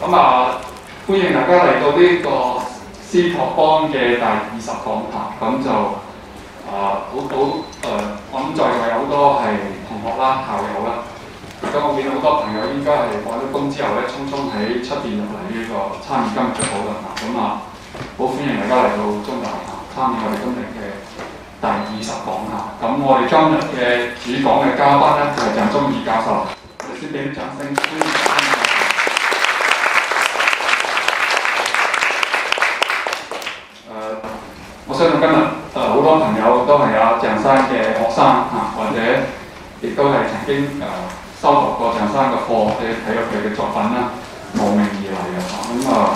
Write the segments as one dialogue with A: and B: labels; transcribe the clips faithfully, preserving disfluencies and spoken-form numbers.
A: 咁啊，歡迎大家嚟到呢個司托邦嘅第二十講堂。咁就啊，好好誒，我諗在座有好多係同學啦、校友啦。咁我見到好多朋友應該係放咗工之後咧，匆匆喺出邊入嚟呢個參與今日嘅討論啊。咁啊，好歡迎大家嚟到中大啊，參與我哋今日嘅第二十講啊。咁我哋今日嘅主講嘅嘉賓咧就係鄭宗義教授，我哋先俾啲掌聲歡迎。我相信今日誒好多朋友都係阿鄭生嘅學生啊，或者亦都係曾經誒、呃、修讀過鄭生嘅課，或者睇過佢嘅作品啦，慕名而嚟嘅嚇。咁啊，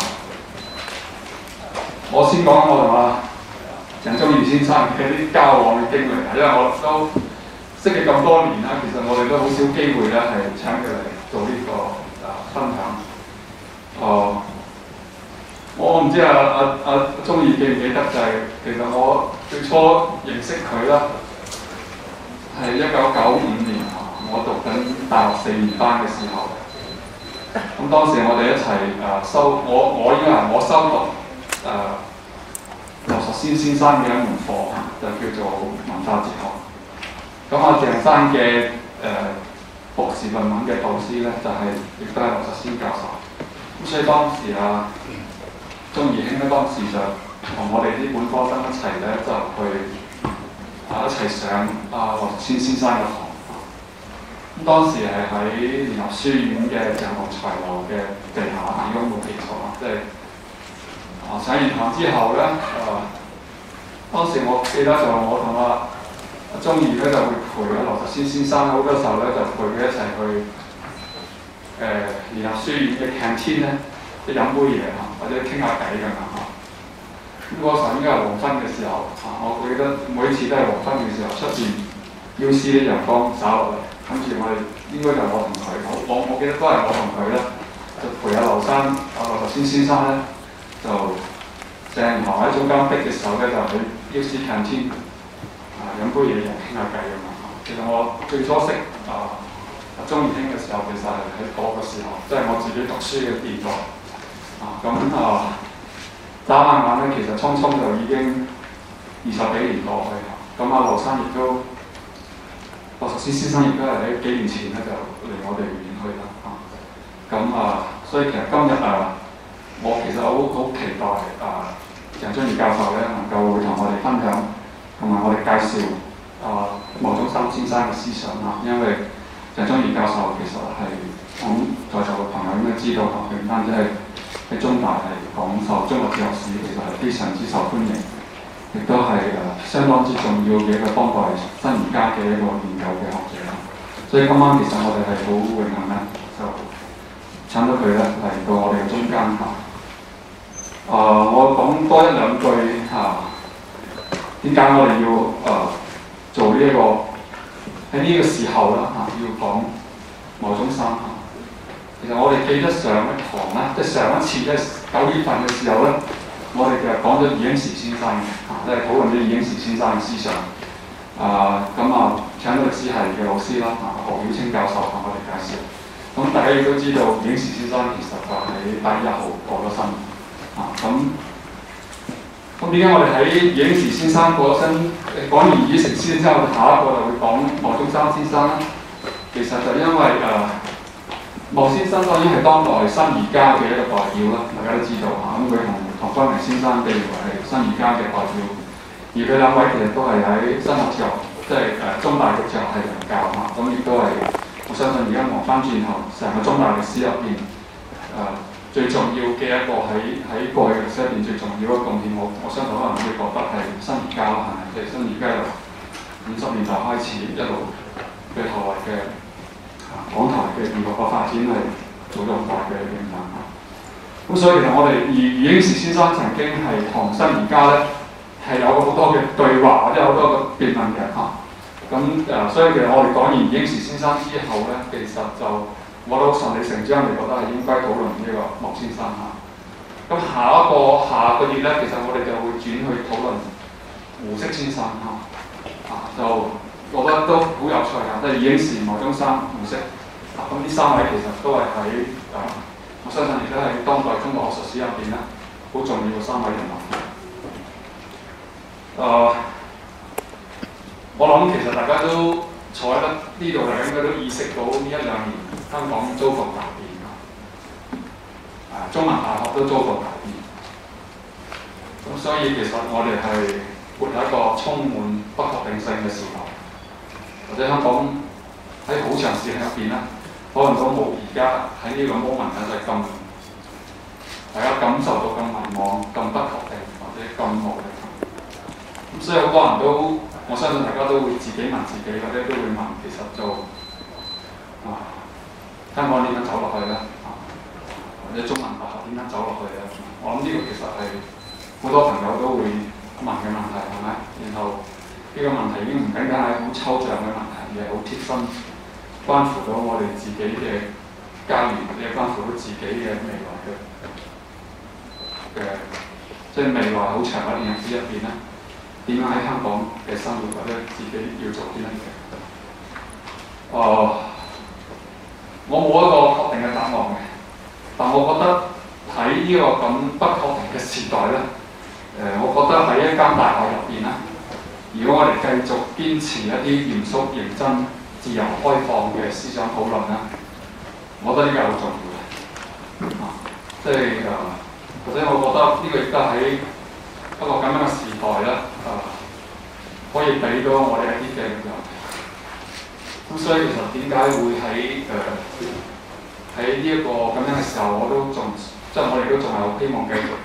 A: 我先講我同阿鄭宗義先生嘅啲交往嘅經歷，因為我都識佢咁多年啦，其實我哋都好少機會咧係請佢嚟做呢、這個誒、呃、分享。哦、呃。我唔知啊啊啊宗義記唔記得就係、是、其實我最初認識佢啦，係一九九五年我讀緊大學四年班嘅時候。咁當時我哋一齊誒、呃、修我我應該係我修讀誒劉述先先生嘅一門課，就叫做文化哲學。咁阿鄭生嘅誒博士論文嘅導師咧，就係、是、亦都係劉述先教授。咁所以當時啊〜宗義兄咧當時就同我哋啲本科生一齊咧，就去啊一齊上啊劉述先先生嘅堂。咁當時係喺聯合書院嘅鄭學才樓嘅地下，如果冇記錯啊，即係啊上完堂之後咧，啊當時我記得就我同阿阿宗義咧就會陪阿劉述先先生，好多時候咧就陪佢一齊去誒、呃、聯合書院嘅 canteen 咧。即係飲杯嘢嚇，或者傾下偈㗎嘛嚇。咁嗰時候應該係黃昏嘅時候嚇，我記得每次都係黃昏嘅時候出邊 U C 啲陽光灑落嚟，跟住我哋應該就我同佢，我我我記得都係我同佢咧，就陪阿劉生阿劉述先先生咧，就成行喺中間逼嘅時候咧，就喺 U C canteen 啊飲杯嘢又傾下偈㗎嘛嚇。其實我最初識啊阿宗義兄嘅時候，其實係喺嗰個時候，即係我自己讀書嘅年代。啊，咁啊，眨下眼咧，其實匆匆就已經二十幾年過去啦。咁啊，劉生亦都，劉述先先生亦都係喺幾年前咧就離我哋遠去啦。啊，咁啊，所以其實今日啊，我其實好好期待啊，鄭宗義教授咧能夠會同我哋分享，同埋我哋介紹啊牟宗三先生嘅思想啊，因為鄭宗義教授其實係我諗在座嘅朋友應該知道啊，佢唔單止係喺中大係講授中國哲學史，其實係非常之受歡迎，亦都係誒相當之重要嘅一個當代新儒家嘅一個研究嘅學者。所以今晚其實我哋係好榮幸咧，就請到佢咧嚟到我哋嘅中間嚇。啊、呃，我講多一兩句嚇，點、啊、解我哋要誒、呃、做呢、這、一個喺呢個時候啦嚇、啊，要講牟宗三嚇。其實我哋記得上一堂咧，即係上一次即係九月份嘅時候咧，我哋其實講咗余英時先生嘅，啊，即係討論咗余英時先生嘅思想。啊，咁啊請到歷史系嘅老師啦，啊何曉清教授同我哋介紹。咁大家亦都知道余英時先生其實就喺八月一號過咗身。啊，咁咁點解我哋喺余英時先生過咗身，講完余英時先生之後，下一個就會講牟宗三先生咧？其實就因為誒。啊牟先生當然係當代新儒家嘅一個代表啦，大家都知道嚇。咁佢同唐君毅先生被認為係新儒家嘅代表，而佢兩位其實都係喺新學哲學，即係誒中大嘅哲學系任教嚇。咁亦都係我相信而家望翻轉頭，成個中大歷史入邊誒最重要嘅一個喺喺過去歷史入邊最重要嘅貢獻，我我相信可能會覺得係新儒家啦，係咪？即係新儒家由五十年代開始一路對後來嘅。港台嘅娛樂嘅發展係做咗好大嘅影響嚇，咁所以其實我哋而余英時先生曾經係同新儒家咧係有好多嘅對話或者好多嘅辯論嘅嚇，咁誒所以其實我哋講完余英時先生之後咧，其實就我都順理成章地覺得係應該討論呢個牟先生嚇。咁下一個下個月咧，其實我哋就會轉去討論胡適先生嚇，啊就。我覺得都好有趣啊！即係余英時、牟宗三、胡適，嗱咁呢三位其實都係喺啊我相信亦都係當代中國學術史入邊咧好重要嘅三位人物。誒、呃，我諗其實大家都坐喺得呢度，大家應該都意識到呢一兩年香港遭逢大變啊！誒，中文大學都遭逢大變，咁所以其實我哋係活喺一個充滿不確定性嘅時代，或者香港喺好長時間入邊咧，可能都冇而家喺呢個 moment 咧就係咁，大家感受到咁迷茫、咁不確定或者咁無力。咁所以好多人都，我相信大家都會自己問自己，或者都會問，其實就啊香港點樣走落去咧？啊，或者中文大學點樣走落去咧？我諗呢個其實係好多朋友都會問嘅問題，係咪？然後呢個問題已經唔僅僅係好抽象嘅問題，而係好貼身，關乎到我哋自己嘅家園，或者關乎到自己嘅未來嘅嘅，即係未來好長一段日子入邊咧。點樣喺香港嘅生活，或者自己要做啲乜嘢？誒、呃，我冇一個確定嘅答案嘅，但我覺得喺呢個咁不確定嘅時代咧，誒、呃，我覺得喺一間大學入邊咧，如果我哋繼續堅持一啲嚴肅、認真、自由、開放嘅思想討論咧，我覺得呢個係好重要嘅。啊，即係誒，或者我覺得呢個亦都喺一個咁樣嘅時代咧，誒、呃、可以俾到我哋一啲嘅力量。咁所以其實點解會喺誒喺呢一個咁樣嘅時候，我都仲即係我哋都仲係好希望繼續，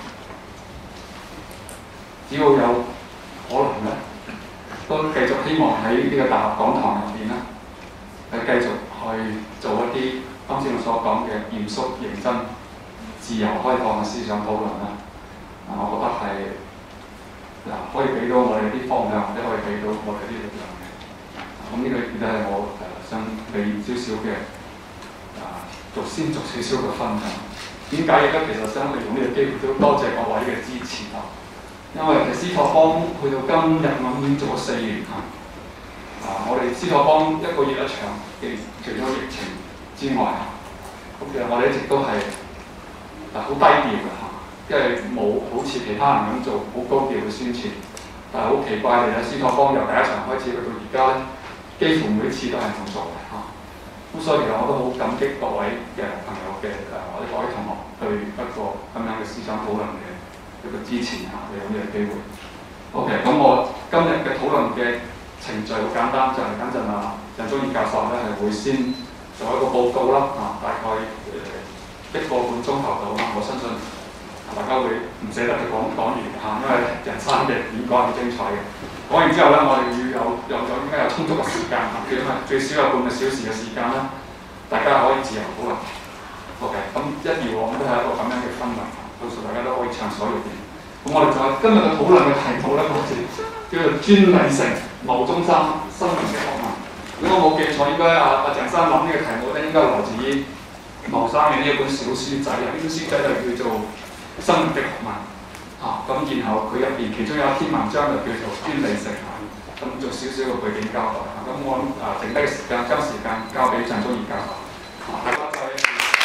A: 只要有可能咧，都繼續希望喺呢個大學講堂入邊咧，係繼續去做一啲啱先我所講嘅嚴肅、認真、自由、開放嘅思想討論啦。啊，我覺得係。嗱，可以俾到我哋啲方向，或者可以俾到我哋啲力量嘅。咁呢個亦都係我誒、呃、想俾少少嘅啊，逐先逐少少嘅分享。點解而家其實想利用呢個機會都多謝各位嘅支持啊！因為其實司托邦去到今日我已經做咗四年嚇。啊，我哋司托邦一個月一場，嘅除咗疫情之外，咁其實我哋一直都係啊好低調嘅嚇。因為冇好似其他人咁做好高調嘅宣傳，但係好奇怪地咧，司托邦由第一場開始去到而家咧，幾乎每一次都係咁做嘅嚇。咁、啊、所以其實我都好感激各位嘅朋友嘅誒或者各位同學對一個咁樣嘅思想討論嘅一個支持嚇，利用呢個機會。OK， 咁我今日嘅討論嘅程序好簡單，就係等陣啊鄭宗義教授咧係會先做一個報告啦，啊大概誒、呃、一個半鐘頭到啦，我相信。大家會唔捨得佢講講完嚇，因為人生嘅演講係好精彩嘅。講完之後咧，我哋要有有咗應該有充足嘅時間嚇，最起碼最少有半個小時嘅時間啦，大家可以自由討論。OK， 咁一如往都係一個咁樣嘅氛圍，到時大家都可以暢所欲言。咁我哋就今日嘅討論嘅題目咧，好似叫做專利城牟宗三生命嘅學問。如果我冇記錯，應該阿阿鄭生諗呢個題目咧，應該來自於牟生嘅呢一本小書仔啊，呢本書仔就叫做生命的學問啊，咁然後佢入邊其中有一篇文章就叫做專利城啊，咁做少少嘅背景交代啊，咁我諗啊剩低嘅時間將時間交俾鄭宗義教授啊，大家就一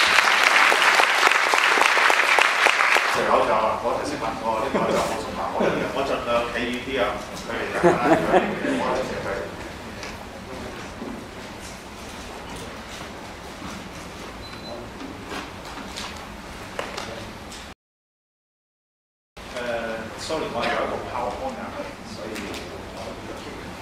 A: 隨口就啊，我頭先問過呢個就冇從話，我我盡量企遠啲啊，佢哋就啦，我一齊去。sorry， 我係有一個 PowerPoint 嘅，所以我呢個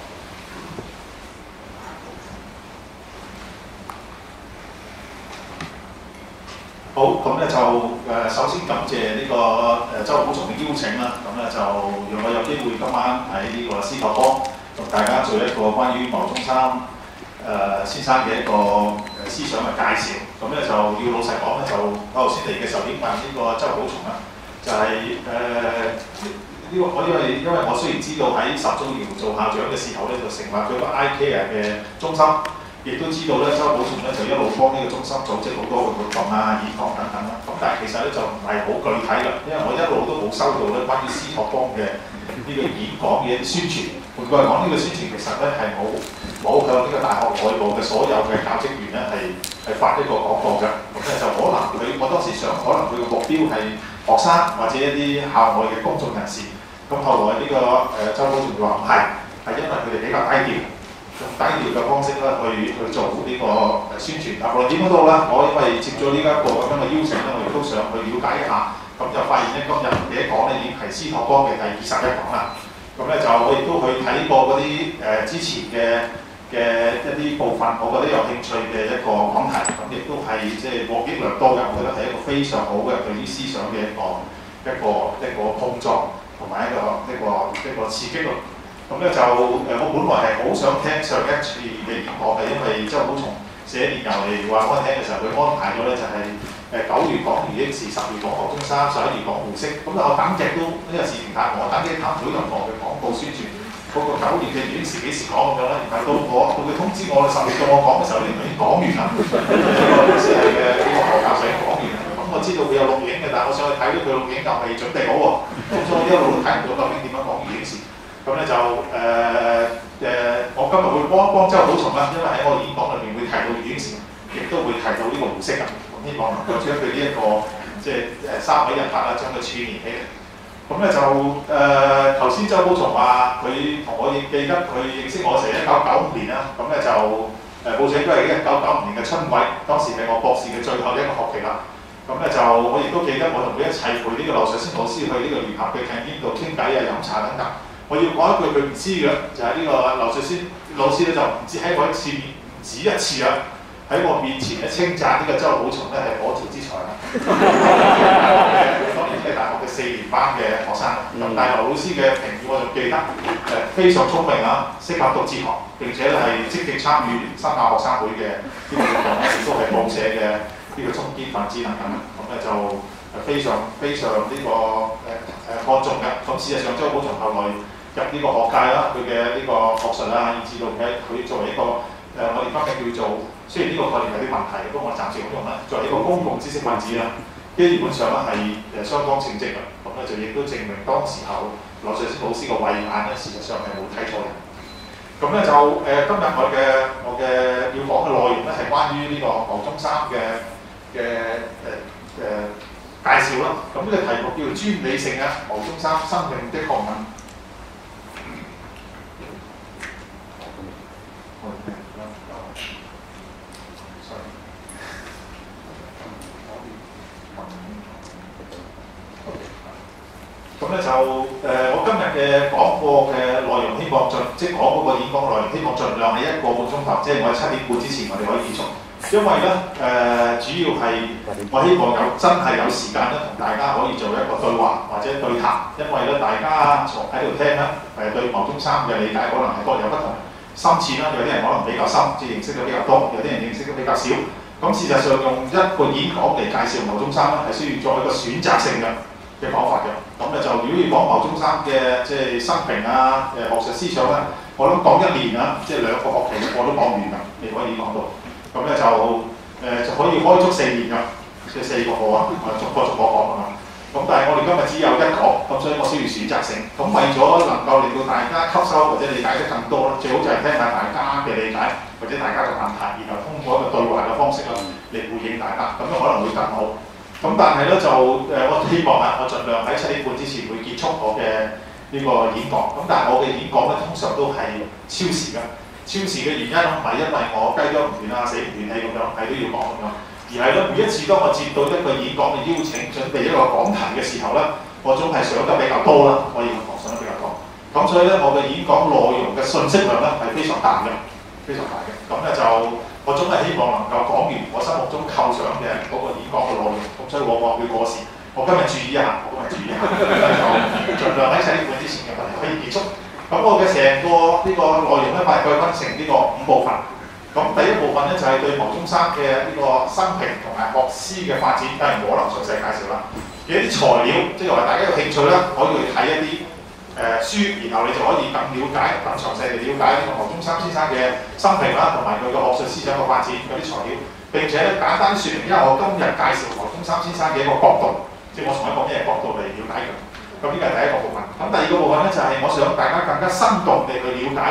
A: 好，咁咧就誒首先感謝呢個誒周寶松嘅邀請啦，咁咧就讓我有機會今晚喺呢個司托邦同大家做一個關於牟宗三誒先生嘅一個誒思想嘅介紹。咁咧就要老實講咧，就我頭先嚟嘅時候已經問呢個周寶松啦。就係誒呢個我因為因為我雖然知道喺岑宗堯做校長嘅時候咧，就成立咗個 I Care 嘅中心，亦都知道咧周寶松咧就一路幫呢個中心組織好多嘅活動啊、演講等等啦。咁但係其實咧就唔係好具體啦，因為我一路都冇收到咧關於司托邦嘅呢個演講嘅一啲宣傳。換句話講，呢個宣傳其實咧係冇冇向呢個大學內部嘅所有嘅教職員咧係係發呢個廣告嘅。咁咧就可能佢覺得
B: 當時想可能佢個目標係學生或者一啲校外嘅公眾人士。咁後來呢、這個誒、呃、周保松就話唔係，係因為佢哋比較低調，用低調嘅方式咧去去做呢個誒宣傳。但無論點都好啦，我因為接咗呢一個咁樣嘅邀請咧，我亦都想去了解一下。咁就發現咧，今日嘅講咧已經係司徒光嘅第二十一講啦。咁咧就我亦都去睇過嗰啲誒之前嘅嘅一啲部分，我覺得有興趣嘅一個講題，咁亦都係即係獲益良多嘅。我覺得係一個非常好嘅對於思想嘅一個一個一個碰撞同埋一個一個一個刺激咯。咁咧就誒，我本來係好想聽上一次嘅演講嘅，因為周保松寫電郵嚟話我聽嘅時候，佢安排咗咧就係、是。誒九月講余英時，十月講何中山，十一月講胡適。咁我等極都呢、這個事情太忙，我等極談唔到任何嘅廣告宣傳。嗰、那個九月嘅余英時幾時講咁樣咧？然後到我到佢通知我，十月到我講嘅時候，你已經講完啦。呢個意思係嘅呢個何教授已經講完啦。咁我知道佢有錄影嘅，但係我上去睇到佢錄影又未準備好喎。咁所以我一路都睇唔到究竟點樣講余英時。咁咧就誒誒、呃呃，我今日會幫一幫周保松啦，因為喺我演講裏面會提到余英時，亦都會提到呢個胡適嘅。希望能夠將佢呢一個即係誒三位人物啦，將佢串連起嚟。咁咧就誒頭先周保松話佢同我亦記得佢認識我成一九九五年啦。咁咧就誒報社都係一九九五年嘅春季，當時係我博士嘅最後一個學期啦。咁咧就我亦都記得我同佢一齊陪呢個劉述先老師去呢個聯合嘅劇院度傾偈啊、飲茶等等。我要講一句佢唔知嘅，就係、是、呢個劉述先老師咧就唔知喺我一次面唔止一次啊！喺我面前咧稱讚呢個周保松咧係可造之才啦。當年喺大學嘅四年班嘅學生，咁但係劉老師嘅評語我仲記得，誒非常聰明啊，適合讀哲學，並且咧係積極參與新亞學生會嘅呢個活動，亦都係報社嘅呢個中堅分子等等。咁咧就非常非常呢、這個誒誒看重嘅。咁事實上周保松後來入呢個學界啦，佢嘅呢個學術啊，以至到嘅佢作為一個誒、呃、我哋今日叫做。雖然呢個概念有啲問題，不過我暫時咁用啦。作為一個公共知識分子啦，基本上咧係誒相當稱職嘅。咁咧就亦都證明當時候劉述先老師個慧眼咧，事實上係冇睇錯人。咁咧就誒、呃、今日我嘅我嘅要講嘅內容咧係關於呢個牟宗三嘅嘅誒誒介紹啦。咁呢個題目叫做專理性嘅牟宗三生命的學問。咁咧就誒、呃，我今日嘅講課嘅內容，希望盡即係講嗰個演講內容，希望盡量喺一個半鐘頭，即係我喺七點半之前，我哋可以結束。因為咧誒、呃，主要係我希望有真係有時間咧，同大家可以做一個對話或者對談。因為咧，大家從喺度聽咧，誒對牟宗三嘅理解可能係各有不同，深淺啦，有啲人可能比較深，即係認識得比較多；有啲人認識得比較少。咁事實上用一個演講嚟介紹牟宗三咧，係需要作一個選擇性嘅嘅講法嘅。咁咧就如果要講牟宗三嘅即係生平啊、誒學術思想咧，我諗講一年啊，即係兩個學期我都講完㗎，你可以講到。咁咧就誒、呃、就可以開足四年㗎，即係四個課啊，我逐個逐個講啊。咁但係我哋今日只有一個，咁所以我需要選擇性。咁為咗能夠令到大家吸收或者理解得更多咧，最好就係聽下大家嘅理解或者大家嘅問題，然後通過一個對話嘅方式啦嚟回應大家，咁樣可能會更好。咁但係咧就誒、呃，我希望啊，我盡量喺七點半之前會結束我嘅呢個演講。咁但係我嘅演講咧，通常都係超時嘅。超時嘅原因唔係因為我雞啄唔斷啊、死唔斷氣咁樣，係都要講咁樣，而係咧每一次當我接到一個演講嘅邀請，準備一個講題嘅時候咧，我總係想得比較多啦，可以講想得比較多。咁所以咧，我嘅演講內容嘅信息量咧係非常大嘅，非常大嘅。咁咧就我總係希望能夠講完我心目中構想嘅嗰個演講嘅內容。咁所以我話會過時，我今日注意一下，我今日注意一下，就盡量喺七點半之前嘅問題可以結束。咁我嘅成個呢個內容咧，大概分成呢個五部分。咁第一部分咧就係、是、對牟宗三嘅呢個生平同埋學思嘅發展，梗係冇可能詳細介紹啦。有啲材料，即係話大家有興趣啦，可以去睇一啲誒、呃、書，然後你就可以更了解、更詳細地了解呢個牟宗三先生嘅生平啦，同埋佢嘅學術思想嘅發展嗰啲材料。並且咧簡單説明，因為我今日介紹牟宗三先生嘅一個角度，即係我從一個咩角度嚟了解佢。咁呢個係第一個部分。咁第二個部分咧就係、是、我想大家更加生動地去了解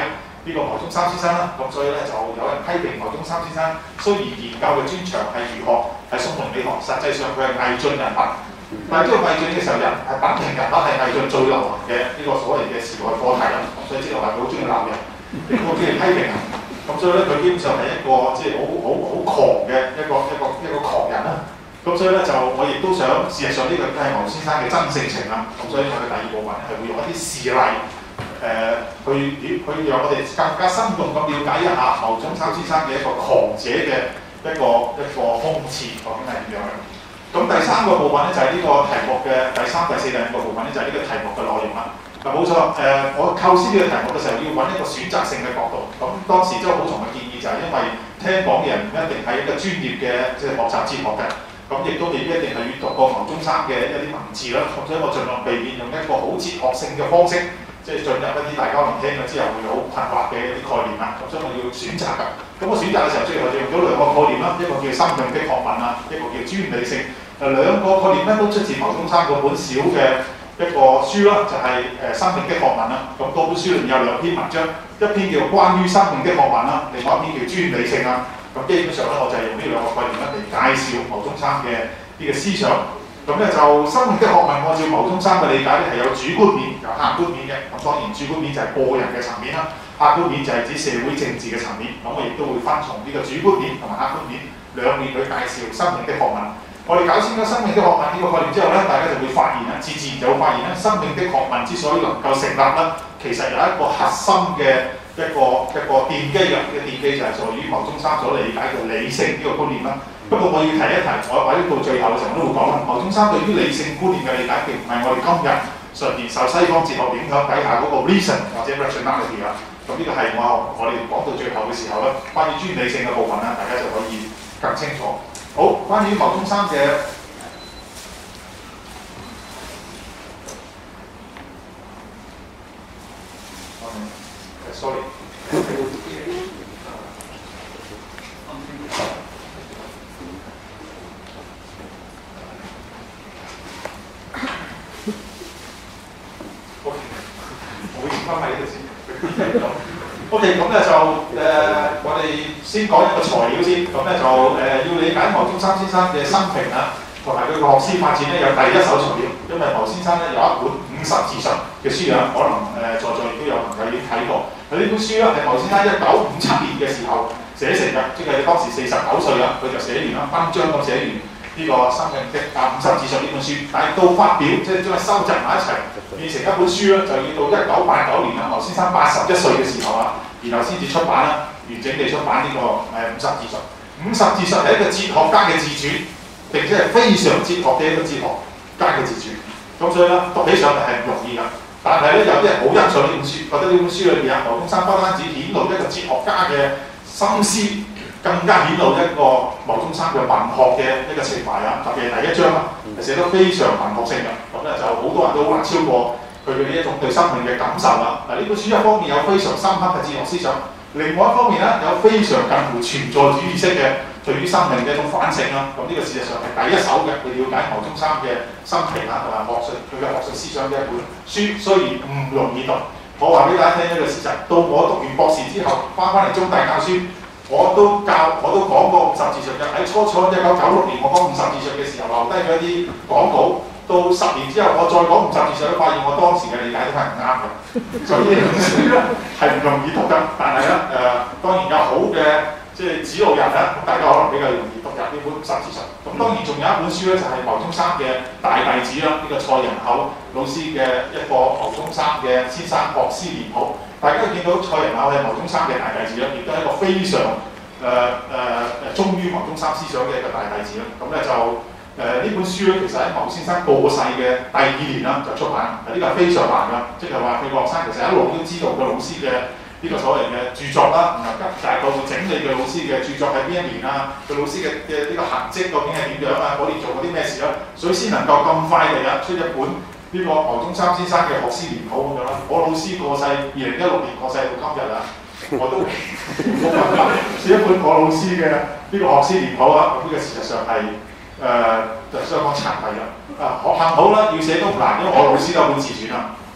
B: 呢個牟宗三先生啦。咁所以咧就有人批評牟宗三先生雖然研究嘅專長係儒學，係宋明理學，實際上佢係魏晉人物。但係呢個魏晉嘅時候人係品評人物，係魏晉最流行嘅呢個所謂嘅時代課題啦。咁所以即係話佢好中意鬧人，亦都好中意批評人。咁所以咧佢基本上係一個即係好好好狂嘅一個一個一個狂人啦。咁所以咧就我亦都想事實上呢個都係牟先生嘅真性情啦。咁所以我哋第二部分係會用一啲事例誒、呃、去去讓我哋更加生動咁了解一下牟宗三先生嘅一個狂者嘅一個一個諷刺究竟係點樣嘅。咁第三個部分咧就係、是、呢個題目嘅第三、第四、第五個部分咧就係、是、呢個題目嘅內容啦。嗱冇錯誒、呃，我構思呢個題目嘅時候要揾一個選擇性嘅角度。咁當時周寶松嘅建議就係因為聽講嘅人唔一定係一個專業嘅即係學習哲學嘅。咁亦都未必一定係閲讀過牟宗三嘅一啲文字啦，咁所以我盡量避免用一個好哲學性嘅方式，即係進入一啲大家可能聽咗之後會好困惑嘅一啲概念啦。咁所以我要選擇㗎。咁我選擇嘅時候，最後就用咗兩個概念啦，一個叫生命的學問啊，一個叫專理性。誒兩個概念咧都出自牟宗三嗰本小嘅一個書啦，就係、是、誒生命的學問啦。咁嗰本書裏面有兩篇文章，一篇叫關於生命的學問啦，另外一篇叫專理性啊。咁基本上咧，我就係用呢兩個概念咧嚟介紹牟宗三嘅呢個思想。咁咧就生命的學問，按照牟宗三嘅理解咧係有主觀面、有客觀面嘅。咁當然主觀面就係個人嘅層面啦，客觀面就係指社會政治嘅層面。咁我亦都會分從呢個主觀面同埋客觀面兩面去介紹生命的學問。我哋搞清咗生命的學問呢個概念之後咧，大家就會發現啦，自自然就會發現咧，生命的學問之所以能夠成立咧，其實有一個核心嘅。一個一個奠基嘅，呢個奠基就係在於牟宗三所理解嘅理性呢個觀念啦。不過我要提一提，我或者到最後嘅時候都會講啦。牟宗三對於理性觀念嘅理解並唔係我哋今日常年受西方哲學影響底下嗰個 reason 或者 rationality 啦。咁呢個係我我哋講到最後嘅時候咧，關於專理性嘅部分咧，大家就可以更清楚。好，關於牟宗三嘅。sorry。我要翻喺度先。OK， 咁咧就誒、呃，我哋先講一個材料先。咁咧就誒、呃，要理解牟宗三先生嘅生平啊，同埋佢嘅學思發展咧，有第一手材料。因為牟先生咧有一本五十字述嘅書啊，可能誒、呃、在座亦都有朋友已經睇過。佢呢本書咧係牟先生一九五七年嘅時候寫成嘅，即係當時四十九歲啦，佢就寫完啦，分章咁寫完呢個生命的啊五十字述呢本書。但係到發表即係將佢收集埋一齊，變成一本書咧，就要到一九八九年啦，牟先生八十一歲嘅時候啦，然後先至出版啦，完整地出版呢、這個誒五十字述。五十字述係一個哲學家嘅自傳，並且係非常哲學嘅一個哲學家嘅自傳。咁所以咧讀起上嚟係唔容易㗎。但係咧有啲人好欣賞呢本書，覺得呢本書裏邊啊，牟宗三不單止顯露一個哲學家嘅心思，更加顯露一個牟宗三嘅文學嘅一個情懷啊！特別係第一章啊，係寫得非常文學性嘅，咁咧就好多人都好難超過佢嘅呢一種對生命嘅感受啦。嗱，呢本書一方面有非常深刻嘅哲學思想，另外一方面咧有非常近乎存在主義式嘅對於生命嘅一種反省啦。咁呢個事實上係第一手嘅去了解牟宗三嘅生平啊，同埋學術佢嘅學術思想嘅一本書，雖然唔容易讀。我話俾大家聽一個事實，到我讀完博士之後，翻返嚟中大教書，我都教我都講過五十字述嘅。喺初初一九九六年我講五十字述嘅時候，留低咗一啲講稿。到十年之後，我再講五十字述，都發現我當時嘅理解都係唔啱嘅。所以呢本書咧係唔容易讀㗎。但係咧誒，當然有好嘅即係指導人咧，大家可能比較容易讀入呢本五十字述。咁當然仲有一本書咧，就係牟宗三嘅大弟子啦，呢、這個蔡仁厚老師嘅一個牟宗三嘅先生學思廉譜。大家見到蔡仁厚係牟宗三嘅大弟子啦，亦都係一個非常誒誒誒忠於牟宗三思想嘅一個大弟子啦。咁咧就。誒呢、呃、本書咧，其實喺牟先生過世嘅第二年啦就出版，呢、這個係非常難㗎，即係話佢個學生其實一路都知道佢老師嘅呢個所謂嘅著作啦，然後跟大概會整理佢老師嘅著作喺邊一年啊，佢老師嘅嘅呢個痕跡究竟係點樣啊，嗰年做過啲咩事啦，所以先能夠咁快地啊出一本呢個牟宗三先生嘅學思廉譜咁樣啦。我老師過世，二零一六年過世到今日啊，我都冇辦法寫一本我老師嘅呢個學思廉譜啊，咁呢個事實上係。誒、呃、就相當慚愧啦！啊，學幸好啦，要寫都唔難，因為我老師都有本自傳啊，我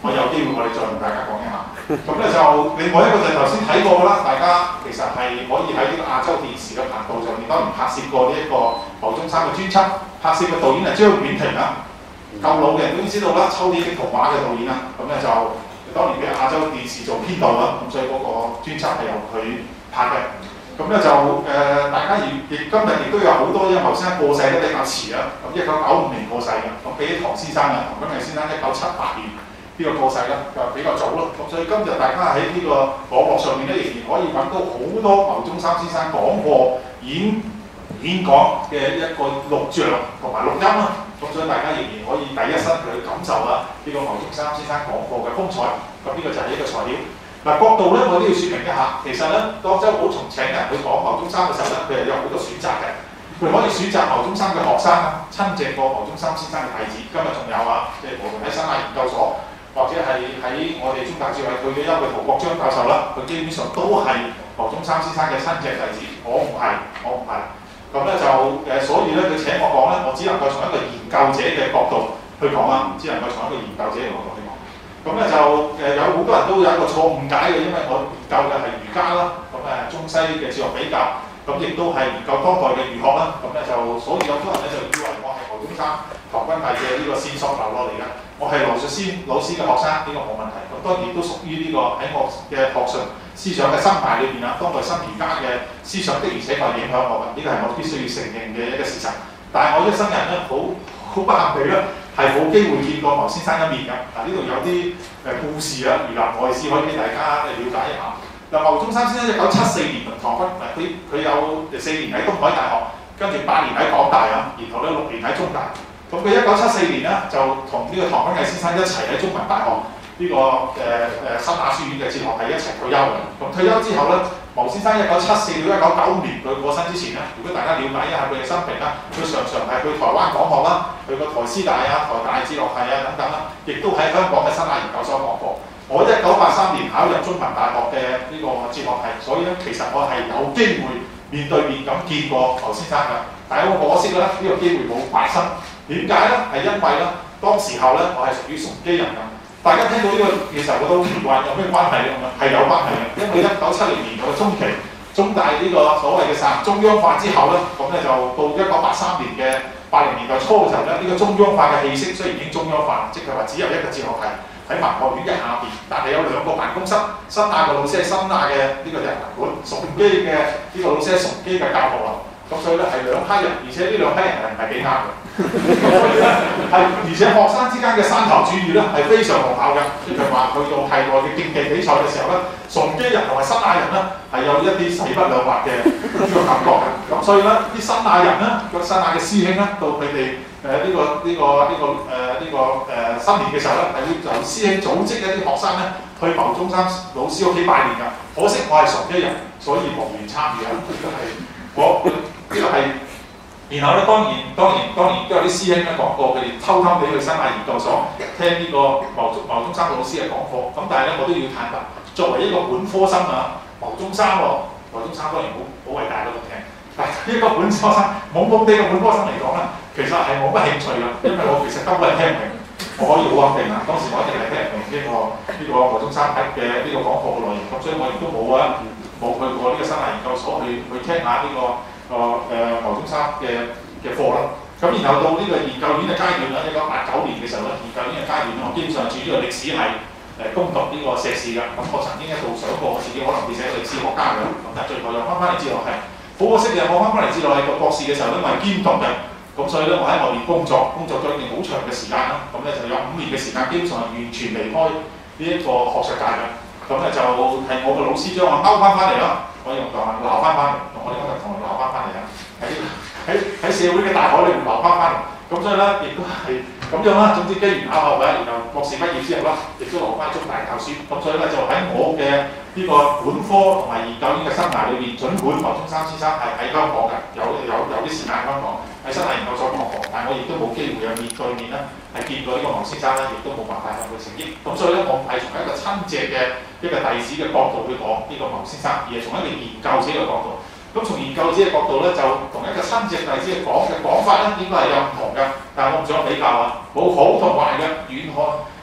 B: 我有機會我哋再同大家講一下。咁咧就另外一個就頭先睇過㗎啦，大家其實係可以喺呢個亞洲電視嘅頻道上面當然拍攝過呢一個牟宗三嘅專輯，拍攝嘅導演係張婉婷啊，夠老嘅人都知道啦，《秋天的童話》嘅導演啊，咁咧就當年俾亞洲電視做編導啊，咁所以嗰個專輯係由佢拍嘅。咁咧就誒、呃，大家亦亦今日亦都有好多，因為牟先生過世得比較遲啊，咁一九九五年過世嘅，咁比起唐先生啊，唐君毅先生一九七八年呢個過世咧就比較早咯。咁所以今日大家喺呢個網絡上面咧，仍然可以揾到好多牟宗三先生講過演演講嘅一個錄像同埋錄音啦。咁所以大家仍然可以第一身去感受啊呢個牟宗三先生講過嘅風采。咁呢個就係一個材料。嗱，角度咧，我都要説明一下。其實咧，當周寶松請人去講牟宗三嘅時候咧，佢係有好多選擇嘅。佢可以選擇牟宗三嘅學生啊，親近過牟宗三先生嘅弟子。今日仲有啊，即係無論喺新亞研究所，或者係喺我哋中大智慧退咗休嘅陶國璋教授啦，佢基本上都係牟宗三先生嘅親戚弟子。我唔係，我唔係。咁咧就誒，所以咧佢請我講咧，我只能夠從一個研究者嘅角度去講啊，只能夠從一個研究者嘅角度去講。咁咧就誒有好多人都有一個錯誤解嘅，因為我研究嘅係儒家啦，咁誒中西嘅哲學比較，咁亦都係研究當代嘅儒學啦。咁咧就所以有多人咧就以為我係牟宗三、唐君毅嘅呢個線索流落嚟嘅。我係羅述先老師嘅學生，呢、這個冇問題。咁當然都屬於呢個喺我嘅學術思想嘅生態裏邊啊，當代新儒家嘅思想的而且確影響我嘅，呢、這個係我必須要承認嘅一個事實。但係我一生人咧，好好不幸地咧，係冇機會見過牟先生一面嘅。嗱，呢度有啲誒故事啊，如臨外事可以俾大家誒了解一下。嗱，牟宗三先生一九七四年同唐君，佢佢有四年喺東海大學，跟住八年喺港大啊，然後咧六年喺中大。咁佢一九七四年咧就同呢個唐君毅先生一齊喺中文大學呢、這個誒誒新亞書院嘅哲學系一齊退休嘅。咁退休之後咧，牟先生一九七四到一九九五年佢過身之前咧，如果大家了解一下佢嘅生平啦，佢常常係去台灣講學啦，去個台師大啊、台大哲學系啊等等啦，亦都喺香港嘅新亞研究所講課。我一九八三年考入中文大學嘅呢個哲學系，所以咧其實我係有機會面對面咁見過牟先生嘅，但係好可惜咧，呢、這個機會冇發生。點解咧？係因為咧，當時候咧，我係屬於崇基人嘅。大家聽到呢個嘅時候，我都唔話有咩關係咧？係有關係嘅，因為一九七零年代中期，中大呢個所謂嘅實中央化之後咧，咁咧就到一九八三年嘅八零年代初嘅時候咧，呢、這個中央化嘅氣息雖然已經中央化，即係話只有一個哲學系喺文學院嘅下邊，但係有兩個辦公室，新亞嘅老師係新亞嘅呢個人文館，崇基嘅呢個老師係崇基嘅教學樓。咁所以咧係兩批人，而且呢兩批人係唔係幾啱嘅。咁所以咧係，而且學生之間嘅山頭主義咧係非常濃厚嘅，即係話去到系內嘅競技比賽嘅時候咧，崇基人同埋新亞人咧係有一啲勢不兩立嘅呢個感覺嘅。咁所以咧啲新亞人咧，個新亞嘅師兄咧，到佢哋誒呢個呢、這個呢、這個誒呢、呃這個誒、呃、新年嘅時候咧，係會由師兄組織一啲學生咧去牟宗三老師屋企拜年㗎。可惜我係崇基人，所以無緣參與啊！呢個係我。呢個係，然後咧當然當然當然都有啲師兄咧講過，佢哋偷偷地去新亞研究所聽呢個牟宗牟宗三老師嘅講課。咁但係咧我都要坦白，作為一個本科生啊，牟宗三喎，牟宗三當然好好偉大咯，咁聽。但係呢個本科生懵懵地嘅本科生嚟講咧，其實係冇乜興趣㗎，因為我其實根本係聽唔明。我可以好肯定啊，當時我一定係聽唔明呢、這個呢、這個牟宗三嘅呢個講課嘅內容。咁所以我亦都冇啊冇去過呢個新亞研究所去去聽下呢、這個。個誒牟宗三嘅嘅課啦，咁然後到呢個研究院嘅階段啦，一九八九年嘅時候咧，研究院嘅階段咧，我基本上係處於個歷史系誒攻讀呢個碩士嘅，咁我曾經一度想過我自己可能變成一個歷史學家嘅，咁但係最後又翻返嚟哲學系，好可惜嘅，我翻返嚟哲學系讀博士嘅時候咧，我係兼讀嘅，咁所以咧我喺外面工作，工作咗一段好長嘅時間啦，咁咧就有五年嘅時間，基本上係完全離開呢一個學術界嘅，咁咧就係我嘅老師將我勾翻翻嚟啦。可以用講啊，撈翻翻嚟，同我哋今日同我撈翻翻嚟啊！喺喺喺社會嘅大海裏面撈翻翻嚟，咁所以咧亦都係咁樣啦。總之機緣巧合啦，然後博士畢業之後啦，亦都留翻中大教書。咁所以咧就喺我嘅呢個本科同埋研究院嘅生涯裏邊，儘管牟宗三先生係喺香港嘅，有有有啲時間喺香港喺新亞研究所講學，但係我亦都冇機會有面對面咧係見過呢個牟先生咧，亦都冇辦法向佢承認。咁所以咧，我唔係從一個親戚嘅一個弟子嘅角度去講呢個牟先生，而係從一個研究者嘅角度。咁從研究者嘅角度咧，就同一個親戚弟子嘅講嘅講法咧，應該係有唔同嘅。但係我唔想比較啊，冇好同壞嘅，遠看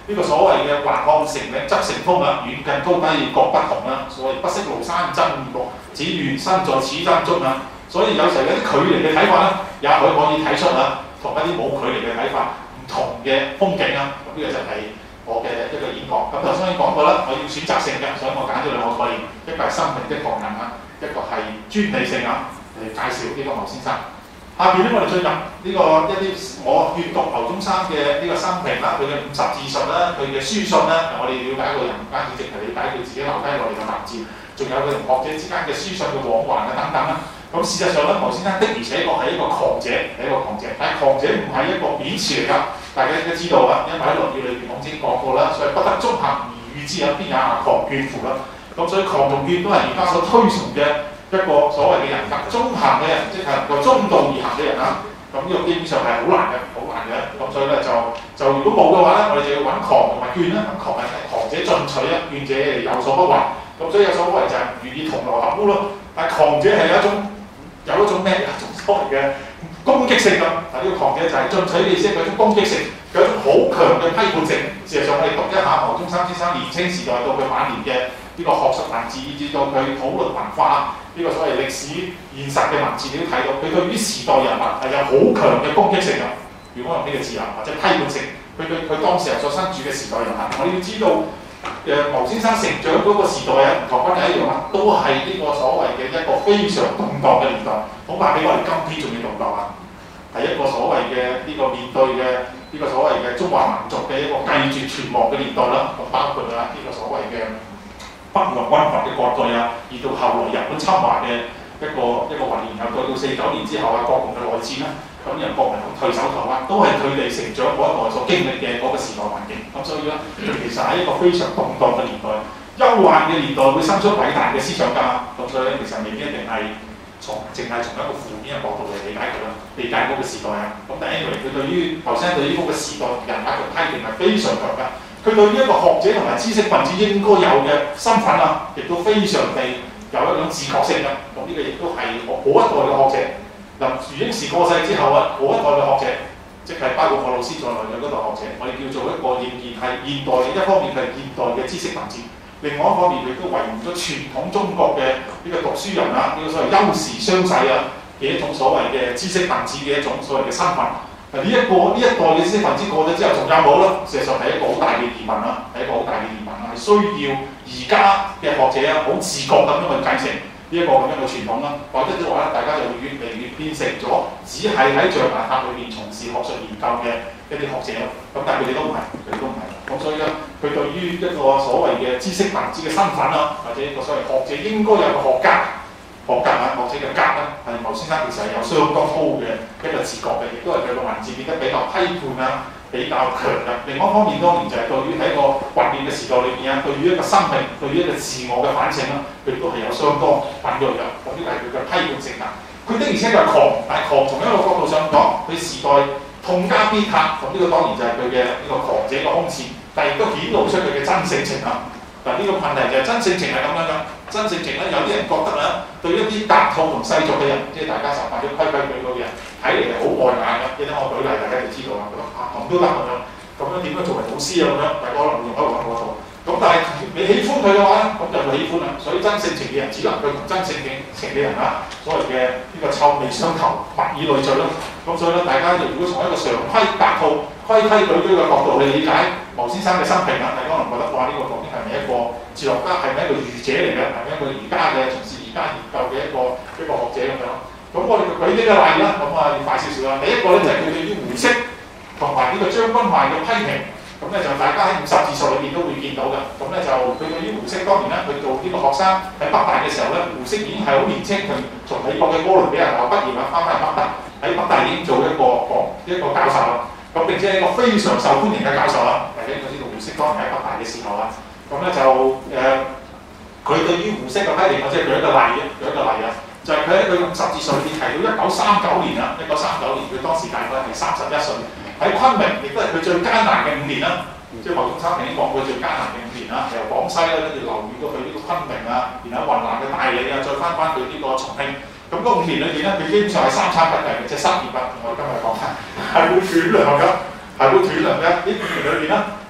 B: 呢個所謂嘅橫看成嶺側成峰啊，遠近高低各不同啦。所謂不識廬山真面目，只緣身在此山中啊。所以有時候有啲距離嘅睇法咧，也許可以睇出啊，同一啲冇距離嘅睇法唔同嘅風景啊。咁呢個就係我嘅一個演講。咁頭先已經講過啦，我要選擇性嘅，所以我揀咗兩個概念，一個係生命的學人啊，一個係專利性啊，嚟介紹呢個牛先生。下邊咧，我哋進入呢、這個一啲我閱讀牛中山嘅呢個生平啦，佢嘅五十自述啦，佢嘅書信啦，我哋了解一個人唔單止淨係理解佢自己留低落嚟嘅文字，仲有佢同學者之間嘅書信嘅往還啊等等啦。咁事實上咧，牛先生的而且確係一個狂者，係一個狂者，但係狂者唔係一個貶詞嚟㗎，大家應該知道啊，因為喺《論語》裏邊我已經講過啦，所以不得中行而與之有邊也狂倦乎啦。咁所以狂同倦都係而家所推崇嘅一個所謂嘅人格，中行嘅人，即係個中道而行嘅人啊。咁呢個基本上係好難嘅，好難嘅。咁所以咧就就如果冇嘅話咧，我哋就要揾狂同埋倦啦。咁狂係狂者進取啊，倦者有所不為。咁所以有所不為就係唔願意同流合污咯。但係狂者係有一種有一種咩一種所謂嘅攻擊性咁。嗱呢個狂者就係進取嘅意思，佢一種攻擊性，佢一種好強嘅批判性。事實上我哋讀一下牛中山先生年青時代到佢晚年嘅呢個學術文字，以至到佢討論文化。呢個所謂歷史現實嘅文字，你都睇到，佢對於時代人物係有好強嘅攻擊性嘅。如果用呢個字啊，或者批判性，佢對佢當時人所身處嘅時代人物，我哋要知道，誒、呃、牛先生成長嗰個時代啊，同台灣係一樣啊，都係呢個所謂嘅一個非常動盪嘅年代，恐怕比我哋今天仲要動盪啊！係一個所謂嘅呢個面對嘅呢個所謂嘅中華民族嘅一個繼絕存亡嘅年代啦。咁包括啊呢個所謂嘅北洋軍閥嘅割據啊，而到後來日本侵華嘅一個一個雲然後到到四九年之後啊，國共嘅內戰啦，咁人國民退守台灣，都係佢哋成長嗰一代所經歷嘅嗰個時代環境。咁所以咧，其實喺一個非常動盪嘅年代、憂患嘅年代，會生出偉大嘅思想家。咁所以咧，其實未必一定係從淨係從一個負面嘅角度嚟理解佢啦，理解嗰個時代啊。咁但係 anyway，佢對於頭先對於嗰個時代人物嘅批評係非常強㗎。佢對於一個學者同埋知識分子應該有嘅身份啊，亦都非常地有一種自覺性嘅。咁呢個亦都係好一代嘅學者。嗱，余英時過世之後啊，好一代嘅學者，即係包括我老師在內嘅嗰代學者，我哋叫做一個仍然係現代嘅，一方面佢係現代嘅知識分子，另外一方面佢都維護咗傳統中國嘅呢個讀書人啊，呢、這個所謂優時相世啊嘅一種所謂嘅知識分子嘅一種所謂嘅身份。呢一個呢一代嘅知識分子過咗之後，仲有冇咧？事實上係一個好大嘅疑問啦，係一個好大嘅疑問啦，係需要而家嘅學者啊，好自覺咁樣去繼承呢一個咁樣嘅傳統啦。或者即係話咧，大家就會越嚟越變成咗，只係喺象牙塔裏面從事學術研究嘅一啲學者咯。咁但係佢哋都唔係，佢哋都唔係。咁所以咧，佢對於一個所謂嘅知識分子嘅身份啊，或者一個所謂學者應該有個學格。學格啊，學者嘅格咧，係牛先生其實係有相當高嘅一個自覺嘅，亦都係佢個文字變得比較批判啊，比較強嘅。另外一方面當然就係對於喺一個混亂嘅時代裏面啊，對於一個生命，對於一個自我嘅反省啦，佢都係有相當敏鋭嘅。咁呢個係佢嘅批判性格。佢的而且確係狂，但係狂從一個角度上講，佢時代痛加鞭撻，咁呢個當然就係佢嘅呢個狂者嘅兇刺，但係亦都顯露出佢嘅真性情啊。嗱，呢個問題就係真性情係咁樣㗎。真性情咧，有啲人覺得咧，對一啲格套同世俗嘅人，即係大家習慣咗規規矩矩嘅人，睇嚟係好礙眼嘅。記得我舉例，大家就知道啦。咁啊，咁都得咁樣，咁樣點樣作為老師啊？咁樣大家可能會用喺揾嗰度。咁但係你喜歡佢嘅話咧，咁就會喜歡啦。所以真性情嘅人只能夠同真性情嘅人啊，所謂嘅呢個臭味相投，物以類聚咯。咁所以咧，大家如果從一個常規格套、規規矩矩嘅角度去理解牛先生嘅生平啊，大家可能覺得哇，呢、這個究竟係咪一個哲學家，係咪一個儒者嚟嘅，係咪一個儒家嘅從事儒家研究嘅一個一個學者咁樣？咁我哋舉呢個例啦，咁啊要快少少啦。第一個咧就係佢對於胡適同埋呢個張君勱嘅批評，咁咧就大家喺五十自述裏邊都會見到嘅。咁咧就佢對於胡適當年咧，佢做呢個學生喺北大嘅時候咧，胡適已經係好年青，佢從美國嘅哥倫比亞大學畢業啦，翻返嚟北大，喺北大已經做一個講一個教授啦。咁並且係一個非常受歡迎嘅教授啦。大家應該知道胡適當年喺北大嘅時候啦。咁咧就誒，佢、呃、對於胡適嘅批評，我即係舉一個例嘅，舉一個例啊，就係佢喺佢五十自述裏邊提到一九三九年啊，一九三九年佢當時大概係三十一歲，喺昆明亦都係佢最艱難嘅五年啦。即係牛中山已經講過最艱難嘅五年啦，由廣西啦，跟住流寓到去呢個昆明啊，然後雲南嘅大理啊，再翻翻去呢個重慶。咁嗰五年裏邊咧，佢基本上係三餐不繼嘅，即係失業啊。我哋今日講係會斷糧㗎。係會斷糧嘅，呢五年裏邊咧，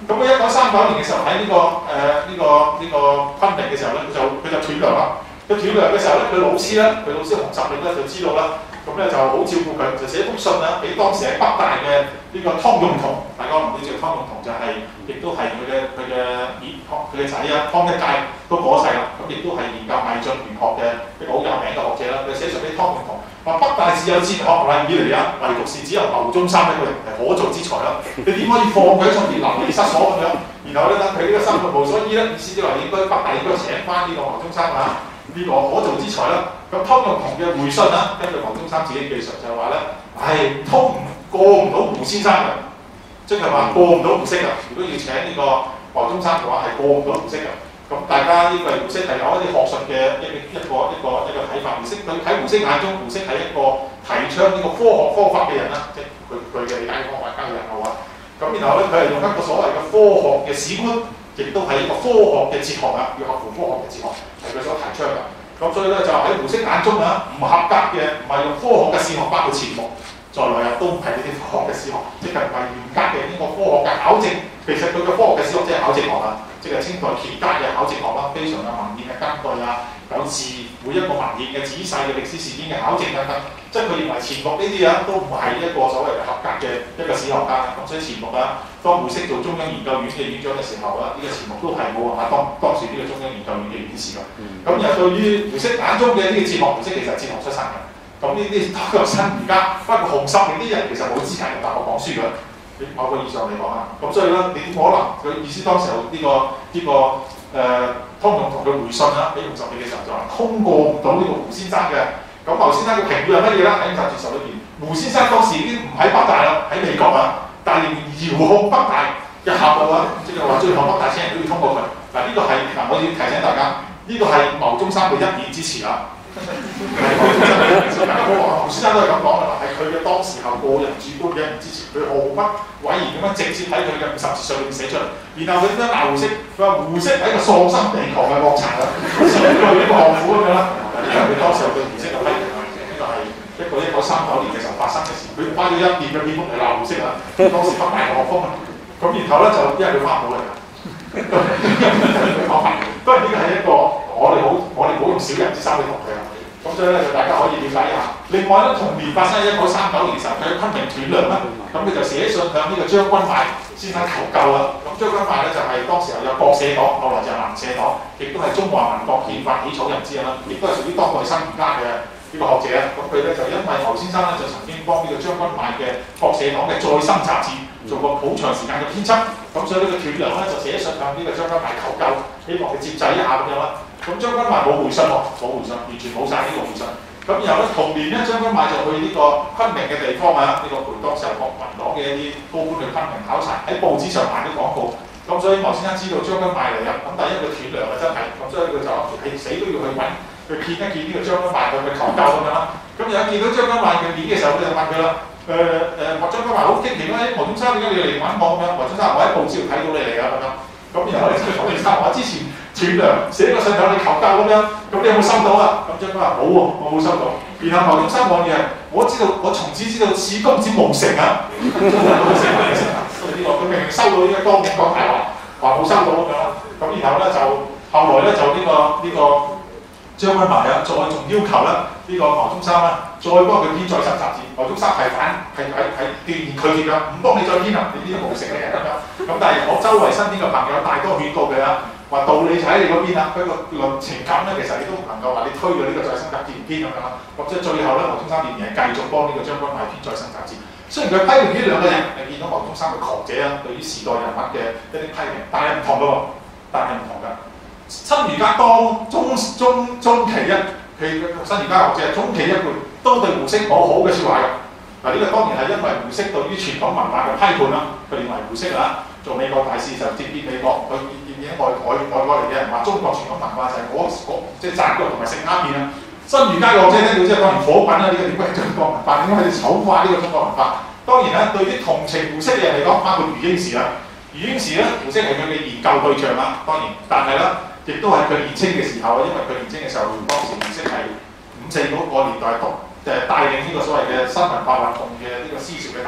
B: 咁佢一九三九年嘅時候喺呢、這個誒呢、呃這個呢、這個昆明嘅時候咧，佢就佢就斷糧啦。佢斷糧嘅時候咧，佢老師咧，佢老師洪十力咧就知道啦。咁咧就好照顧佢，就寫封信啊，俾當時喺北大嘅呢個湯用彤，大家唔知道湯用彤就係、是，亦都係佢嘅佢嘅熱佢嘅仔啊，湯一介都過世啦，咁亦都係研究魏晉玄學嘅一個好有名嘅學者啦。佢寫信俾湯用彤，話北大只有哲學例以嚟啊，唯獨是只有牟宗三一個人係可造之才啦。你點可以放佢喺上面流離失所咁樣？然後咧等佢呢個生活無，所以咧意思就話應該北大應該請翻呢個牟宗三啊。呢個可造之才啦，咁湯用彤嘅回信啊，根據牟宗三自己記述就係話咧，唉，通過唔到胡先生嘅，即係話過唔到胡適嘅。如果要請呢個牟宗三嘅話，係過唔到胡適嘅。咁大家呢個胡適係有一啲學術嘅一一個一個一個睇法。胡適佢喺胡適眼中，胡適係一個提倡呢個科學方法嘅人啦，即係佢佢嘅理解方法加嘅人嘅話。咁然後咧，佢係用一個所謂嘅科學嘅史觀。亦都係一個科學嘅哲學啊，要合乎科學嘅哲學係佢所提倡嘅。咁所以咧就喺胡適眼中啊，唔合格嘅唔係用科學嘅史學，包括錢穆在內啊，都唔係呢啲科學嘅史學，即係唔係嚴格嘅呢個科學嘅考證。其實佢嘅科學嘅史學即係考證學啊，即係清代乾嘉嘅考證學啦，非常有文獻嘅根據啊，有自每一個文獻嘅仔細嘅歷史事件嘅考證等等。即係佢認為錢穆呢啲啊都唔係一個所謂嘅合格嘅一個史學家。咁所以錢穆啊，當胡適做中央研究院嘅院長嘅時候啊，呢、這個錢穆都係冇辦法當當時呢個中央研究院嘅院士㗎。咁又對於胡適眼中嘅呢個哲學，胡適其實係哲學出身嘅。咁呢啲多學生而家，包括洪十力啲人其實冇資格入大學講書㗎。某個意義上嚟講啊，咁所以咧，你點可能佢意思當時候呢、這個呢、這個誒湯用彤嘅回信啦，俾洪十力嘅時候就話通過唔到呢個胡先生嘅。咁胡先生嘅評語係乜嘢咧？喺《雜誌十》裏邊，胡先生當時已經唔喺北大啦，喺美國啊，但係遙控北大嘅客戶啊，即係話最後北大請人都要通過佢。嗱呢個係嗱，我要提醒大家，呢、這個係牟宗三嘅一面之詞啦。係牟宗三嘅一面之詞。我話胡先生都係咁講㗎啦，係佢嘅當時候個人主觀嘅一面之詞，佢毫不諱言咁樣直接喺佢嘅五十字上面寫出嚟。然後佢點樣鬧胡適？佢話胡適係一個喪心病狂嘅惡賊啊，上對呢個學府咁樣啦。因為佢當時候對胡適嘅批評啊，呢個係一個一九三九年嘅時候發生嘅事。佢花咗一頁嘅篇幅嚟鬧胡適啊，當時北大嘅學風啊。咁然後咧就因為佢翻唔到嚟啦，佢翻唔到。當然呢個係一個我哋好我哋唔好用小人之心去同佢啊。咁所以咧就大家可以了解一下。另外咧同年發生喺一九三九年嘅時候，佢喺昆明斷糧啦，咁佢就寫信向呢個張君勱先生求救啦。咁張君勱咧就係、是、當時候有國社黨，後來就係民社黨，亦都係中華民國憲法起草人之一啦，亦都係屬於當代新儒家嘅呢個學者啊。咁佢咧就因為牟先生咧就曾經幫呢個張君勱嘅國社黨嘅再生雜誌做過好長時間嘅編輯，咁所以呢個斷糧咧就寫信向呢個張君勱求救，希望佢接濟一下咁樣啦。咁張君勱冇回信喎，冇回信，完全冇晒呢個回信。咁然後咧同年咧，張君勱就去呢個昆明嘅地方啊，呢、這個陪當時候國民黨嘅一啲高官去昆明考察，喺報紙上賣啲廣告。咁所以牟先生知道張君勱嚟啊，咁第一佢斷糧啊真係，咁所以佢就係死都要去揾，去見一見呢個張君勱，去求救咁樣啦。咁有見到張君勱嘅面嘅時候，佢就問佢啦，誒、呃、誒，張君勱好驚奇啦，牟宗三點解你要嚟揾我咁樣？牟宗三我喺報紙度睇到你嚟啊咁樣。咁然後咧，牟宗三話之前斷糧寫個信向你求救咁樣，咁你有冇收到啊？咁張君勱話冇喎，我冇收到。然後牟宗三講嘢，我知道，我從此知道此公子無誠啊，冇誠冇誠啊！所以呢個佢明明收到呢個當面講大話，話冇收到咁樣啦。咁然後咧就後來咧就呢、這個呢、這個張君勱啊，再仲要求咧呢、這個牟宗三啦，再幫佢編再生雜誌。牟宗三係反係係係斷然拒絕㗎，唔幫你再編啦，你呢啲無誠嘅人咁樣。咁但係我周圍身邊嘅朋友大多勸告佢啊。話道理就喺你嗰邊啦，不過論情感咧，其實你都唔能夠話你推咗呢個再生雜誌唔編咁樣啦。咁即係最後咧，牟宗三仍然係繼續幫呢個張君勱編再生雜誌。雖然佢批評呢兩個人，你見到牟宗三嘅狂者啊，對於時代人物嘅一啲批評，但係唔同㗎喎，但係唔同㗎。新儒家當中中中期一，佢新儒家學者中期一輩都對胡適冇好嘅説話㗎。嗱呢個當然係因為胡適對於傳統文化嘅批判啦，佢認為胡適啊做美國大使就接見美國，佢見外外外國嚟嘅人話中國傳統文化就係嗰嗰即係摘腳同埋食鴉片啊！新儒家嘅學者聽到即係當然火滾啦！呢、這個點解係中國文化？點解係醜化呢個中國文化？當然啦，對啲同情胡適嘅人嚟講，包括余英時啦，余英時咧胡適係佢嘅研究對象啦，當然，但係咧亦都係佢年青嘅時候啊，因為佢年青嘅時候當時胡適係五四嗰個年代讀誒帶領呢個所謂嘅新文化運動嘅呢個思潮嘅大旗手啊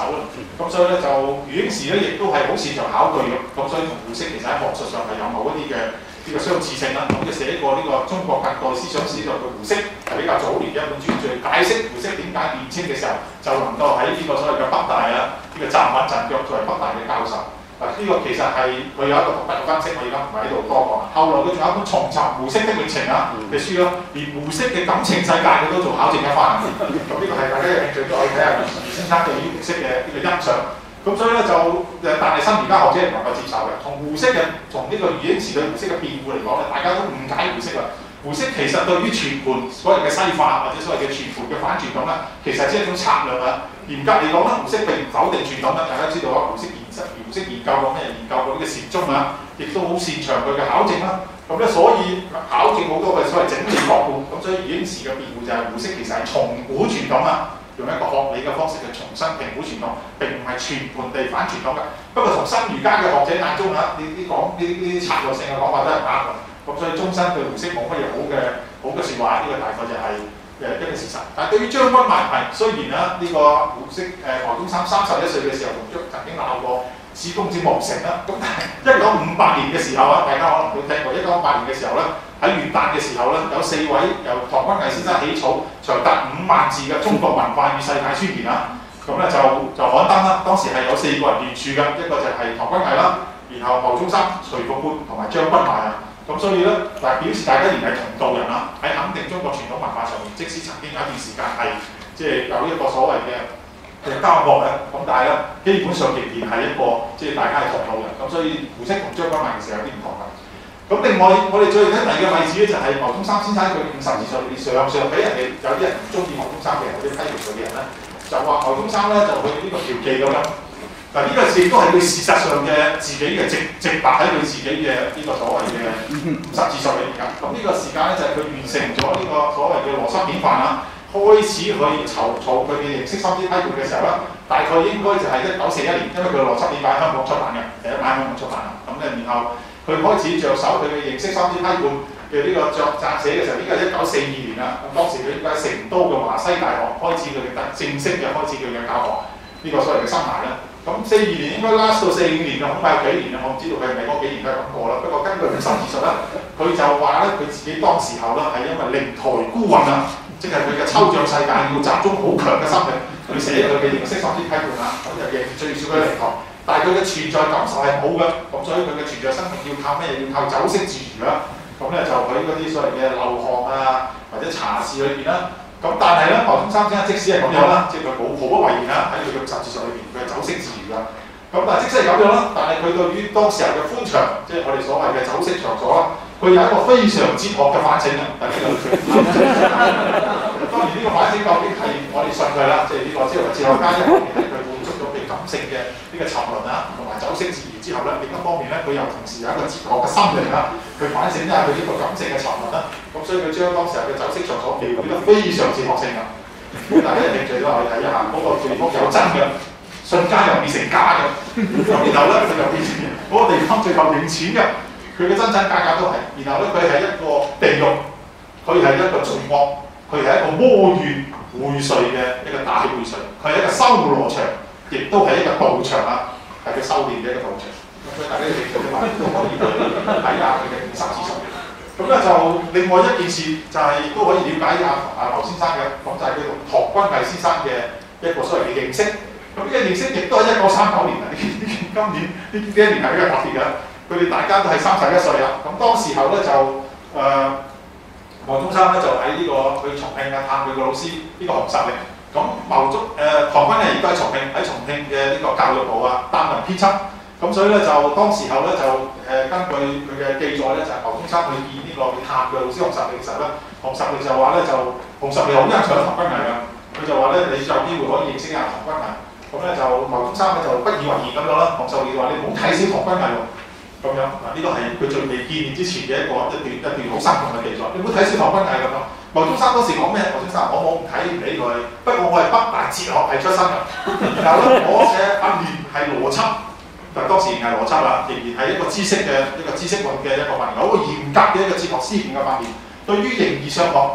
B: 啦。咁所以咧就余英時咧亦都係好擅長考據嘅，咁所以同胡適其實喺學術上係有某一啲嘅呢個相似性啦。咁就寫過呢個中國近代思想史上嘅胡適係比較早年嘅一本專著，解釋胡適點解年青嘅時候就能夠喺呢個所謂嘅北大啊呢、這個站穩陣腳作為北大嘅教授。嗱，呢個其實係佢有一個獨特嘅分析，我而家唔係喺度多講啦。後來佢仲有一本重尋胡適的歷程啊嘅書咯，連胡適嘅感情世界佢都做考證一番。咁呢個係大家有興趣都可以睇下余先生對於胡適嘅呢個欣賞。咁所以咧就誒，但係新儒家學者唔能夠接受嘅。從胡適嘅，從呢個余英時對胡適嘅辯護嚟講咧，大家都誤解胡適啦。胡適其實對於全盤所謂嘅西化或者所謂嘅全盤嘅反傳統咧，其實係一種策略啊。嚴格嚟講咧，胡適並唔否定傳統啦。大家知道啊，胡適研胡適研究過咩？研究過呢個禪宗啊，亦都好擅長佢嘅考證啦。咁咧，所以考證好多嘅所謂整理學判。咁所以余英時嘅辯護就係胡適其實係重估傳統啊。用一個學理嘅方式去重新評估傳統，並唔係全盤地反傳統嘅。不過從新儒家嘅學者眼中啊，呢啲講呢呢啲策略性嘅講法都係唔啱嘅。咁所以終身對胡適冇乜嘢好嘅好嘅説話，呢、這個大概就係誒一個事實。但係對於張君寰係，雖然啊呢、這個胡適誒牟宗三三十一歲嘅時候同張曾經鬧過史公子無成啦。咁但係一九五八年嘅時候啊，大家可能都聽過。一九五八年嘅時候咧，喺元旦嘅時候咧，有四位由唐君毅先生起草，長達五萬字嘅《中國文化與世界宣言》啊，咁咧就就刊登啦。當時係有四個人聯署嘅，一個就係唐君毅啦，然後牟宗三、徐復觀同埋張君寰啊。咁所以咧，嗱表示大家仍係同道人啦，喺肯定中國傳統文化上面，即使曾經有一段時間係即係有一個所謂嘅嘅交惡咧，咁但係咧基本上仍然係一個即係大家係同道人。咁所以胡適同張君寰其實有啲唔同嘅。咁另外，我哋再睇第二個例子咧，就係牟宗三先生佢五十二歲，上上俾人哋有啲人唔中意牟宗三嘅人，或者批評佢嘅人咧，就話牟宗三咧就去呢個嫖妓咁樣。嗱，呢個亦都係佢事實上嘅自己嘅直直白喺佢自己嘅呢個所謂嘅五十二歲嘅而家。咁呢個時間咧就係佢完成咗呢個所謂嘅羅輯典範啊，開始去籌措佢嘅認識心知批判嘅時候咧，大概應該就係一九四一年，因為佢羅輯典範喺香港出版嘅，第一版喺香港出版啊。咁咧然後佢開始着手佢嘅認識心知批判嘅呢個作撰寫嘅時候，呢個係一九四二年啦。咁當時佢應該喺成都嘅華西大學開始佢嘅正式嘅開始佢嘅教學呢、這個所謂嘅生涯啦。咁四二年應該 last 到四五年啊，恐怕有幾年啊，我唔知道佢係咪嗰幾年都係咁過啦。不過根據佢十二述咧，佢就話咧佢自己當時候咧係因為靈台孤魂啊，即係佢嘅抽象世界要集中好強嘅心力去寫佢嘅認識心知批判啊。咁就認最少佢靈台，但係佢嘅存在感受係冇嘅。咁所以佢嘅存在生命要靠咩？要靠酒色自娛啦。咁咧就喺嗰啲所謂嘅陋巷啊或者茶室裏邊啦。咁但係咧，牟宗三先生即使係咁樣啦，即係佢冇毫不諱言啦，喺佢嘅十字書裏邊，佢係酒色自娛噶。咁但係即使係咁樣啦，但係佢對於當時候嘅寬場，即係我哋所謂嘅酒色場所啦，佢有一個非常哲學嘅反省啊！但係呢個當然呢個反省究竟係我哋信佢啦，即係呢個即係哲學家一方面咧，佢滿足咗佢感性嘅呢個沉淪啊，同埋酒色自娛之後咧，另一方面咧，佢又同時有一個哲學嘅心靈啊，去反省一下佢呢個感性嘅沉淪啦。咁所以佢將當時候嘅酒色場所描繪得非常哲學性啊！大家有興趣都可以睇一下，嗰、那個地方有真嘅，瞬間又變成假嘅。咁然後咧，佢又變成嗰、那個地方最後認錢嘅，佢嘅真真假假都係。然後咧，佢係一個地獄，佢係一個罪惡，佢係一個魔怨會稅嘅一個大會稅，佢係一個修羅場，亦都係一個道場啊，係佢修煉嘅一個道場。咁所以大家有興趣嘅話，都可以去睇下佢嘅五十字書。咁咧就另外一件事就係、是、都可以了解阿阿牟先生嘅，咁就係佢同唐君毅先生嘅一個所謂嘅認識。咁呢個認識亦都係一九三九年啊！呢今年呢呢一年係比較特別嘅，佢哋大家都係三十一歲啦。咁當時候咧就誒牟宗三咧就喺呢、這個去重慶啊探佢個老師呢、這個熊十力。咁牟宗誒唐君毅亦都喺重慶喺重慶嘅呢個教育部啊擔任編輯。咁所以咧就當時候咧就誒、呃、根據佢嘅記載咧，就係牟宗三去見呢個去探佢老師熊十力嘅時候咧，熊十力就話咧就熊十力好欣賞唐君毅嘅，佢就話咧你有機會可以認識下唐君毅。咁咧就牟宗三咧就不以為然咁樣啦。熊十力就話你唔好睇小唐君毅喎，咁樣嗱呢個係佢最未見面之前嘅一個一段一段好生動嘅記載。你唔好睇小唐君毅咁樣。牟宗三當時講咩？牟宗三我冇唔睇唔理佢，不過我係北大哲學系出身嘅，然後咧我嘅阿年係邏輯。但當時仍係邏輯啦，仍然係一個知識嘅一個知識論嘅一個訓練，好嚴格嘅一個哲學思辨嘅訓練。對於形而上學講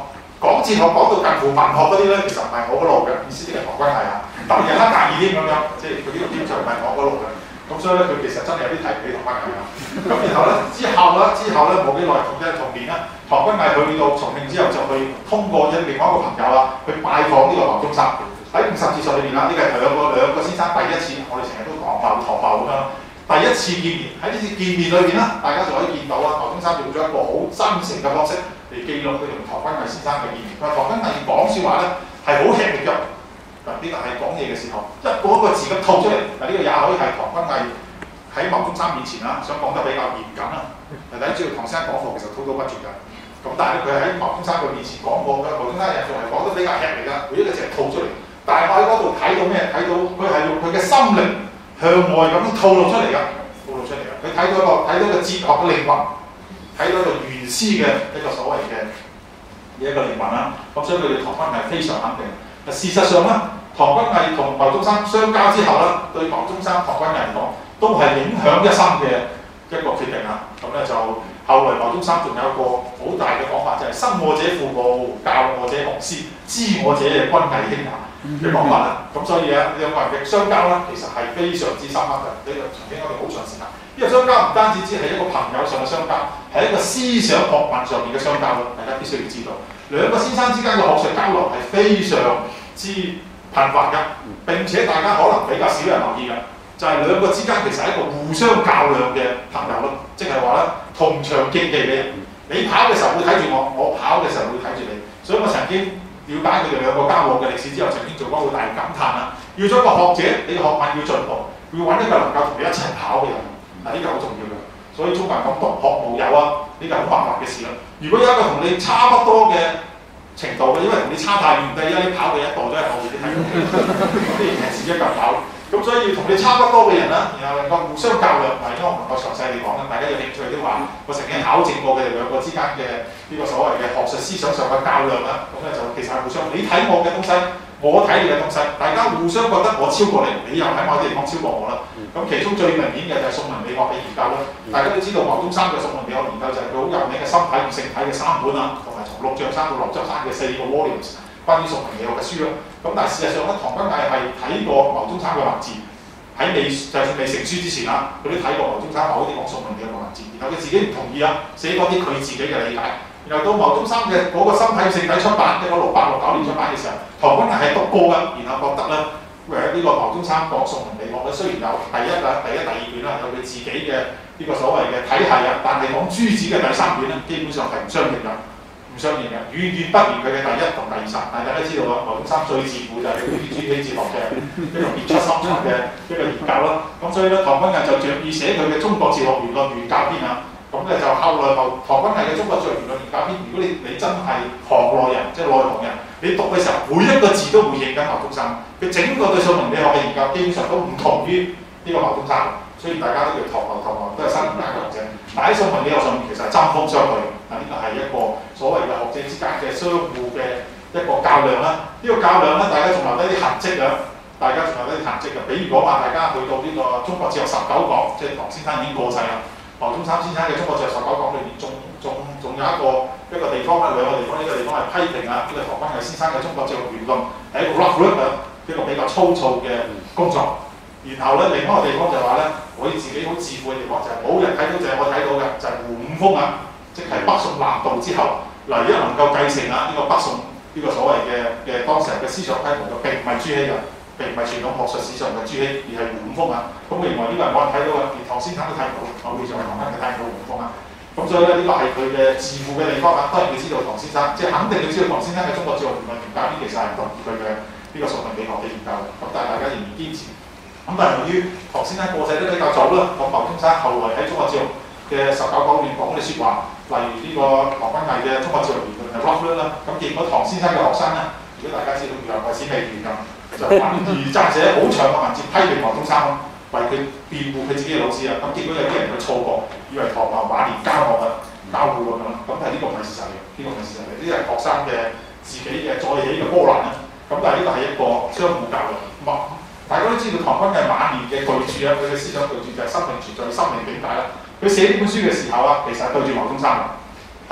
B: 講哲學講到近乎文學嗰啲咧，其實唔係我嗰路嘅，意思即係唐君毅啊，特別係黑格爾添咁樣，即係佢呢個編就唔係我嗰路嘅。咁所以咧，佢其實真係有啲睇唔起唐君毅啊。咁然後咧，之後咧，之後咧冇幾耐，同嘅同年咧，唐君毅去到重慶之後，就去通過一另外一個朋友啊，去拜訪呢個牟宗三。喺五十節述裏邊啦，呢個係兩個兩個先生第一次，我哋成日都講牟唐牟咁樣。第一次見面喺呢次見面裏邊啦，大家就可以見到啦，牟宗三用咗一個好真誠嘅方式嚟記錄佢同唐君毅先生嘅見面。佢話唐君毅講説話咧係好吃力嘅，嗱呢個係講嘢嘅時候一個一個字咁吐出嚟。嗱呢個也可以係唐君毅喺牟宗三面前啦，想講得比較嚴謹啦。大家知道唐先生講課其實滔滔不絕㗎，咁但係咧佢喺牟宗三嘅面前講過嘅，牟宗三人仲係講得比較吃力㗎，每一個字係吐出嚟。但係我喺嗰度睇到咩？睇到佢係用佢嘅心靈向外咁樣透露出嚟㗎，透露出嚟㗎。佢睇到一個睇到一個哲學嘅靈魂，睇到一個玄思嘅一個所謂嘅一個靈魂啦。咁所以佢哋唐君毅係非常肯定。事實上咧，唐君毅同牟宗三相交之後咧，對牟宗三、唐君毅嚟講都係影響一生嘅一個決定啊。咁咧就後來牟宗三仲有一個好大嘅講法，就係、是、生我者父母，教我者學師，知我者君毅兄也嘅講法啦。咁所以咧，兩個人嘅相交咧，其實係非常之深刻嘅。呢個曾經我哋好長時間，呢個相交唔單止只係一個朋友上嘅相交，係一個思想學問上面嘅相交咯。大家必須要知道，兩個先生之間嘅學術交流係非常之頻繁嘅，並且大家可能比較少人留意嘅，就係、是、兩個之間其實係一個互相較量嘅朋友咯。即係話咧，同場競技嘅人，你跑嘅時候會睇住我，我跑嘅時候會睇住你。所以我曾經了解佢哋兩個交往嘅歷史之後，曾經做過好大嘅感嘆啦。要做一個學者，你嘅學問要進步，要揾一個能夠同你一齊跑嘅人，嗱呢個好重要嘅。所以中國人講獨學無友啊，呢個好麻煩嘅事啦。如果有一個同你差不多嘅程度嘅，因為同你差太遠，第一你跑嘅一步都係後面啲睇到嘅，咁啲人係自己一嚿跑。咁所以要同你差不多嘅人啦，然後能夠互相較量，嗱，因為我唔能夠詳細嚟講啦，大家有興趣都話，我曾經考證過佢哋兩個之間嘅呢個所謂嘅學術思想上嘅較量啦。咁咧就其實係互相，你睇我嘅東西，我睇你嘅東西，大家互相覺得我超過你，你又喺某啲地方超過我啦。咁其中最明顯嘅就係宋文理學嘅研究啦。大家都知道牟宗三嘅宋文理學研究就係佢好有名嘅心體與性體嘅三本啊，同埋從陸象山到流執山嘅四個 volumes 關於宋文理學嘅書啦。咁但係事實上咧，唐君毅係睇過牟宗三嘅文字，喺未就算未成書之前啊，佢都睇過牟宗三某啲講宋文理學嘅文字，然後佢自己唔同意啊，寫多啲佢自己嘅理解。然後到牟宗三嘅嗰個心體與性體出版，即係六八六九年出版嘅時候，唐君毅係讀過嘅，然後覺得咧誒呢個牟宗三講宋文理學咧，雖然有第一啊、第一、第二卷啦，有佢自己嘅呢個所謂嘅體系啊，但係講朱子嘅第三卷咧，基本上係唔相應嘅。唔相應嘅，遠遠不如佢嘅第一同第二集。但係大家知道啦，牟宗三最自負就係佢啲朱熹哲學嘅一個傑出心裁嘅一個研究啦。咁所以咧，唐君毅就著意寫佢嘅《中國哲學原論原教篇》啊。咁咧就後來唐君毅嘅《中國哲學原論原教篇》，如果你你真係行內人，即係內行人，你讀嘅時候每一個字都回應緊牟宗三。佢整個對宋文理學嘅研究基本上都唔同於呢個牟宗三。所以大家都叫唐牟唐牟，都係三點解嘅學者。但喺宋文理學上面其實係針鋒相對，嗱呢個係一個所謂嘅學者之間嘅相互嘅一個較量啦。呢、這個較量咧，大家仲留低啲痕跡啊！大家仲留低啲痕跡嘅，比如講話大家去到呢個中國哲學十九講，即係唐先生已經過世啦。牟宗三先生嘅中國哲學十九講裏面，仲仲仲有一個一個地方咧，兩個地方，呢、這個地方係批評啊呢、這個唐君毅先生嘅中國哲學原論係一個 rough work 啊，一個比較粗糙嘅工作。然後咧，另外一個地方就話咧，我自己好自負嘅地方就係、是、冇人睇到，就係我睇到嘅，就係、是、胡五峰啊，即係北宋南渡之後，嗱，如果能夠繼承啊呢、這個北宋呢個所謂嘅嘅當時人嘅思想規模嘅，並唔係朱熹人，並唔係傳統學術史上嘅朱熹，而係胡五峰啊。咁我認為呢個係冇人睇到嘅，連唐先生都睇唔到，我會上係唐生佢睇唔到胡五峰啊。咁所以咧，呢、這個係佢嘅自負嘅地方啊。當然佢知道唐先生，即係肯定佢知道唐先生嘅中國哲學原論原教篇其實係唔同意佢嘅呢個宋文理學嘅研究嘅。咁但係大家仍然堅持。咁但係由於唐先生過世都比較早啦，咁牟宗三後來喺中國哲學嘅十九講裏面講啲説話，例如呢個唐君毅嘅中國哲學原論係 rough 啦，咁結果唐先生嘅學生咧，如果大家知道楊貴史未完咁，就憤而撰寫好長嘅文字批評牟宗三，為佢辯護佢自己嘅老師啊，咁結果有啲人去錯覺，以為唐牟晚年交惡啊、交惡咁樣，咁但係呢個唔係事實嚟嘅，呢、這個唔係事實嚟，呢啲係學生嘅自己嘅再起嘅波瀾啊，咁但係呢個係一個相互教育。大家都知道唐君毅晚年嘅巨著啊，佢嘅思想巨著就係《生命存在與生命境界》啦。佢寫呢本書嘅時候啊，其實係對住牟宗三嘅。喺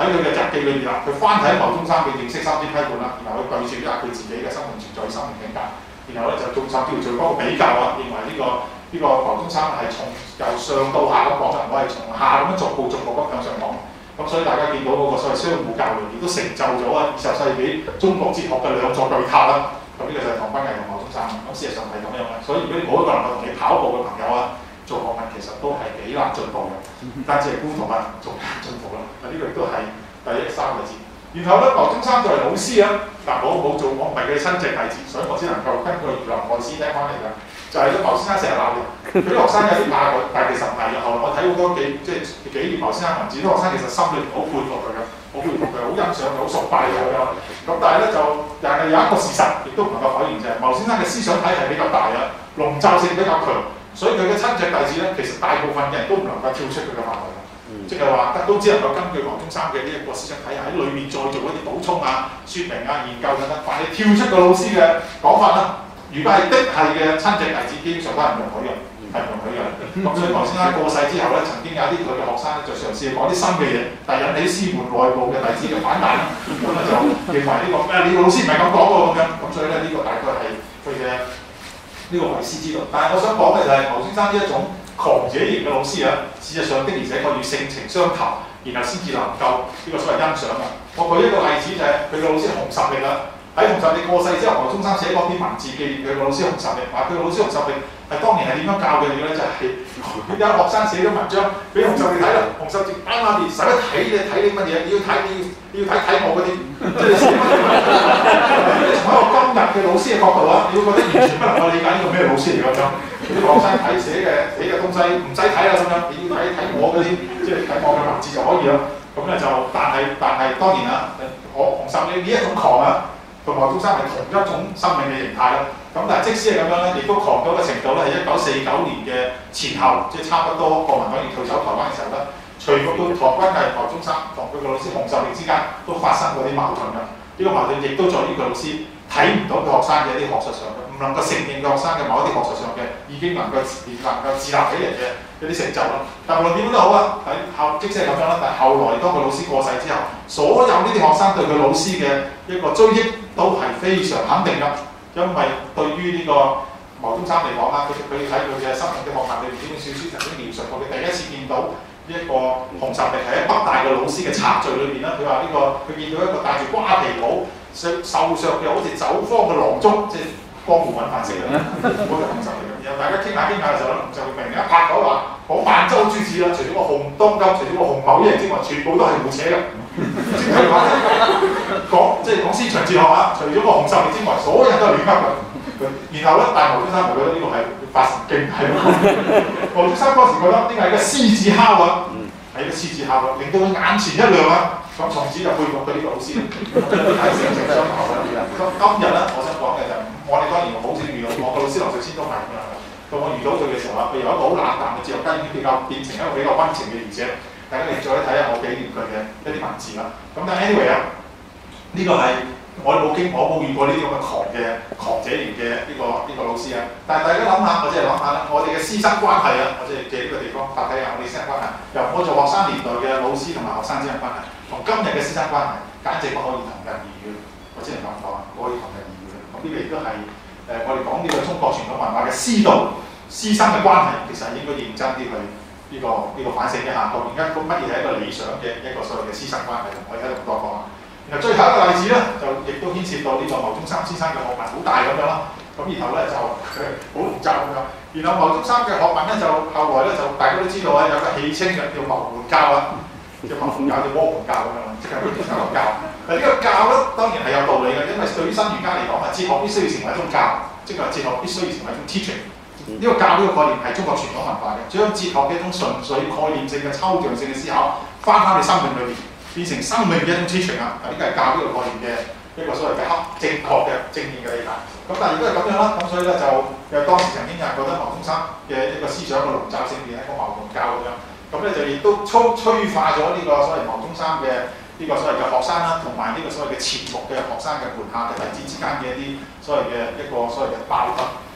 B: 喺佢嘅日記裏邊啦，佢翻睇牟宗三嘅認識三篇批判啦，然後佢對照一下佢自己嘅生命存在、生命境界，然後咧就仲甚至乎做嗰個比較啊，認為呢、這個呢、這個牟宗三係從由上到下咁講，我係從下咁樣逐步逐步咁向上講。咁所以大家見到嗰個所謂相互教育，亦都成就咗啊二十世紀中國哲學嘅兩座巨塔啦。咁呢個就係唐君毅同牟宗三。咁事實上係咁樣嘅。所以如果你冇一個能夠同你跑步嘅朋友啊，做學問其實都係幾難進步嘅，唔單止係觀同啊，仲難進步啦。啊呢個亦都係第一三個字。然後咧，牟宗三作為老師啊，嗱我冇做，我唔係佢親戚弟子，所以我只能夠根據如林外史聽翻嚟嘅。就係咧，牟先生成日鬧人，佢啲學生有啲怕佢，但係其實唔係嘅。後來我睇好多幾即係幾頁牟先生文字，啲學生其實心裏好佩服佢嘅，好佩服佢，好欣賞佢，好崇拜佢咁。咁但係咧就，但係有一個事實，亦都唔能夠否認就係牟先生嘅思想體系比較大啊，籠罩性比較強，所以佢嘅親戚弟子咧，其實大部分嘅人都唔能夠跳出佢嘅範圍。即係話，都只能夠根據牟宗三嘅呢一個思想體系喺裏面再做一啲補充啊、説明啊、研究等等。凡係跳出個老師嘅講法啦，如果係的係嘅親戚弟子，基本上都係唔容許嘅，係唔容許嘅。咁所以牟先生過世之後咧，曾經有啲佢嘅學生咧就嘗試講啲新嘅嘢，但係引起師門內部嘅弟子嘅反彈啦。咁啊就認為呢、這個咩？你個老師唔係咁講喎咁樣。咁所以咧呢、這個大概係佢嘅呢個為師之道。但係我想講嘅就係牟先生呢一種狂者型嘅老師啊，事實上的而且確要性情相投，然後先至能夠呢個所謂欣賞啊。我舉一個例子就係佢嘅老師熊十力啦。喺熊十力過世之後，牟宗三寫嗰篇文字紀念佢個老師熊十力，話佢個老師熊十力係當年係點樣教佢哋嘅咧？就係、是、有學生寫咗文章俾熊十力睇啦，熊十力啱啱你使乜睇你睇你乜嘢？你要睇你要你要睇睇我嗰啲，即係你寫乜嘢？你從一個今日嘅老師嘅角度啊，你會覺得完全不能夠理解呢個咩老師嚟㗎咁。啲學生睇寫嘅寫嘅東西唔使睇啦咁樣，你要睇睇我嗰啲，即係睇我嘅文字就可以啦。咁咧就，但係但係當然啦，我熊十力呢一種狂啊，同牟宗三係同一種生命嘅形態啦。咁但係即使係咁樣咧，亦都狂到一個程度咧，係一九四九年嘅前後，即係差不多國民黨要退守台灣嘅時候咧，隨服到唐君毅、牟宗三同佢個老師熊十力之間都發生過啲矛盾㗎。呢、這個矛盾亦都在於佢老師睇唔到佢學生嘅一啲學術上嘅，唔能夠承認佢學生嘅某一啲學術上嘅已經能夠能夠自立起嚟嘅一啲成就啦。但無論點都好啊，喺後即使係咁樣啦，但係後來當佢老師過世之後，所有呢啲學生對佢老師嘅一個追憶都係非常肯定㗎，因為對於呢個牟宗三嚟講啦，佢佢睇佢嘅生命嘅學問裏邊，呢本小書曾經描述過，佢第一次見到呢一個熊十力係喺北大嘅老師嘅茶敍裏邊啦。佢話呢個佢見到一個戴住瓜皮帽、瘦瘦削嘅好似酒坊嘅郎中，即係江湖揾飯食嘅，嗰個熊十力。然後大家傾下傾下嘅時候咧，就明一拍口話講萬州諸子啦，除咗個熊當金，除咗個熊某一人之外，全部都係胡扯嘅。即係話講即係講思想哲學啊，除咗個熊十力之外，所有人都係亂噏嘅。然後咧，但係牟宗三覺得呢個係發神經，係咯。牟宗三當時覺得呢個係個獅子哮啊，係個獅子哮啊，令到佢眼前一亮啊。咁從此就佩服佢呢個老師，係性情相投嘅。咁今日咧，我想講嘅就係、是，我哋當然好少遇到我個老師劉瑞先都係咁樣嘅。到我遇到佢嘅時候啊，佢由一個好冷淡嘅哲學家已經比較變成一個比較溫情嘅儒者。大家你再睇下我紀念佢嘅一啲文字啦。咁但係 anyway 啊，呢個係我冇經我冇遇過呢啲咁嘅狂嘅狂者型嘅呢個呢、這個老師啊。但係大家諗下，我即係諗下啦，我哋嘅師生關係啊，我即係借呢個地方發睇下我哋師生關係。由我做學生年代嘅老師同埋學生之間關係，同今日嘅師生關係，簡直不可以同日而語。我只能咁講啊，可以同日而語。咁呢個亦都係誒我哋講呢個中國傳統文化嘅師道師生嘅關係，其實係應該認真啲去呢、這個呢、這個反省一下，究竟一個乜嘢係一個理想嘅一個所謂嘅師生關係，我而家就唔多講啦。然後最後一個例子咧，就亦都牽涉到呢個牟宗三先生嘅學問好大咁樣啦。咁然後咧就好複雜咁樣。然後牟宗三嘅學問咧就後來咧就大家都知道啊，有個戲稱嘅叫牟門教啊。叫牟門教，叫摩門教咁樣，即係呢個教。嗱呢個教咧當然係有道理嘅，因為對於新儒家嚟講啊，哲學必須要成為一種教，即係話哲學必須要成為一種 teaching。呢、這個教呢個概念係中國傳統文化嘅，將哲學嘅一種純粹概念性嘅抽象性嘅思考，翻返去生命裏邊，變成生命嘅一種 teaching 啊！嗱呢個係教呢個概念嘅一個所謂嘅恰正確嘅正面嘅理解。咁但係如果係咁樣啦，咁所以咧就有當時曾經有人覺得牟宗三嘅一個思想嘅籠罩性變係一個牟門教咁樣。咁咧就亦都催催化咗呢個所謂牟宗三嘅呢個所謂嘅學生啦，同埋呢個所謂嘅潛伏嘅學生嘅門下嘅弟子之間嘅一啲所謂嘅一個所謂嘅矛盾。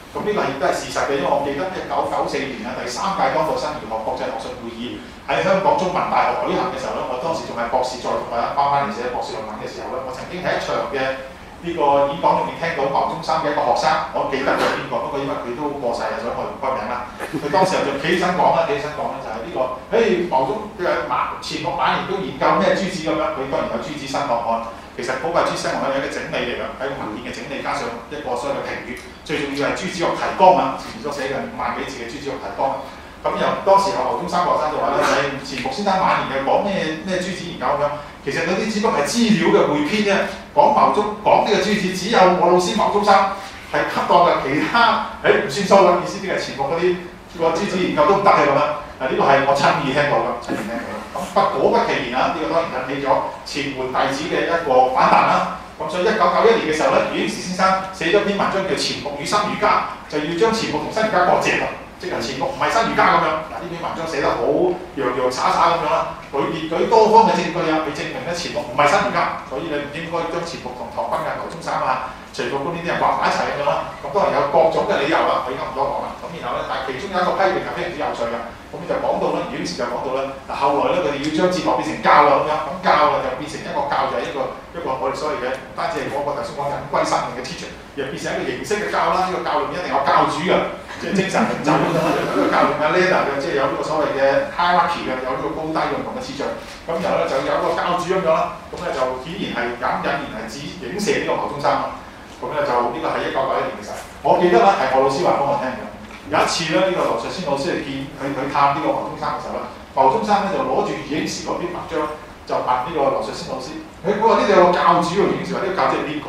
B: 咁呢個係亦都係事實嘅，因為我記得一九九四年啊第三屆當代生物學國際學術會議喺香港中文大學舉行嘅時候咧，我當時仲係博士在讀啊，翻返嚟寫博士論文嘅時候咧，我曾經喺一場嘅呢個演講裏面聽到牟宗三嘅一個學生，我記得佢邊個，不過因為佢都過世啊，所以我唔開名啦。佢當時就企起身講啦，企起身講咧就係呢個，誒牟宗嘅晚前六晚年都研究咩珠子咁樣，佢當然有珠子新檔案。其實嗰個珠子新檔案係一個整理嚟㗎，喺文件嘅整理加上一個所謂嘅評語，最重要係珠子學提綱啊，前面所寫嘅五萬幾字嘅珠子學提綱。咁由當時候牟宗三學生就話咧，誒錢穆先生晚年嘅講咩咩珠子研究咁樣，其實嗰啲只不過係資料嘅匯編啫。講牟宗講呢個珠子，只有我老師牟宗三係恰當嘅，其他誒唔算數啦。意思啲係錢穆嗰啲個珠子研究都唔得嘅咁樣。嗱呢個係我親耳聽到㗎，親耳聽到。咁不果不其然啊，呢、這個當然引起咗錢門弟子嘅一個反彈啦。咁所以一九九一年嘅時候咧，余英時先生寫咗篇文章叫《錢穆與新儒家》，就要將錢穆同新儒家割席啦。即係錢穆唔係新儒家咁樣，嗱呢篇文章寫得好洋洋灑灑咁樣啦，佢列舉多方嘅證據啊，去證明咧錢穆唔係新儒家，所以你唔應該將錢穆同唐君毅、牟宗三啊、徐復觀呢啲人畫埋一齊咁樣啦。咁當然有各種嘅理由啦，我而家唔多講啦。咁然後咧，但係其中有一個批評係非常之有趣嘅，咁就講到咧，余英時就講到咧，嗱後來咧佢哋要將哲學變成教啦咁樣，咁教啊就變成一個教就係一個一個我哋所謂嘅唔單止係我個頭先講隱歸生命嘅 teacher， 又變成一個形式嘅教啦。呢、這個教裏面一定有教主嘅。即係精神領袖咁樣，有個教練嘅 leader 嘅，即係有呢個所謂嘅 hierarchy 嘅，有呢個高低唔同嘅次序。咁然後咧就有一個教主咁樣啦，咁咧就顯然係隱隱然係指影射呢個牟宗三啦。咁咧就呢、這個係一九九一年嘅時候，我記得咧係我老師話俾我聽嘅。有一次咧，呢、這個劉述先老師嚟見佢佢探呢個牟宗三嘅時候咧，牟宗三咧就攞住余英時嗰篇文章就問呢個劉述先老師，佢佢話呢度有個教主喎，余英時話呢個教主係邊個？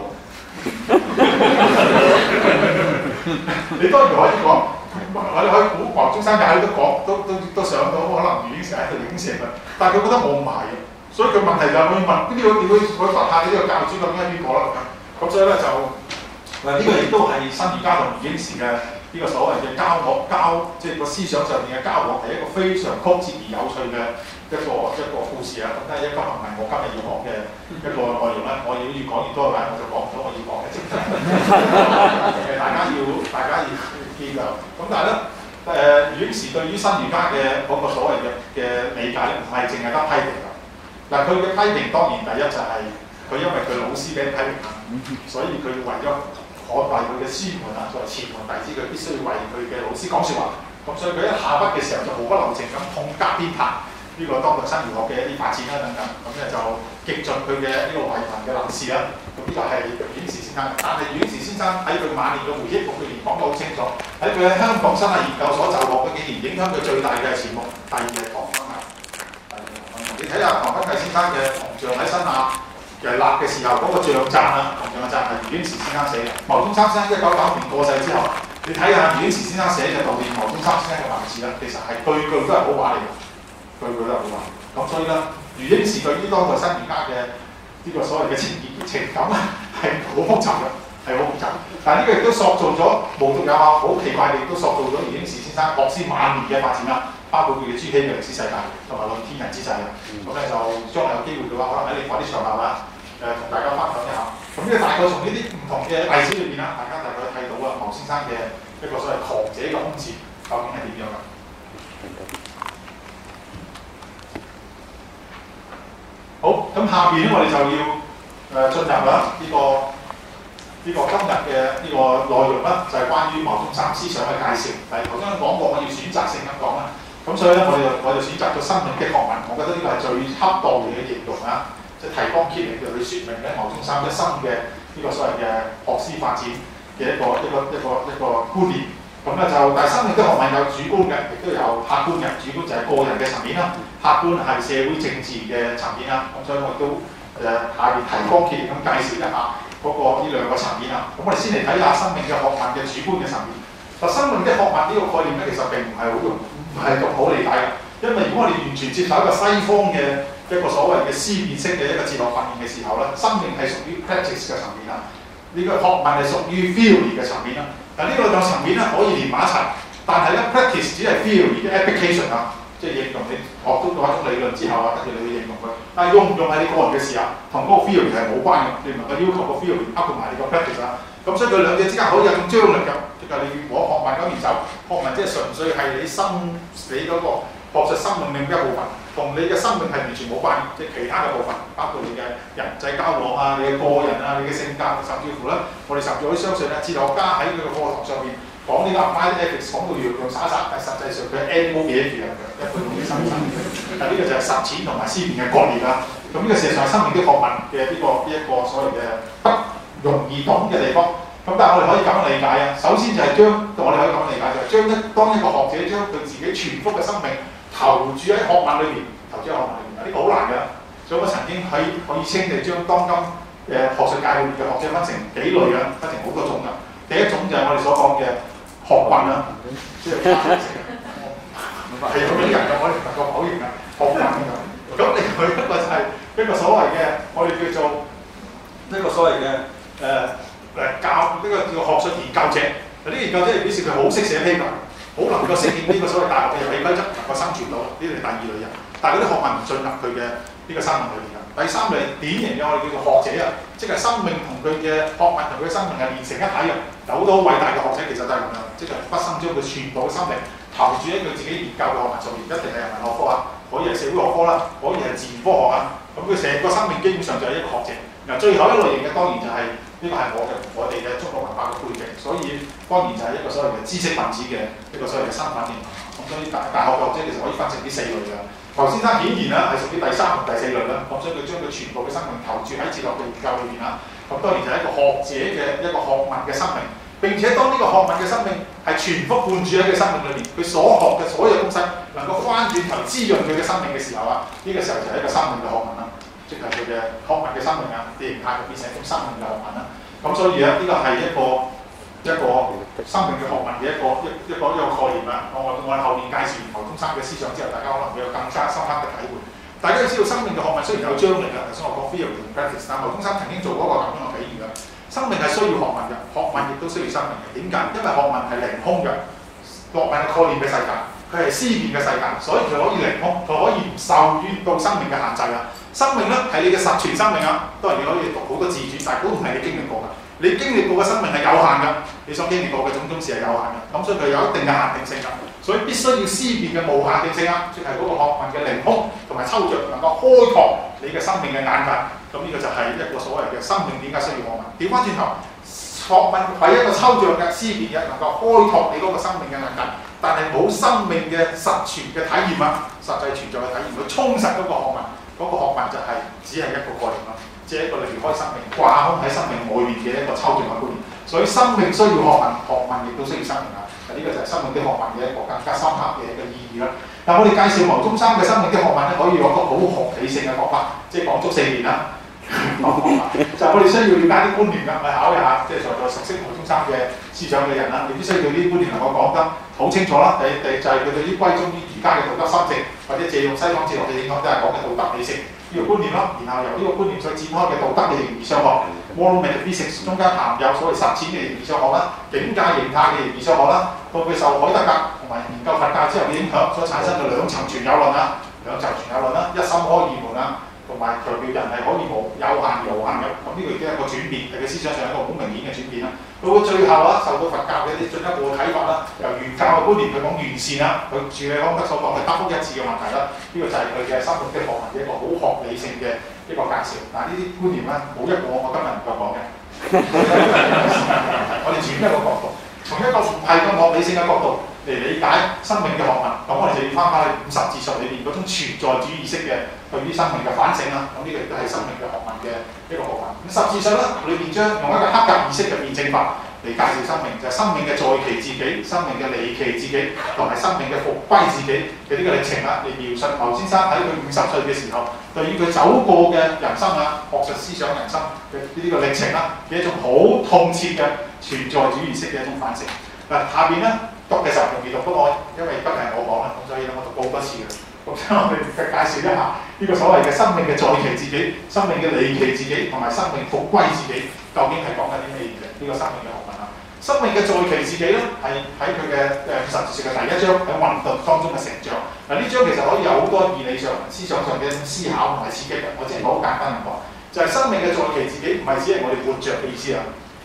B: 你當然可以講，我哋可以估牟宗三嘅喺度都講，都都都上到可能余英時喺度影射佢，但係佢覺得我唔係嘅，所以佢問題就係佢問呢個點會會發下呢個教主究竟係邊個啦咁樣，咁所以咧就嗱呢、這個亦都係新儒家同余英時嘅呢個所謂嘅交惡交，即係個思想上面嘅交惡，係一個非常曲折而有趣嘅一個一個故事啊！咁但係今日唔係我今日要講嘅一個內容啦，我要越講越多嘅話，我就講唔到我要講嘅精神。誒，大家要大家要記住。咁但係咧，誒余英時對於新儒家嘅嗰個所謂嘅嘅理解咧，唔係淨係得批評㗎。嗱，佢嘅批評當然第一就係佢因為佢老師俾人批評啦，所以佢為咗捍衞佢嘅師門啊，作為前門弟子，佢必須要為佢嘅老師講説話。咁所以佢一下筆嘅時候就毫不留情咁痛加鞭撻。呢個當代新儒學嘅一啲發展啦等等，咁咧就極盡佢嘅呢個為民嘅能事啦。咁呢個係余英時先生，但係余英時先生喺佢晚年嘅回憶錄裏面講得好清楚，喺佢喺香港生態研究所就學嘅幾年，影響佢最大嘅係錢穆，第二係唐君毅。你睇下唐君毅先生嘅銅像喺新亞嘅立嘅時候，嗰、那個像讚啊，銅像嘅讚係余英時先生寫嘅。牟宗三先生一九九五年過世之後，你睇下余英時先生寫嘅悼念牟宗三先生嘅文字啦，其實係句句都係好話嚟嘅。句句都係好話，咁所以咧，余英時對於當代新儒家嘅呢個所謂嘅情結情感咧，係好複雜嘅，係好複雜。但係呢個亦都塑造咗無獨有偶，好奇怪地亦都塑造咗余英時先生學思晚年嘅發展啦，包括佢嘅朱熹嘅歷史世界同埋論天人之際啊。咁咧就將來有機會嘅話，可能喺另外啲場合啊，誒、呃、同大家分享一下。咁呢個大概從呢啲唔同嘅例子裏邊啦，大家大概睇到啊，牟先生嘅一個所謂狂者嘅空字究竟係點樣㗎？好，咁下邊咧，我哋就要誒進入啦呢個呢、這個今日嘅呢個內容啦，就係、是、關於牟宗三思想嘅介紹。但係頭先講過，我要選擇性咁講啦。咁所以咧，我哋就我就選擇咗生命的學問，我覺得呢個係最恰當嘅形容啊，即係提綱挈領，就去説明咧牟宗三一生嘅呢個所謂嘅學思發展嘅一個一個一個一個觀念。咁咧就，但係生命的學問有主觀嘅，亦都有客觀嘅。主觀就係個人嘅層面啦，客觀係社會政治嘅層面啦。咁所以我亦都誒下邊提綱挈領咁介紹一下嗰、那個呢兩個層面啦。咁我哋先嚟睇下生命嘅學問嘅主觀嘅層面。嗱，生命的學問呢個概念咧，其實並唔係好容，唔係咁好理解嘅。因為如果我哋完全接受一個西方嘅一個所謂嘅思辨式嘅一個哲學訓練嘅時候咧，生命係屬於 practice 嘅層面啦。呢、這個學問係屬於 theory 嘅層面啦。嗱，呢個兩層面咧可以連埋一齊，但係咧 practice 只係 theory 嘅 application 啊，即係應用你學到嗰種理論之後啊，跟住你去應用佢。但係用唔用係你個人嘅事啊，同嗰個 theory 係冇關嘅。你唔能夠要求個 theory 包括埋你個 practice 啊。咁所以佢兩者之間可以有種張力嘅，亦就你如果學問咁而走，學問即係純粹係你生你嗰個學術生命嘅一部分，同你嘅生命係完全冇關係，即係其他嘅部分，包括你嘅人際交往啊、你嘅個人啊、你嘅性格，甚至乎咧，我哋甚至可以相信咧，哲學家喺佢嘅課堂上面講呢個 applied ethics 講到洋洋灑灑，但係實際上佢 animal behaviour嘅一般嘅生命。嗱呢個就係實踐同埋思辨嘅概念啦。咁呢個事實上係生命的學問嘅呢、這個呢一、這個所謂嘅不容易懂嘅地方。咁但係我哋可以咁樣理解啊。首先就係將我哋可以咁樣理解就係將一當一個學者將佢自己全幅嘅生命投注喺學問裏邊，投注喺學問裏邊，呢、這個好難㗎。所以我曾經喺可以稱地將當今誒學術界裏面嘅學者分成幾類嘅，分成好多種㗎。第一種就係我哋所講嘅學運啦，即係係咁樣人嘅，我哋唔能夠否認㗎，學運㗎。咁另外一個就係一個所謂嘅我哋叫做一個所謂嘅誒誒教呢、這個叫學術研究者。嗱呢個研究者係表示佢好識寫 paper， 好能夠適應呢個所謂大學嘅遊戲規則，能夠生存到。呢啲係第二類人，但係嗰啲學問唔進入佢嘅呢個生命裏邊㗎。第三類典型嘅我哋叫做學者啊，即係生命同佢嘅學問同佢嘅生命係連成一體嘅。有好多偉大嘅學者其實就係咁樣，即係畢生將佢全部嘅心力投注喺佢自己研究嘅學問上面，一定係人文學科啊，可以係社會學科啦，可以係自然科學啊。咁佢成個生命基本上就係一個學者。嗱，最後一類型嘅當然就係、是、呢、這個係我嘅我哋嘅中國文化嘅背景，所以當然就係一個所謂嘅知識分子嘅一個所謂嘅身份認同。咁所以大大學嘅學者其實可以分成呢四類嘅。劉先生顯然啦係屬於第三同第四類啦，咁所以佢將佢全部嘅生命投注喺哲學嘅研究裏邊啦。咁當然就係一個學者嘅一個學問嘅生命。並且當呢個學問嘅生命係全幅灌注喺佢生命裏邊，佢所學嘅所有東西能夠翻轉頭滋潤佢嘅生命嘅時候啊，呢、這個時候就係一個生命嘅學問啦，即係佢嘅學問嘅生命啊，形態就變成一種生命嘅學問啦。咁所以咧，呢、這個係一個一個生命嘅學問嘅一個一一個一個概念啦。我我我後面介紹完牟宗三嘅思想之後，大家可能會有更加深刻嘅體會。大家要知道，生命嘅學問雖然有張力啊，頭先我講 theory 同 practice， 但牟宗三曾經做過一個咁樣嘅比喻嘅。生命係需要學問嘅，學問亦都需要生命嘅。點解？因為學問係凌空嘅，學問係概念嘅世界，佢係思辨嘅世界，所以佢可以凌空，佢可以唔受於到生命嘅限制啊。生命咧係你嘅實存生命啊，當然你可以讀好多自傳，但係都唔係你經歷過嘅。你經歷過嘅生命係有限嘅，你所經歷過嘅種種事係有限嘅，咁所以佢有一定嘅限定性㗎。所以必須要思辨嘅無限定性啊，即係嗰個學問嘅凌空同埋抽象，能夠開拓你嘅生命嘅眼界。咁呢個就係一個所謂嘅生命點解需要學問。調翻轉頭，學問係一個抽象嘅思辨嘅，能夠開拓你嗰個生命嘅眼界，但係冇生命嘅實存嘅體驗啊，實際存在嘅體驗去充實嗰個學問。嗰、那個學問就係、是、只係一個概念咯，即係一個離開生命、掛空喺生命外面嘅一個抽象嘅觀念。所以生命需要學問，學問亦都需要生命啊。呢、這個就係生命的學問嘅一個更加深刻嘅一個意義啦。但係我哋介紹牟宗三嘅生命的學問咧，可以有一個好學理性嘅講法，即係講足四年啦。就係我哋需要了解啲觀念㗎，去考慮下，即係在座熟悉牟宗三嘅思想嘅人啦，你必須對呢啲觀念能夠講得好清楚啦。第第就係佢對於歸宗於儒家嘅道德心性，或者借用西方哲學嘅影響，都係講嘅道德理性呢、這個觀念咯。然後由呢個觀念再展開嘅道德嘅形而上學 （moral metaphysics） 中間含有所謂實踐嘅形而上學啦、境界形態嘅形而上學啦，到佢受海德格同埋研究佛教之後嘅影響所產生嘅兩層存有論啊、兩層存有論啦、一心開二門啊。同埋強調人係可以無有限而無限嘅，咁呢個亦都係一個轉變，係佢思想上一個好明顯嘅轉變啦。到到最後啊，受到佛教嘅啲進一步嘅啟發啦，由原教嘅觀念去講完善啦，佢處理康德所講嘅德福一致嘅問題啦，呢、這個就係佢嘅生活的學問嘅一個好學理性嘅一個介紹。但係呢啲觀念咧，冇一個我今日唔夠講嘅。我哋轉一個角度，從一個唔係咁學理性嘅角度嚟理解生命嘅學問，咁我哋就要翻返去五十自述裏邊嗰種存在主義式嘅對於生命嘅反省啦。咁呢個亦都係生命嘅學問嘅一個學問。五十自述咧，裏邊將用一個黑格爾式嘅辯證法嚟介紹生命，就係、是、生命嘅在其自己、生命嘅離其自己，同埋生命嘅復歸自己嘅呢個歷程啦，嚟描述牟先生喺佢五十歲嘅時候，對於佢走過嘅人生啊、學術思想人生嘅呢個歷程啦，嘅一種好痛切嘅存在主義式嘅一種反省。嗱，下邊咧讀嘅時候容易讀不耐，因為不係我講啦，咁所以咧我讀過好多次嘅。咁所以我哋介紹一下呢個所謂嘅生命嘅在其自己、生命嘅離其自己同埋生命復歸自己，究竟係講緊啲咩嘢嘅？呢、這個生命嘅學問啊，生命嘅在其自己咧，係喺佢嘅誒五十自述嘅第一章喺混沌當中嘅成長。嗱，呢章其實可以有好多義理上、思想上嘅一種思考同埋刺激嘅。我只係好簡單咁講，就係、是、生命嘅在其自己，唔係只係我哋活着嘅意思啊。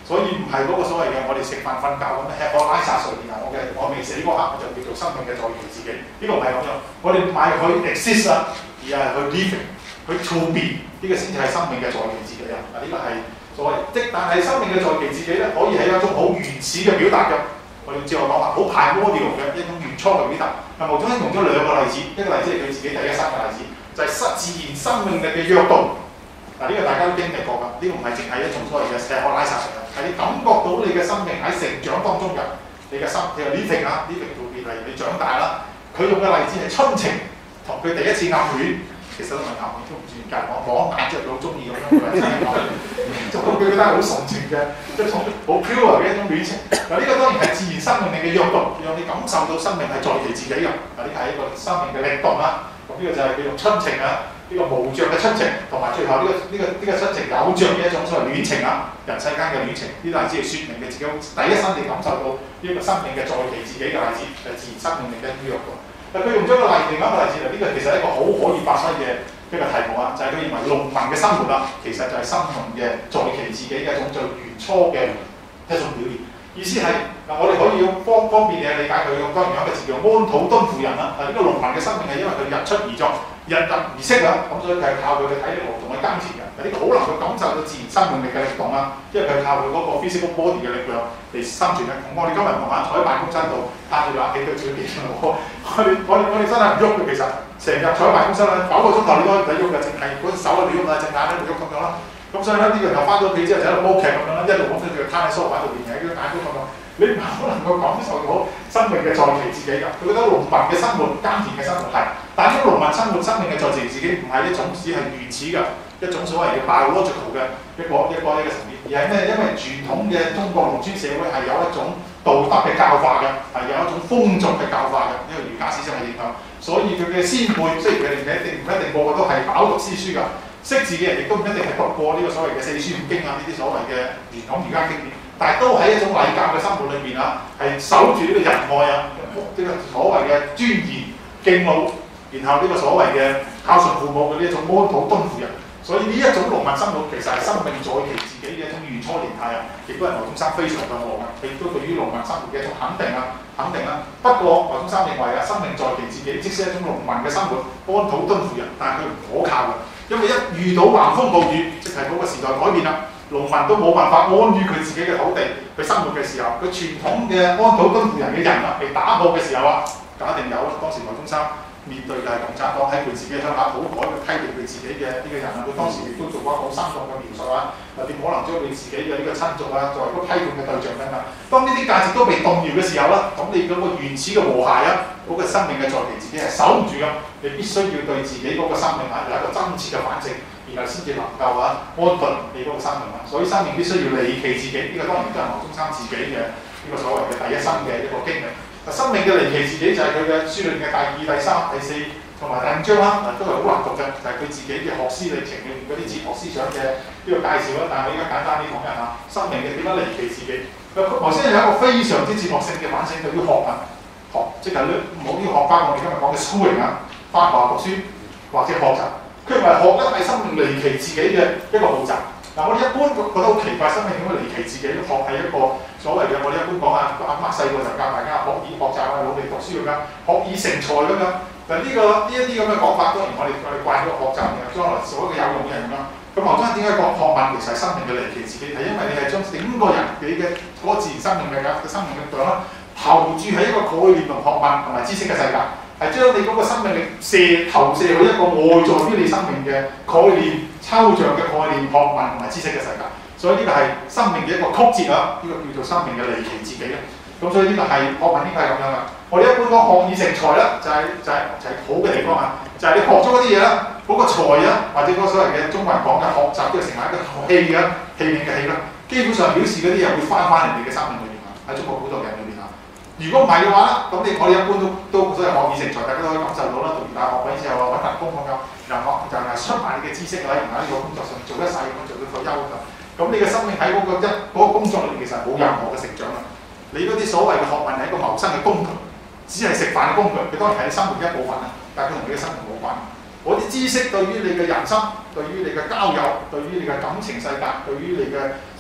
B: 所以唔係嗰個所謂嘅我哋食飯瞓覺咁樣吃喝拉撒睡，然後我嘅我未死嗰刻就叫做生命嘅在其自己。呢、這個唔係咁樣，我哋唔係去 exist 啊，而係去 living， 去 to be， 呢個先至係生命嘅在其自己啊！呢、這個係所謂即但係生命嘅在其自己咧，可以係一種好原始嘅表達嘅。我哋之後講話好 primordial 嘅一種原初嘅表達。嗱，毛宗興用咗兩個例子，一個例子係佢自己第一身嘅例子，就係、是、自然生命力嘅躍動。嗱，呢個大家都經歷過㗎，呢、這個唔係淨係一種所謂嘅吃喝拉撒睡啊，係你感覺到你嘅生命喺成長當中嘅，你嘅心，你嘅 living 啊 ，living 特別係你長大啦。佢用嘅例子係春情，同佢第一次暗戀，其實都唔係暗戀，都唔算隔我望一眼之後佢好中意咁樣嘅真係暗戀，就佢覺得係好純情嘅一種好 pure 嘅一種戀情。嗱，呢個當然係自然生命力嘅躍動，讓你感受到生命係在其自己嘅。嗱，呢個係一個生命嘅力動啦。咁呢個就係佢用春情啊。呢個無著嘅春情，同埋最後呢、這個呢、這個呢、這個春情有著嘅一種所謂戀情啊，人世間嘅戀情，呢啲例子係説明你自己第一身地感受到呢個生命嘅在其自己嘅例子，係、就是、自然生命力嘅躍動。但佢用咗個例另一個例子嚟，呢、這個其實係一個好可以發揮嘅一個題目啊，就係、是、佢認為農民嘅生活啦，其實就係生命嘅在其自己嘅一種最原初嘅一種表現。意思係嗱，我哋可以用方方便嘅理解佢，用當然有一個字叫安土敦婦人啦。嗱，呢個農民嘅生命係因為佢日出而作。日入而息啊，咁所以佢係靠佢嘅體力勞動去耕田嘅。嗱，呢個好能夠感受到自然生命力嘅力動啦，因為佢係靠佢嗰個 physical body 嘅力量嚟生存嘅。同我哋今日慢慢坐喺辦公室度，攤住冷氣對住電腦，我哋我哋我哋真係唔喐嘅。其實成日坐喺辦公室啦，九個鐘頭你都可以喐嘅，淨係嗰隻手啊唔喐啊，隻眼咧唔喐咁樣啦。咁所以咧呢個又翻到屋企之後就喺度煲劇咁樣啦，一路咁跟住攤喺梳化度練嘢，啲眼都咁樣。你唔可能夠感受到生命嘅在其自己㗎。佢覺得農民嘅生活、耕田嘅生活係，但係呢個農民生活、生命嘅在其自己唔係一種只係原始嘅一種所謂嘅 biological 嘅一個一個一個層面，而係咩？因為傳統嘅中國農村社會係有一種道德嘅教化嘅，係有一種風俗嘅教化嘅，因為儒家思想嘅影響，所以佢嘅先輩雖然佢哋唔一定唔一定個個都係飽讀詩書㗎，識字嘅人亦都唔一定係讀過呢個所謂嘅四書五經啊呢啲所謂嘅傳統儒家經典。但係都喺一種禮教嘅生活裏邊啊，係守住呢個仁愛啊，呢、這個所謂嘅尊嚴敬老，然後呢個所謂嘅孝順父母嘅呢一種安土敦婦人。所以呢一種農民生活其實係生命在其自己嘅一種原初形態啊，亦都係牟宗三非常向往嘅，亦都對於農民生活嘅一種肯定啊，肯定啦。不過牟宗三認為啊，生命在其自己，即使係一種農民嘅生活，安土敦婦人，但係佢唔可靠嘅，因為一遇到橫風暴雨，即係嗰個時代改變啦。農民都冇辦法安於佢自己嘅土地，佢生活嘅時候，佢傳統嘅安土敦婦人嘅人啊，被打破嘅時候啊，梗一定有啦。當時牟宗三面對嘅係共產黨喺佢自己鄉下土改去批評佢自己嘅呢個人啊，佢當時亦都做過一個好生動嘅描述啊，嗱點可能將佢自己嘅呢個親族啊作為一個批判嘅對象等等。當呢啲價值都被動搖嘅時候啦，咁你嗰個原始嘅和諧啊，嗰、那個生命嘅在其自己係守唔住嘅，你必須要對自己嗰個生命啊有一個真切嘅反省。然後先至能夠啊安頓你嗰個生命啊，所以生命必須要離其自己，呢、這個當然都係牟宗三自己嘅呢個所謂嘅第一身嘅一個經歷。嗱，生命嘅離其自己就係佢嘅書裏面嘅第二、第三、第四同埋第五章啦，嗱都係好難讀嘅，就係、是、佢自己嘅學思歷程裏面嗰啲哲學思想嘅呢個介紹啦。但係我而家簡單啲講一下生命嘅點樣離其自己。頭先有一個非常之哲學性嘅反省，對於學問學，即係冇啲學翻我哋今日講嘅 schooling 啊，翻學校讀書或者學習。佢認為學咧係生命離其自己嘅一個步驟。嗱，我哋一般覺得好奇怪，生命點解離其自己？學係一個所謂嘅，我哋一般講啊，阿媽細個就教大家學以學習啊，努力讀書咁樣，學以成才咁樣。嗱、這個，呢個呢一啲咁嘅講法，當然我哋我哋慣咗學習嘅，將來做一個有用嘅人咁樣。咁牟宗三點解講學問其實係生命嘅離其自己？係因為你係將整個人你嘅嗰個自然生命力啊嘅生命力量啦，投注喺一個概念同學問同埋知識嘅世界。係將你嗰個生命力射投射去一個外在於你生命嘅概念、抽象嘅概念、學問同埋知識嘅世界，所以呢個係生命嘅一個曲折啊！呢、這個叫做生命嘅離其自己啊！咁所以呢個係學問應該係咁樣嘅。我哋一般講學以成才啦，就係、是、就係、是、就係、是、好嘅地方啊！就係、是、你學咗嗰啲嘢啦，嗰、那個才啊，或者嗰個所謂嘅中國人講嘅學習，都係成為一個器嘅器皿嘅器啦。基本上表示嗰啲嘢會翻返嚟你嘅生命裏面啊！喺中國古代人裏面啊！如果唔係嘅話咧，咁你我哋一般都都所謂學以成才，大家都可以感受到啦。讀完大學位之後揾份工咁樣，然後就係出埋你嘅知識啦，然後喺呢個工作上做一世咁做到退休㗎。咁你嘅生命喺嗰、那個一嗰、那個工作裏面其實冇任何嘅成長啦。你嗰啲所謂嘅學問係一個謀生嘅工具，只係食飯嘅工具。佢當然係你生活嘅一部分啦，但係佢同你嘅生活冇關。嗰啲知識對於你嘅人生、對於你嘅交友、對於你嘅感情世界、對於你嘅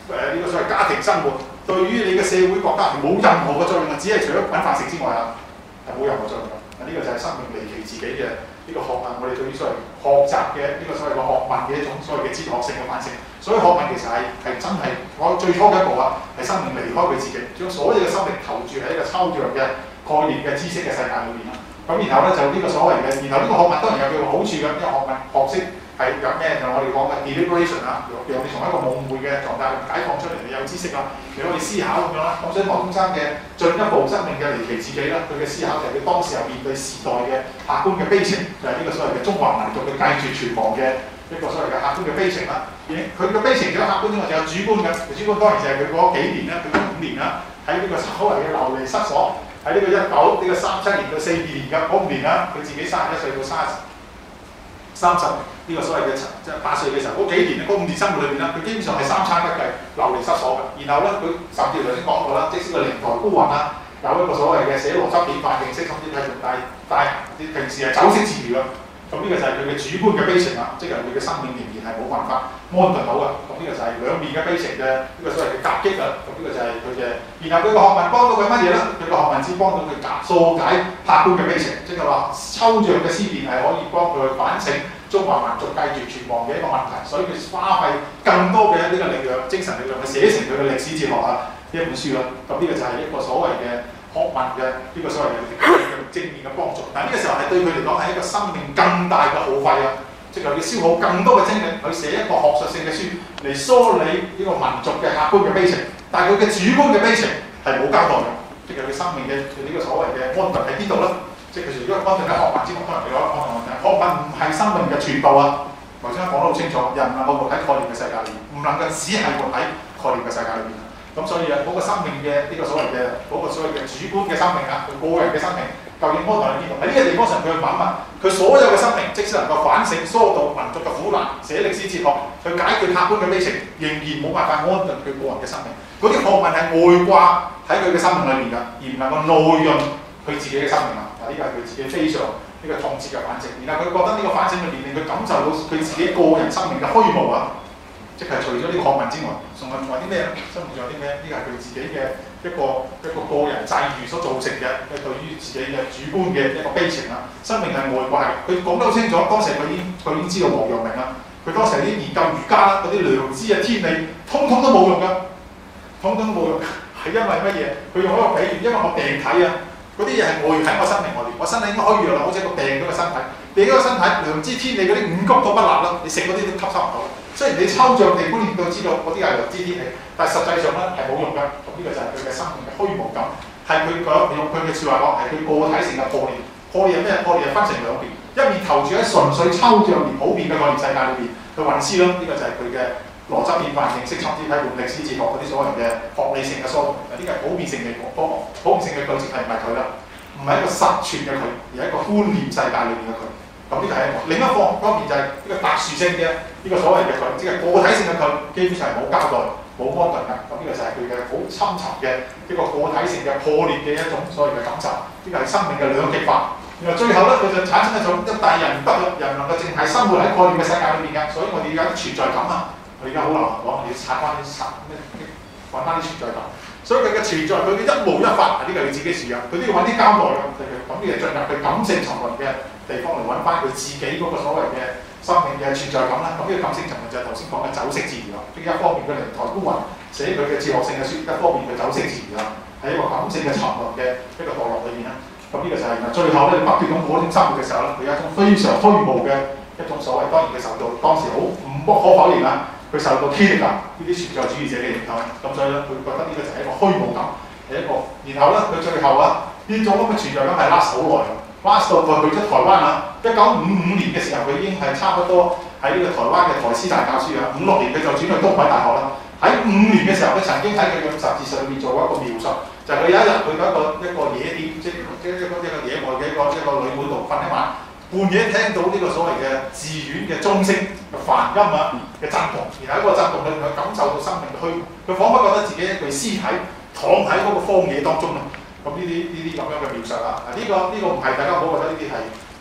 B: 誒呢個所謂家庭生活，對於你嘅社會國家係冇任何嘅作用，只係除咗揾飯食之外啊，係冇任何作用嘅。呢、這個就係生命離奇自己嘅呢個學問，我哋對於所謂學習嘅呢個所謂嘅學問嘅一種所謂嘅哲學性嘅反省。所以學問其實係係真係我最初嘅一步啊，係生命離開佢自己，將所有嘅生命投注喺一個抽象嘅概念嘅知識嘅世界裏面啦。咁然後咧就呢個所謂嘅，然後呢個學問當然有佢嘅好處嘅，因為學問學識係有咩就我哋講嘅 deliberation 啊，讓你從一個夢迴嘅狀態解放出嚟，你有知識啦，你可以思考咁樣啦。咁所以莫中山嘅進一步生命嘅離奇自己啦，佢嘅思考就係佢當時候面對時代嘅客觀嘅悲情，就係、是、呢個所謂嘅中華民族嘅繼絕存亡嘅一個所謂嘅客觀嘅悲情啦。佢嘅悲情除咗客觀之外，仲有主觀嘅。主觀當然就係佢嗰幾年啦，佢嗰五年啦，喺呢個所謂嘅流離失所。喺呢個一九呢個三七年到四二年嘅嗰五年啦，佢自己三十一歲到三三十呢個所謂嘅即係八歲嘅時候，嗰幾年咧，嗰五年生活裏邊咧，佢基本上係三餐不繼、流離失所嘅。然後咧，佢甚至頭先講過啦，即使個靈台孤雲啦，有一個所謂嘅寫邏輯典範形式，甚至係仲帶帶啲平時係酒色自娛嘅。咁呢個就係佢嘅主觀嘅悲情啦，即係佢嘅生命仍然係冇辦法安頓到嘅。咁呢個就係兩面嘅悲情嘅呢個所謂嘅夾擊啊。咁呢個就係佢嘅。然後佢個學問幫到佢乜嘢咧？佢個學問只幫到佢解疏解客觀嘅悲情，即係話抽象嘅思辨係可以幫佢反省中華民族繼絕存亡嘅一個問題。所以佢花費更多嘅呢個力量、精神力量去寫成佢嘅歷史哲學啊呢一本書啦。咁呢個就係一個所謂嘅學問嘅呢個所謂嘅正面嘅幫助，但係呢個時候係對佢嚟講係一個生命更大嘅耗費啊！即係要消耗更多嘅精力去寫一個學術性嘅書嚟梳理呢個民族嘅客觀嘅悲情，但係佢嘅主觀嘅悲情係冇交代嘅，即係佢生命嘅呢個所謂嘅安頓喺邊度咧？即係佢除咗安頓喺學問之外，可能你講安頓問題，學問唔係生命嘅全部啊！頭先講得好清楚，人唔能夠活喺概念嘅世界裏面，唔能夠只係活喺概念嘅世界裏面。咁所以啊，嗰、那個生命嘅呢個所謂嘅嗰、那個所謂嘅主觀嘅生命啊，佢個人嘅生命究竟安頓喺邊度？喺呢個地方上，佢去問一問，佢所有嘅生命，即使能夠反省、疏導民族嘅苦難、寫歷史哲學，去解決客觀嘅悲情，仍然冇辦法安頓佢個人嘅生命。嗰啲學問係外掛喺佢嘅生命裏面㗎，而唔能夠內潤佢自己嘅生命啊！嗱，呢個係佢自己非常呢個痛切嘅反省。然後佢覺得呢個反省裏面令佢感受到佢自己個人生命嘅虛無啊！即係除咗呢個學問之外，仲有仲有啲咩咧？生活仲有啲咩？呢個係佢自己嘅一個一個個人際遇所造成嘅，佢對於自己嘅主觀嘅一個悲情啦。生命係外掛，佢講得好清楚。當時佢已經佢已經知道王陽明啦，佢當時啲研究儒家啦，嗰啲良知啊、天理，通通都冇用㗎，通通都冇用。係因為乜嘢？佢用一個比喻，因為我病體啊，嗰啲嘢係外喺我身體外邊，我身體應該虛弱啦，好似一個病咗嘅身體。你嗰個身體良知天理嗰啲五穀都不立啦，你食嗰啲都吸收唔到。雖然你抽象地觀念到知道嗰啲係良知天理，但係實際上咧係冇用㗎。咁呢個就係佢嘅生命嘅虛無感，係佢講用佢嘅説話講係佢個體性嘅破裂。破裂係咩？破裂係分成兩邊，一面投注喺純粹抽象而普遍嘅概念世界裏邊去運思咯。呢、這個就係佢嘅邏輯典範形式，甚至係用歷史哲學嗰啲所謂嘅學理性嘅疏導。呢個係普遍性嘅科學，普遍性嘅句子係唔係佢啦？唔係一個實存嘅佢，而係一個觀念世界裏邊嘅佢。咁呢個係一個。另一方方面就係呢個特殊性嘅呢、這個所謂嘅佢，即係個體性嘅佢，基本上係冇交代、冇安頓嘅。咁呢個就係佢嘅好深層嘅一個個體性嘅破裂嘅一種所謂嘅感受。呢、這個係生命嘅兩極化。然後最後咧，佢就產生一種一大人唔得啦，人唔能夠淨係生活喺概念嘅世界裏面嘅，所以我哋而家啲存在感啊，佢而家好流行講，我哋要拆翻啲實咩，揾翻啲存在感。所以佢嘅存在，佢嘅一毛一發，呢、這個係佢自己事啊，佢都要揾啲交代嘅。咁呢個進入佢感性層面嘅地方嚟揾翻佢自己嗰個所謂嘅生命嘅存在感啦。咁呢個感性層面就係頭先講嘅酒色自娛啦。即係一方面佢靈台孤雲寫佢嘅哲學性嘅書，一方面佢酒色自娛啦，喺一個感性嘅沉淪嘅一個墮落裏面啦。咁呢個就係、是、最後咧，不斷咁過種生活嘅時候咧，佢有一種非常虛無嘅一種所謂。當然佢受到當時好唔不可否認啦，佢受到 Kierkegaard 呢啲存在主義者嘅影響。咁所以咧，佢覺得呢個就係一個虛無感，係一個。然後咧，佢最後啊，呢種咁嘅存在感係 last 好耐嘅 ，last 到佢去咗台灣啊。一九五五年嘅時候，佢已經係差不多喺呢個台灣嘅台師大教書啊。五六年佢就轉去東海大學啦。喺五年嘅時候，佢曾經喺佢嘅雜誌上面做過一個描述。就係佢有一日去到一個一個野店，即係即係一個一個野外嘅一個一個旅館度瞓一晚，半夜聽到呢個所謂嘅寺院嘅鐘聲嘅梵音啊嘅震動，然後喺個震動裏面佢感受到生命嘅虛無，佢彷彿覺得自己一具屍體躺喺嗰個荒野當中啦。咁呢啲呢啲咁樣嘅描述啊，呢、這個呢、這個唔係大家唔好覺得呢啲係誒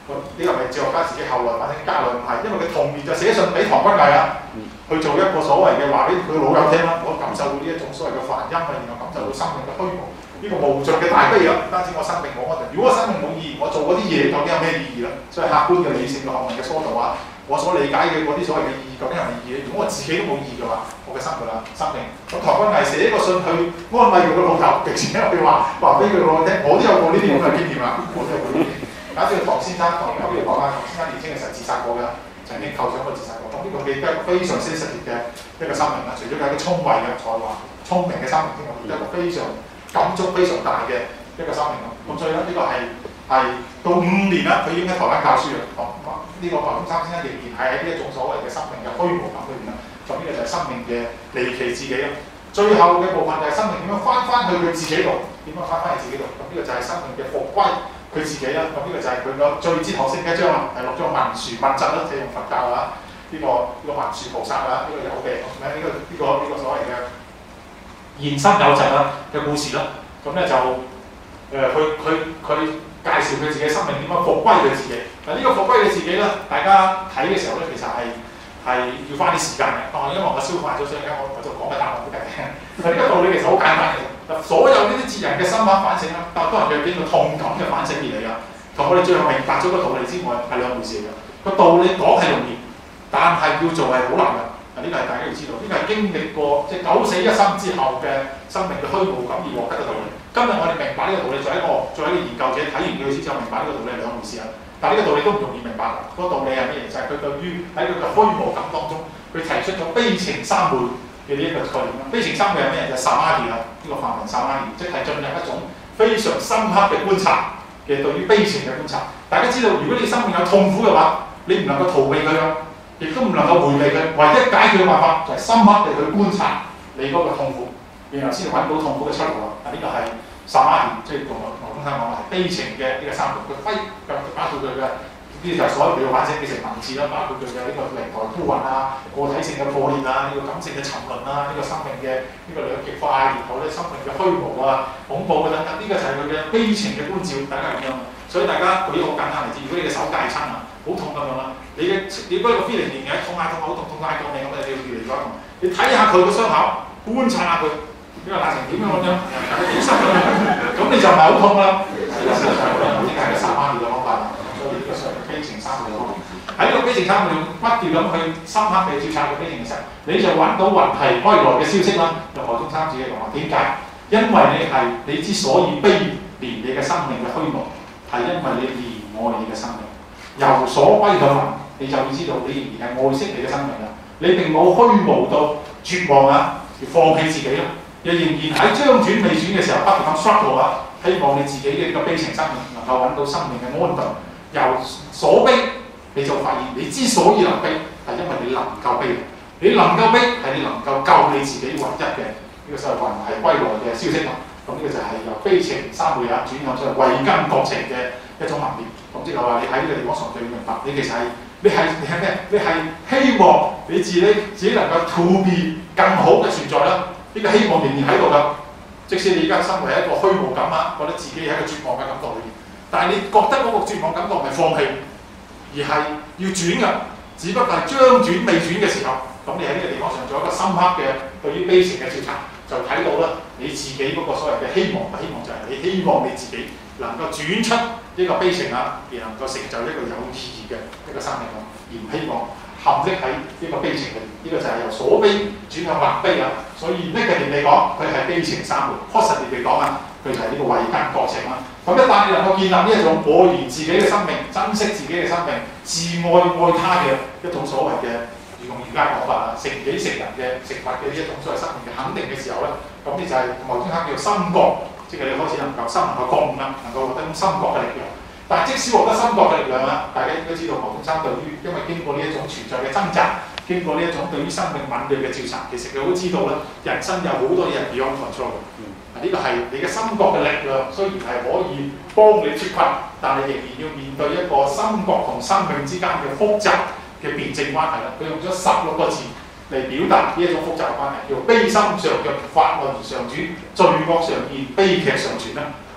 B: 呢個係咪哲學家自己後來反正加落唔係，因為佢同年就寫信俾唐君毅啦，去做一個所謂嘅話俾佢老友聽啦，我感受到呢一種所謂嘅梵音啊，然後感受到生命嘅虛無，呢、這個無盡嘅大悲啊，唔單止我生命冇乜，如果我生命冇意義，我做嗰啲嘢究竟有咩意義咧？所以客觀嘅理性嘅學問嘅疏導啊，我所理解嘅嗰啲所謂嘅意義究竟係咪意義咧？如果我自己都冇意義嘅話，我嘅生活啊、生命，咁唐君毅寫一個信去安慰佢個老豆，並且佢話話俾佢老豆聽，我都有過呢啲咁嘅經驗啊，我都有過呢啲。假設唐先生，唐我呢度講下，唐先生年輕嘅時候自殺過嘅，曾經構想過自殺過。咁呢個佢都係一個非常之實嘅一個生命啦。除咗佢係一個聰慧嘅才華、聰明嘅生命之外，亦都係一個非常感觸非常大嘅一個生命咯。咁所以咧，呢、這個係係到五年啦，佢已經喺台灣教書啦。咁、這、呢個牟宗三先生仍然係喺呢一種所謂嘅生命嘅虛無感裏邊啦。咁呢個就係生命嘅離奇自己啦。最後嘅部分就係生命點樣翻返去佢自己度，點樣翻返去自己度。咁呢個就係生命嘅復歸。佢自己啦，咁呢個就係佢個最哲學性嘅一章啦，第六章文殊問疾啦，即係用佛教啊，呢、這個呢、這個文殊菩薩啊，呢、這個有病咩？呢、這個呢、這個呢、這個所謂嘅現身有疾啊嘅故事啦，咁咧就誒佢佢佢介紹佢自己生命點樣復歸佢自己。嗱、這、呢個復歸佢自己咧，大家睇嘅時候咧，其實係係要花啲時間嘅。哦，因為我消化咗，所以而家我我就講嘅答案俾大家聽。嗱呢個道理其實好簡單嘅。所有呢啲哲人嘅深刻反省啦，但係都係佢經過痛感嘅反省而嚟㗎。同我哋最後明白咗個道理之外，係兩回事嚟㗎。個道理講係容易，但係要做係好難㗎。嗱呢個係大家要知道，呢個係經歷過即係九死一生之後嘅生命嘅虛無感而獲得嘅道理。今日我哋明白呢個道理，作為一個作為一個研究者睇完佢先之後明白呢個道理係兩回事啊。但係呢個道理都唔容易明白㗎。嗰個道理係乜嘢？就係、是、佢對於喺佢嘅虛無感當中，佢提出咗悲情三昧嘅呢一個概念啦。悲情三昧係咩？就係薩瑪迪啦，呢個梵文薩瑪迪，即係進入一種非常深刻嘅觀察嘅對於悲情嘅觀察。大家知道，如果你生命有痛苦嘅話，你唔能夠逃避佢㗎，亦都唔能夠迴避佢。唯一解決嘅辦法就係深刻地去觀察你嗰個痛苦，然後先揾到痛苦嘅出路啊！嗱，呢個係薩瑪迪，即係同我同頭先講話係悲情嘅呢個三昧。佢揮咁包括佢嘅。呢啲就係所有佢嘅反省變成文字啦，包括佢嘅呢個靈台孤魂啊、個體性嘅破裂啊、呢、這個感性嘅沉淪啊、呢、這個生命嘅呢、這個兩極化，然後咧生命嘅虛無啊、恐怖嘅等等，呢、這個就係佢嘅悲情嘅觀照，大家係咁樣。所以大家舉一個好簡單例子，如果你嘅手戒親啊，好痛咁樣啦，你嘅你嗰個 feeling 仍然係痛下痛下好痛痛下痛你咁啊，你要越嚟越痛。你睇下佢個傷口，觀察下佢，呢個爛成點樣咁樣，點生咁樣，咁你就唔係好痛啦。呢個事實上呢個係個三媽咪嘅方法。悲情三昧喺呢個悲情三昧不斷咁去深刻地照察個悲情嘅時候，你就揾到魂兮歸來嘅消息啦。由牟宗三自己講話點解？因為你係你之所以悲憐你嘅生命嘅虛無，係因為你憐愛你嘅生命。由所歸到魂，你就要知道你仍然係愛惜你嘅生命啦。你並冇虛無到絕望啊，要放棄自己啦。亦仍然喺將轉未轉嘅時候不斷咁 struggle啊，希望你自己嘅呢個悲情生命能夠揾到生命嘅安頓。由所悲，你就發現你之所以能悲，係因為你能夠悲。你能夠悲，係你能夠救你自己唯一嘅呢、這個所謂魂兮歸來嘅消息啦。咁呢個就係由悲情三昧啊轉向咗慧根覺情嘅一種行列。咁即係話你喺呢個地方上就要明白，你其實係你係你係咩？你係希望你自己自己能夠 to be 更好嘅存在啦。呢、這個希望仍然喺度㗎。即使你而家生活喺一個虛無感啊，覺得自己喺一個絕望嘅感覺裏面。但係你覺得嗰個絕望感覺唔係放棄，而係要轉㗎。只不過係將轉未轉嘅時候，咁你喺呢個地方上做一個深刻嘅對於悲情嘅照察，就睇到啦你自己嗰個所謂嘅希望。希望就係你希望你自己能夠轉出呢個悲情啊，而能夠成就一個有意義嘅一個生命咯，而唔希望陷溺喺呢個悲情裏面。呢、這個就係由所悲轉向或悲啊。所以negative嚟講，佢係悲情三昧；positive嚟講啊，佢就係呢個慧根覺情啦。咁一旦你能夠建立呢一種愛憐自己嘅生命、珍惜自己嘅生命、自愛愛他嘅一種所謂嘅，如用儒家講法啊，成己成人嘅成佛嘅呢一種所謂生命嘅肯定嘅時候咧，咁你就係牟宗三叫心覺，即係你開始能夠心能夠覺悟啦，能夠獲得心覺嘅力量。但係即使獲得心覺嘅力量啊，大家應該知道牟宗三對於因為經過呢一種存在嘅掙扎，經過呢一種對於生命敏鋭嘅照察，其實佢都知道咧，人生有好多嘢 beyond control。呢個係你嘅心覺嘅力量，雖然係可以幫你脫困，但係仍然要面對一個心覺同生命之間嘅複雜嘅辯證關係啦。佢用咗十六個字嚟表達呢一種複雜嘅關係，叫悲心常虐，法輪常轉，罪惡常現，悲劇常存啦。呢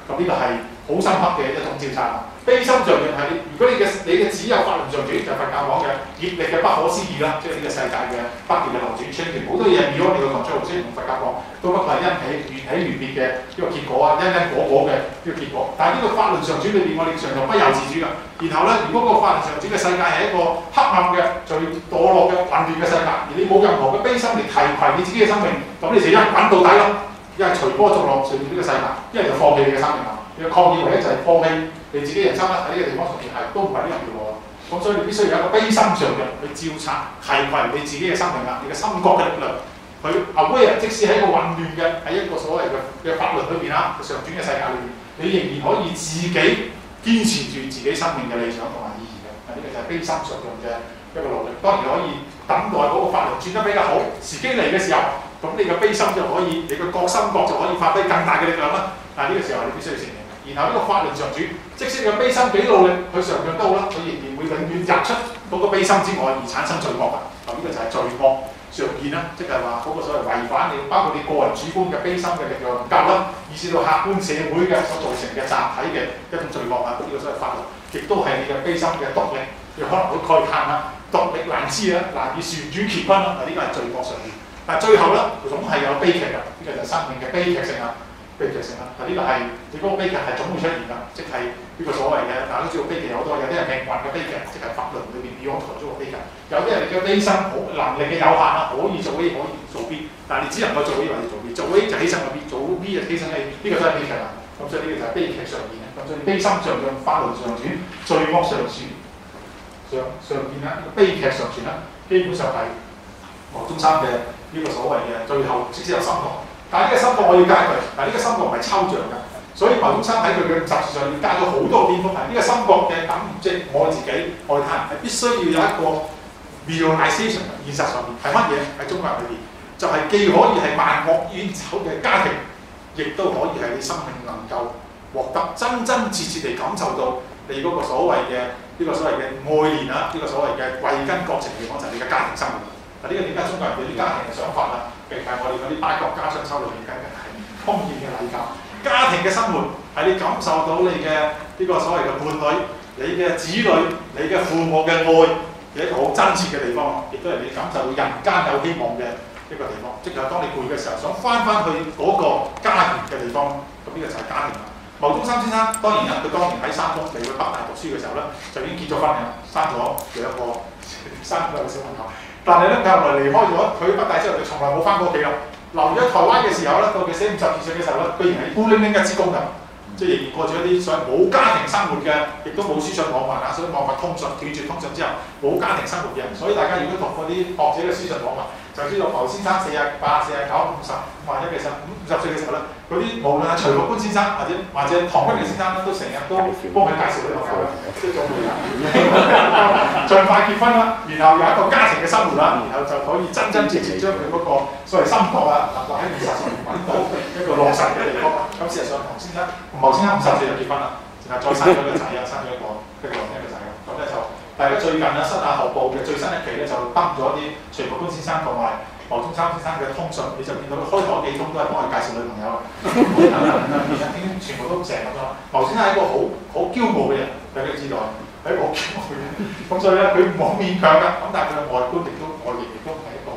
B: 咁呢個係好深刻嘅一種照察。悲心上面係，如果你嘅你嘅只有法輪上轉，就係佛教講嘅業力嘅不可思議啦，即係呢個世界嘅不斷嘅流轉，出現好多嘢如果你個 control，雖然同佛教講都不過係因起緣起緣滅嘅呢個結果啊，因因果果嘅呢個結果。但係呢個法輪上轉裏邊，我哋常常不由自主㗎。然後咧，如果個法輪上轉嘅世界係一個黑暗嘅、最墮落嘅、混亂嘅世界，而你冇任何嘅悲心嚟提攜你自己嘅生命，咁你就一滾到底咯。一係隨波逐流隨住呢個世界，一係就放棄你嘅生命啦。你嘅抗議唯一就係放棄你自己人生啦，喺呢個地方上面係都唔係呢樣條路啦。咁所以你必須要有一個悲心上嘅去照察提攜你自己嘅生命啦，你嘅心覺嘅力量，佢 aware， 即使喺一個混亂嘅喺一個所謂嘅嘅法輪裏邊啦，上轉嘅世界裏邊，你仍然可以自己堅持住自己生命嘅理想同埋意義嘅。呢、這個就係悲心上嘅一個努力。當然可以等待嗰個法輪轉得比較好，時機嚟嘅時候。咁你嘅悲心就可以，你個覺心覺就可以發揮更大嘅力量啦。但係呢個時候你必須要承認。然後呢個法輪上轉，即使你嘅悲心幾努力去上進都好啦，佢仍然會永遠日出嗰個悲心之外而產生罪惡㗎。咁呢個就係罪惡上現啦，即係話嗰個所謂違反你，包括你個人主觀嘅悲心嘅力量唔夠啦，以至到客觀社會嘅所造成嘅集體嘅一種罪惡啊。呢、這個所謂法輪，亦都係你嘅悲心嘅動力，你可能會慨嘆啦，動力難支啊，難以旋轉乾坤啦。嗱，呢個係罪惡上現。但係最後咧，總係有悲劇㗎，呢、這個就係生命嘅悲劇性啦，悲劇性啦。嗱，呢個係你嗰個悲劇係總會出現㗎，即係呢個所謂嘅，大家都知道悲劇有好多，有啲係命運嘅悲劇，即係法輪裏邊 Beyond 台中嘅悲劇；有啲係你嘅悲心好能力嘅有限啦，可以做 A 可以做 B， 但係你只能夠做 A 或者做 B， 做 A 就犧牲個 B， 做 B 就犧牲 A， 呢個都係悲劇啦。咁所以呢個就係悲劇上現嘅，咁所以悲心上進，法輪上轉，罪惡上轉，上上邊咧呢個悲劇上轉啦，基本上係牟宗三嘅。呢個所謂嘅最後即使有心覺，但係呢個心覺我要加佢，但係呢個心覺唔係抽象㗎，所以牟宗三喺佢嘅集詞上要加咗好多個篇幅，係呢個心覺嘅感，即係我自己愛他人係必須要有一個 realization， 現實上面係乜嘢？喺中國人裏邊，就係、是、既可以係萬惡煙酒嘅家庭，亦都可以係你生命能夠獲得真真切切地感受到你嗰個所謂嘅呢、這個所謂嘅愛戀啊，呢、這個所謂嘅慧根覺情嘅地方就係你嘅家庭生活。嗱，呢個點解中國人對啲家庭嘅想法啊，並唔係我哋嗰啲八國家商修裏邊緊嘅係豐儉嘅禮教。家庭嘅生活係你感受到你嘅呢個所謂嘅伴侶、你嘅子女、你嘅父母嘅愛嘅一個好真切嘅地方，亦都係你感受到人間有希望嘅一個地方。即係當你攰嘅時候，想翻返去嗰個家園嘅地方，咁呢個就係家庭啦。牟宗三先生當然啦，佢當年喺山東嚟去北大讀書嘅時候咧，就已經結咗婚嘅，生咗兩個生咗兩個小朋友。但係咧，佢後來離開咗，佢北大之後就從來冇翻過屋企啦。留咗喺台灣嘅時候咧，到佢寫五十二歲嘅時候咧，居然係孤零零一支公咁，即係仍然過住一啲所謂冇家庭生活嘅，亦都冇書信往來啊，所以網絡通訊斷絕通訊之後，冇家庭生活嘅人。所以大家如果讀嗰啲學者嘅書信往來，就知道牟先生四十八、四十九、五十，或者其實五十歲嘅時候咧，嗰啲無論係徐復觀先生或者或者唐君毅先生咧，都成日都幫佢介紹女朋友嘅，即係做媒人，盡快結婚啦，然後有一個家庭嘅生活啦，然後就可以真真正正將佢嗰個所謂心覺啊，能夠喺現實上面揾到一個落實嘅地方。咁事實上，唐先生同牟先生五十歲就結婚啦，然後再生咗個仔啊，生咗一個一個一個仔啊，咁咧就。大家最近啊，新亞學報嘅最新一期咧就登咗啲徐復觀先生同埋牟宗三先生嘅通訊，你就見到開頭幾通都係幫佢介紹女朋友，全部都成咁啦。牟先生係一個好好驕傲嘅人，大家知道係一個好驕傲嘅人，咁所以咧佢唔好勉強㗎，咁但係佢嘅外觀亦都外形亦都係一個。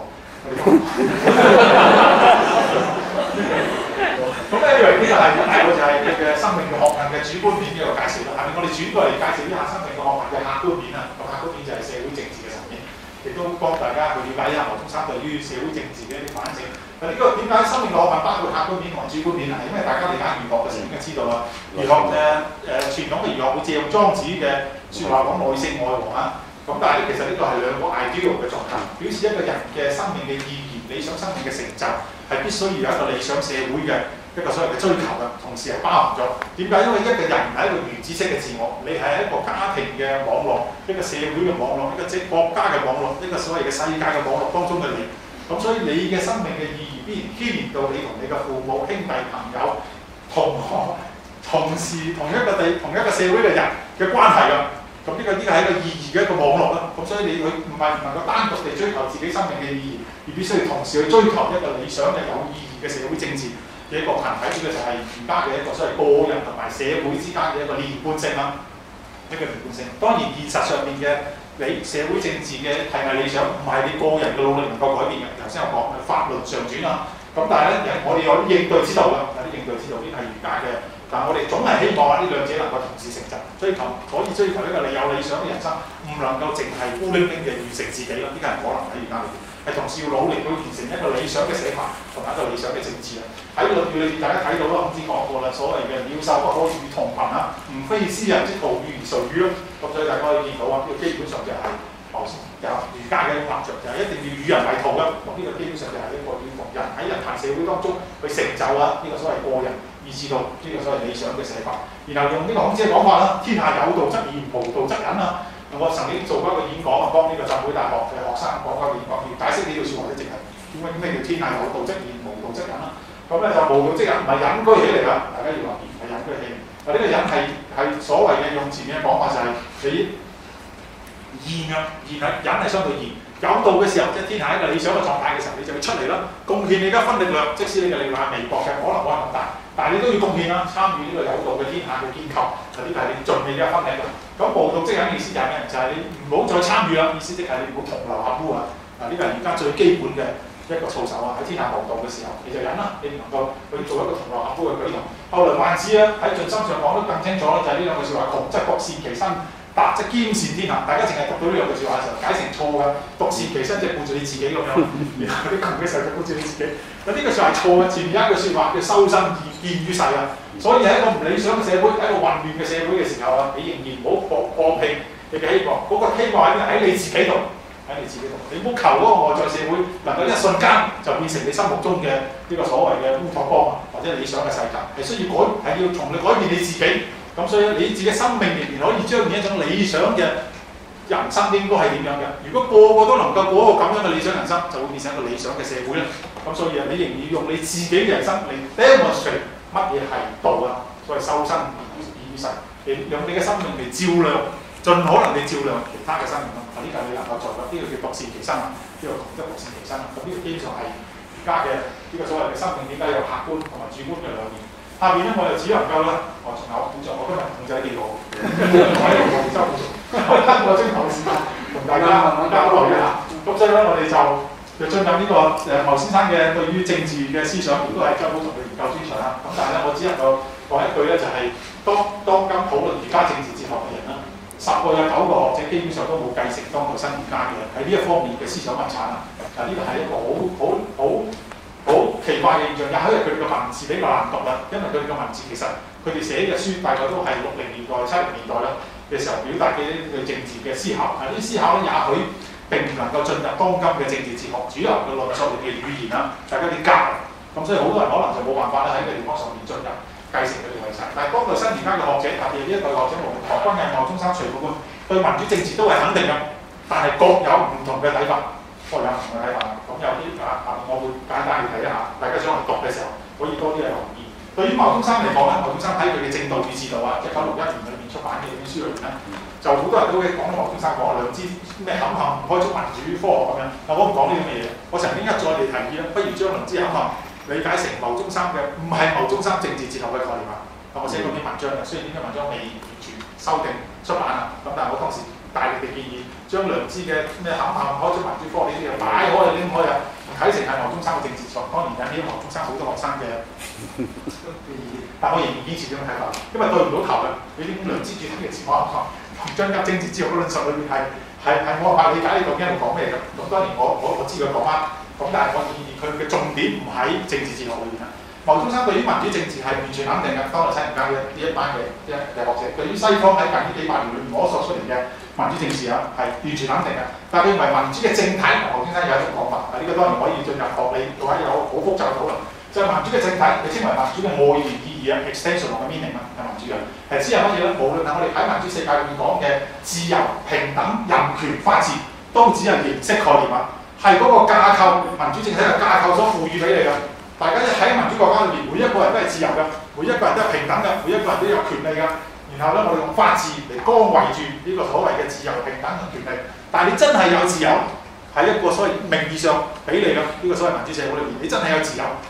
B: 咁咧，以為呢個係第一個就係佢嘅生命嘅學問嘅主觀面呢個介紹啦。下面我哋轉過嚟介紹一下生命嘅學問嘅客觀面啊。個客觀面就係社會政治嘅層面，亦都幫大家去了解一下牟宗三對於社會政治嘅一啲反省。嗱，呢個點解生命嘅學問包括客觀面同埋主觀面啊？因為大家理解儒學嘅時候應該知道啊。儒學嘅誒傳統嘅儒學會借用莊子嘅説話講內聖外王啊。咁但係咧，其實呢個係兩個 ideal 嘅狀態，表示一個人嘅生命嘅意義、理想生命嘅成就係必須要有一個理想社會嘅一個所謂嘅追求嘅，同時係包含咗點解？因為一個人唔係一個原子式嘅自我，你係一個家庭嘅網絡，一個社會嘅網絡，一個即國家嘅網絡，一個所謂嘅世界嘅網絡當中嘅你。咁所以你嘅生命嘅意義必然牽連到你同你嘅父母、兄弟、朋友、同學、同事、同一個地、同一個社會嘅人嘅關係㗎。咁呢個呢個係一個意義嘅一個網絡啦。咁所以你佢唔係唔能夠單獨地追求自己生命嘅意義，而必須要同時去追求一個理想嘅有意義嘅社會政治。 嘅一個群體，呢、這個就係儒家嘅一個所謂個人同埋社會之間嘅一個連貫性啦，一個連貫性。當然現實上面嘅你社會政治嘅係咪理想，唔係你個人嘅努力能夠改變嘅。頭先我講法律上轉啦，咁但係咧，我哋有啲應對之道啦，有啲應對之道，呢係儒家嘅。但係我哋總係希望啊，呢兩者能夠同時成就，追求可以追求一個你有理想嘅人生，唔能夠淨係孤零零嘅完成自己咯，呢個係唔可能喺儒家裏邊。係同時要努力去完成一個理想嘅社群同埋一個理想嘅政治啊！喺《論語》裏邊，大家睇到啦，孔子講過啦，所謂嘅鳥獸不可與同群啊，吾非斯人之徒與而誰與咯。咁所以大家可以見到啊，呢、這個基本上就係頭先有儒家嘅立場，就係一定要與人為同嘅。咁呢個基本上就係一個要同人喺人群社會當中去成就啊，呢、這個所謂個人以至到呢個所謂理想嘅社群。然後用呢個孔子嘅講法啦，天下有道則義，無道則隱啊！我曾經做過一個演講啊，幫呢個浸會大學嘅學生講過一個演講，要解釋呢句説話咧，淨係點解咩叫天下有道則義，無道則隱啦。咁咧就無道則隱唔係隱居起嚟㗎，大家要留意，唔係隱居起嚟。嗱呢個隱係係所謂嘅用前面嘅講法就係你義啊，義係隱係相對義。有道嘅時候，即係天下一個理想嘅狀態嘅時候，你就會出嚟啦，貢獻你而家分力量，即使你嘅力量係微薄嘅，可能冇人咁大，但係你都要貢獻啦，參與呢個有道嘅天下嘅建構，就呢個係你盡你嘅分力量。咁無道即係意思就係咩？就係、是、你唔好再參與啦，意思即係你唔好同流合污啊！嗱，呢個係而家最基本嘅一個操守啊！喺天下無道嘅時候，你就忍啦，你唔能夠去做一個同流合污嘅舉動。後來孟子咧喺盡心上講得更清楚啦，就係呢兩句説話：窮則獨善其身，達則兼善天下。大家淨係讀到呢兩句説話嘅時候，解成錯㗎。獨善其身即係顧住你自己咁樣，然後啲窮嘅時候就顧住你自己。嗱，呢個説話係錯嘅。前面有一句説話叫修身見於世啊。所以喺一個唔理想嘅社會，喺一個混亂嘅社會嘅時候啊，你仍然唔好放放棄你嘅希望。嗰、那個希望喺邊？喺你自己度，喺你自己度。你唔好求嗰個外在社會能夠一瞬間就變成你心目中嘅呢個所謂嘅烏托邦啊，或者理想嘅世界，係需要改，係要從你改變你自己。咁所以你自己生命仍然可以彰顯一種理想嘅人生應該係點樣嘅。如果個個都能夠過一個咁樣嘅理想人生，就會變成一個理想嘅社會啦。咁所以啊，你仍然要用你自己嘅人生嚟 demonstrate。乜嘢係道啊？所謂修身以於世，你用你嘅生命嚟照亮，盡可能地照亮其他嘅生命咯。呢個你能夠做到，呢、這個叫獨善其身啊！呢、這個窮則獨善其身啊！咁呢個基本上係而家嘅呢個所謂嘅生命點解有客觀同埋主觀嘅兩面。下邊咧我就只能夠啦，我仲有補助，我今日控制幾好，我喺度黃州補助，我得個鐘頭嘅時間同大家交流一下。咁所以咧，我哋就就進入呢、這個誒牟先生嘅對於政治嘅思想，亦都係周保同嘅研究專長啦。咁但係咧，我只能夠講一句咧，就係、是、當當今討論儒家政治哲學嘅人啦，十個有九個學者基本上都冇繼承當代新儒家嘅喺呢一方面嘅思想遺產啊。嗱，呢個係一個好好好好奇怪嘅現象。也許係佢哋嘅文字比較難讀啦，因為佢哋嘅文字其實佢哋寫嘅書大概都係六零年代、七零年代啦嘅時候表達嘅對政治嘅思考。嗱，呢啲思考咧，也許並唔能夠進入當今嘅政治哲學主流嘅論述嘅語言啦，大家啲夾，咁所以好多人可能就冇辦法咧喺呢個地方上面進入繼承佢哋遺產。但係當代新儒家嘅學者，特別係呢一代學者，無論唐君毅、牟宗三、徐復觀，對民主政治都係肯定嘅，但係各有唔同嘅睇法，各有唔同嘅睇法。咁有啲啊啊，我會簡單去睇一下，大家想去讀嘅時候可以多啲去留意。對於牟宗三嚟講咧，牟宗三喺佢嘅《正道與治道》啊，一九六一年裏面出版嘅呢本書裏面咧，就好多人都會講牟宗三講兩支咩冚冚開足民主科學咁樣。嗱，我唔講呢啲咁嘅嘢。我曾經一再地提議啦，不如將良知冚冚理解成牟宗三嘅，唔係牟宗三政治哲學嘅概念啊。咁我寫過篇文章嘅，雖然呢篇文章未完全修訂出版啊，咁但係我當時大力地建議將良知嘅咩冚冚開足民主科呢啲嘢擺開啊，拎開啊，睇成係牟宗三嘅政治哲學。當然引起牟宗三好多學生嘅但我仍然堅持呢種睇法，因為對唔到頭嘅。你啲良知主體嘅哲學同將入政治哲學嘅論述裏面係係係我無法理解你究竟喺度講咩嘅。咁當然我我我知佢講乜，咁但係我建議佢嘅重點唔喺政治哲學裏面啦。牟宗三對於民主政治係完全肯定嘅，當代新儒家嘅呢一班嘅嘅學者，對於西方喺近呢幾百年裏面摸索出嚟嘅民主政治啊係完全肯定嘅。但係佢認為民主嘅政體，牟宗三有一種講法，啊呢、這個當然可以進入學理嘅話有好複雜嘅討論。就係民主嘅政體，佢稱為民主嘅外延意義啊 ，extension 嘅 meaning 啊，係民主嘅。係指係乜嘢咧？無論係我哋喺民主世界裏面講嘅自由、平等、人權、法治，都只係形式概念啊，係嗰個架構，民主政體嘅架構所賦予俾你嘅。大家喺民主國家裏面，每一個人都係自由嘅，每一個人都係平等嘅，每一個人都有權利嘅。然後咧，我哋用法治嚟剛圍住呢個所謂嘅自由、平等同權利。但係你真係有自由，喺一個所謂名義上俾你嘅呢個所謂民主社會裏面，你真係有自由。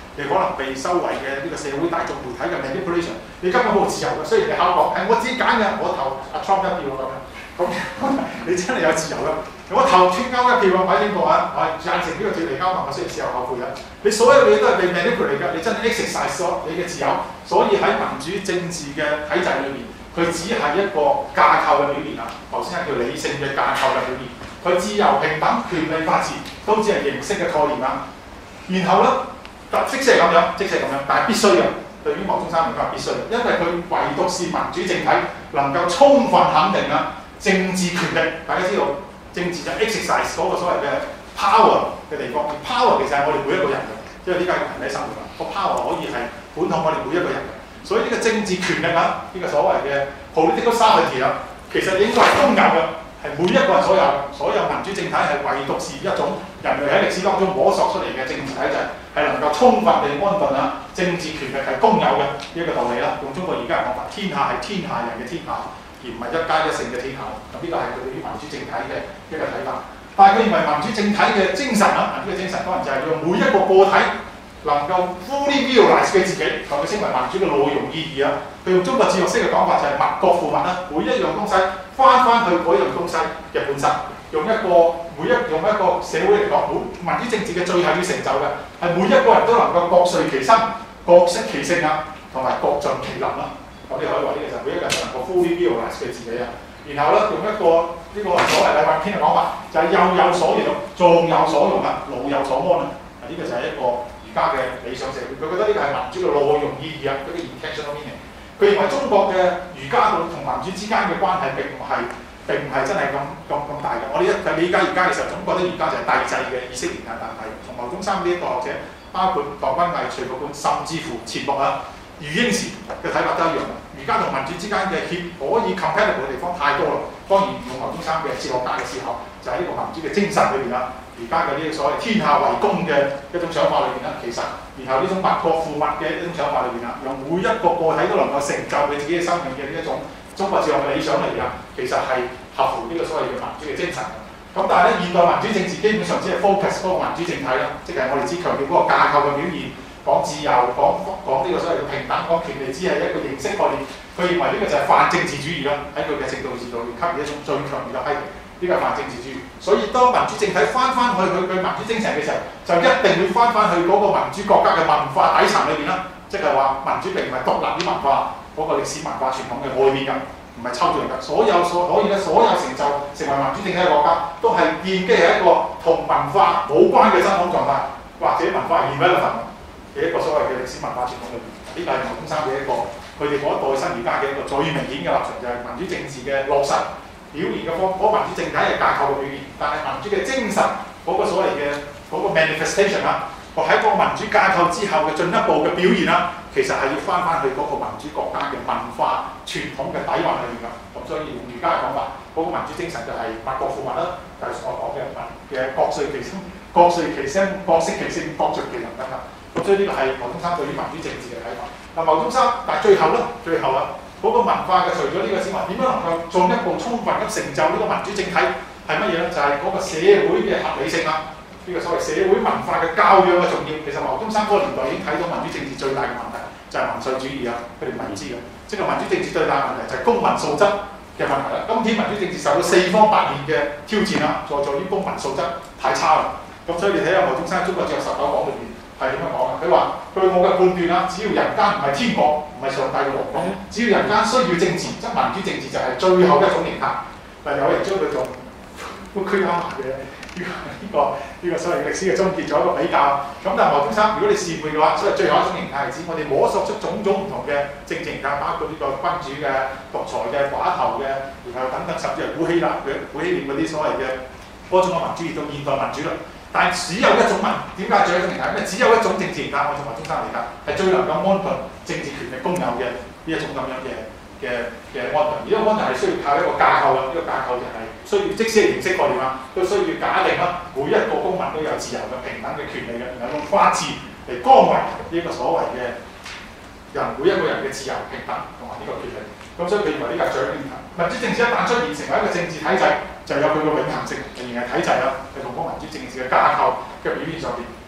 B: 你可能被周圍嘅呢個社會大眾媒體嘅 manipulation， 你根本冇自由嘅。雖然你口講係我自己揀嘅，我投阿 Trump 一票咁樣，咁你真係有自由嘅。我投脱歐一票啊，我喺英國啊，我係贊成呢個脱離歐盟，我雖然事後後悔啊。你所有嘢都係被 manipulate 㗎，你真係 exercise 咗你嘅自由。所以喺民主政治嘅體制裏面，佢只係一個架構嘅表現啊。頭先係叫理性嘅架構嘅表現。佢自由、平等、權利、法治都只係形式嘅概念啦。然後咧，即使係咁樣，即使係咁樣，但係必須嘅。對於牟宗三嚟講係必須嘅，因為佢唯獨是民主政體能夠充分肯定啊政治權力。大家知道政治就 exercise 嗰個所謂嘅 power 嘅地方。power 其實係我哋每一個人嘅，因為呢家嘅群體生活啊，個 power 可以係管控我哋每一個人嘅。所以呢個政治權力啊，呢、這個所謂嘅 political sovereignty 啊，其實應該係公有嘅。係每一個人所有，所有民主政體係唯獨是一種人類喺歷史當中摸索出嚟嘅政治體制，係能夠充分地安頓啊政治權力係公有嘅呢一個道理啦。用中國而家嘅講法，天下係天下人嘅天下，而唔係一家一姓嘅天下。咁呢個係佢對於民主政體嘅一個睇法。但係佢認為民主政體嘅精神啊，民主嘅精神當然就係要每一個個體能夠 fully realize 佢自己，同佢稱為民主嘅內容意義啊。佢用中國哲學式嘅講法就係物各付物啦，每一樣東西翻翻去嗰樣東西嘅本身。用一個每一用一個社會嚟講，民主政治嘅最後要成就嘅係每一個人都能夠各遂其身、各適其性啊，同埋各盡其能啦。咁你可以話呢個就係每一個人都能夠 fully realize 佢自己啊。然後咧用一個呢、這個所謂禮運篇嘅講法，就係、是、幼有所用，壯有所用啊，老有所安啊。呢、這個就係一個而家嘅理想社會。佢覺得呢個係民主嘅內容意義啊，嗰啲 intentional meaning。佢認為中國嘅儒家道同民主之間嘅關係並唔係並唔係真係咁咁咁大嘅。我哋一理解儒家嘅時候，總覺得儒家就係帝制嘅意識形態，但係從牟宗三呢一個學者，包括唐君毅、徐復觀，甚至乎錢穆啊、余英時嘅睇法都一樣。儒家同民主之間嘅協可以 compatible 嘅地方太多啦。當然用牟宗三嘅哲學家嘅思考，就喺、是、呢個民主嘅精神裏邊啦。儒家嘅呢個所謂天下為公嘅一種想法裏邊啦，其實然後呢種物各付物嘅一種想法裏邊啦，讓每一個個體都能夠成就佢自己嘅生命嘅呢一種中國哲學嘅理想嚟㗎，其實係合乎呢個所謂嘅民主嘅精神。咁但係咧，現代民主政治基本上只係 focus 嗰個民主政體啦，即係我哋只強調嗰個架構嘅表現，講自由，講講呢個所謂嘅平等，講權利，只係一個形式概念。佢認為呢個就係泛政治主義啦，喺佢嘅政治度給予一種最強烈嘅批評。呢個係泛政治主義，所以當民主政體翻翻去佢佢民主精神嘅時候，就一定會翻翻去嗰個民主國家嘅文化底層裏邊啦。即係話民主並唔係獨立於文化嗰、那個歷史文化傳統嘅外面㗎，唔係抽象㗎。所有所可以咧，所有成就成為民主政體嘅國家，都係建基喺一個同文化冇關嘅生活狀態，或者文化現喺度嘅一個所謂嘅歷史文化傳統裏邊。呢個係牟宗三嘅一個佢哋嗰一代新儒家嘅一個最明顯嘅立場，就係、是、民主政治嘅落實。表現嘅方，嗰、那個民主政體係架構嘅表現，但係民主嘅精神嗰、那個所謂嘅嗰、那個 manifestation 啊，我喺個民主架構之後嘅進一步嘅表現啦，其實係要翻翻去嗰個民主國家嘅文化傳統嘅底蘊裏面㗎。咁所以用儒家嘅講法，嗰、那個民主精神就係物各付物啦，就係、是、我講嘅民嘅各遂其身、各遂其身、各適其性、各盡其能等等。咁所以呢個係牟宗三對於民主政治嘅睇法。嗱，牟宗三，但係最後咧，最後啦。嗰個文化嘅除咗呢個之外，點樣能夠進一步充分咁成就呢個民主政體係乜嘢咧？就係、是、嗰個社會嘅合理性啊！呢、這個所謂社會文化嘅教養嘅重要。其實牟宗三嗰個年代已經睇到民主政治最大嘅問題就係、是、民粹主義啊！佢哋唔係唔知嘅，即係民主政治最大嘅問題就係公民素質嘅問題啦。今天民主政治受到四方八面嘅挑戰啦，在在於公民素質太差啦。咁所以你睇下牟宗三《中國哲學十九講》裏邊。係點樣講啊？佢話：據我嘅判斷啦，只要人間唔係天國，唔係上帝嘅王國，只要人間需要政治，則民主政治就係最後一種形態。但有人將佢做都區分埋嘅呢個呢、這個呢、這個所謂歷史嘅終結做一個比較。咁但係牟宗三，如果你視會嘅話，所謂最後一種形態係指我哋摸索出種種唔同嘅政治形態，包括呢個君主嘅、獨裁嘅、寡頭嘅，然後等等，甚至係古希臘嘅、古希臘嗰啲所謂嘅嗰種嘅民主，到現代民主啦。但係只有一種民，點解最後一種形態？因為只有一種政治形態，我從牟宗三嚟㗎，係最能夠安頓政治權力公有嘅呢一種咁樣嘅嘅嘅安頓。而呢個安頓係需要靠一個架構啦，呢、這個架構就係需要，即使係形式概念啊，都需要假定啦，每一個公民都有自由嘅平等嘅權利嘅，然後用法治嚟光為呢個所謂嘅人每一個人嘅自由平等同埋呢個權利。咁所以佢認為呢個係最重要。民主政治一旦出現成為一個政治體制，就有佢個永恆性，仍然係體制啦，係同嗰個民主政治嘅架構嘅表現上邊。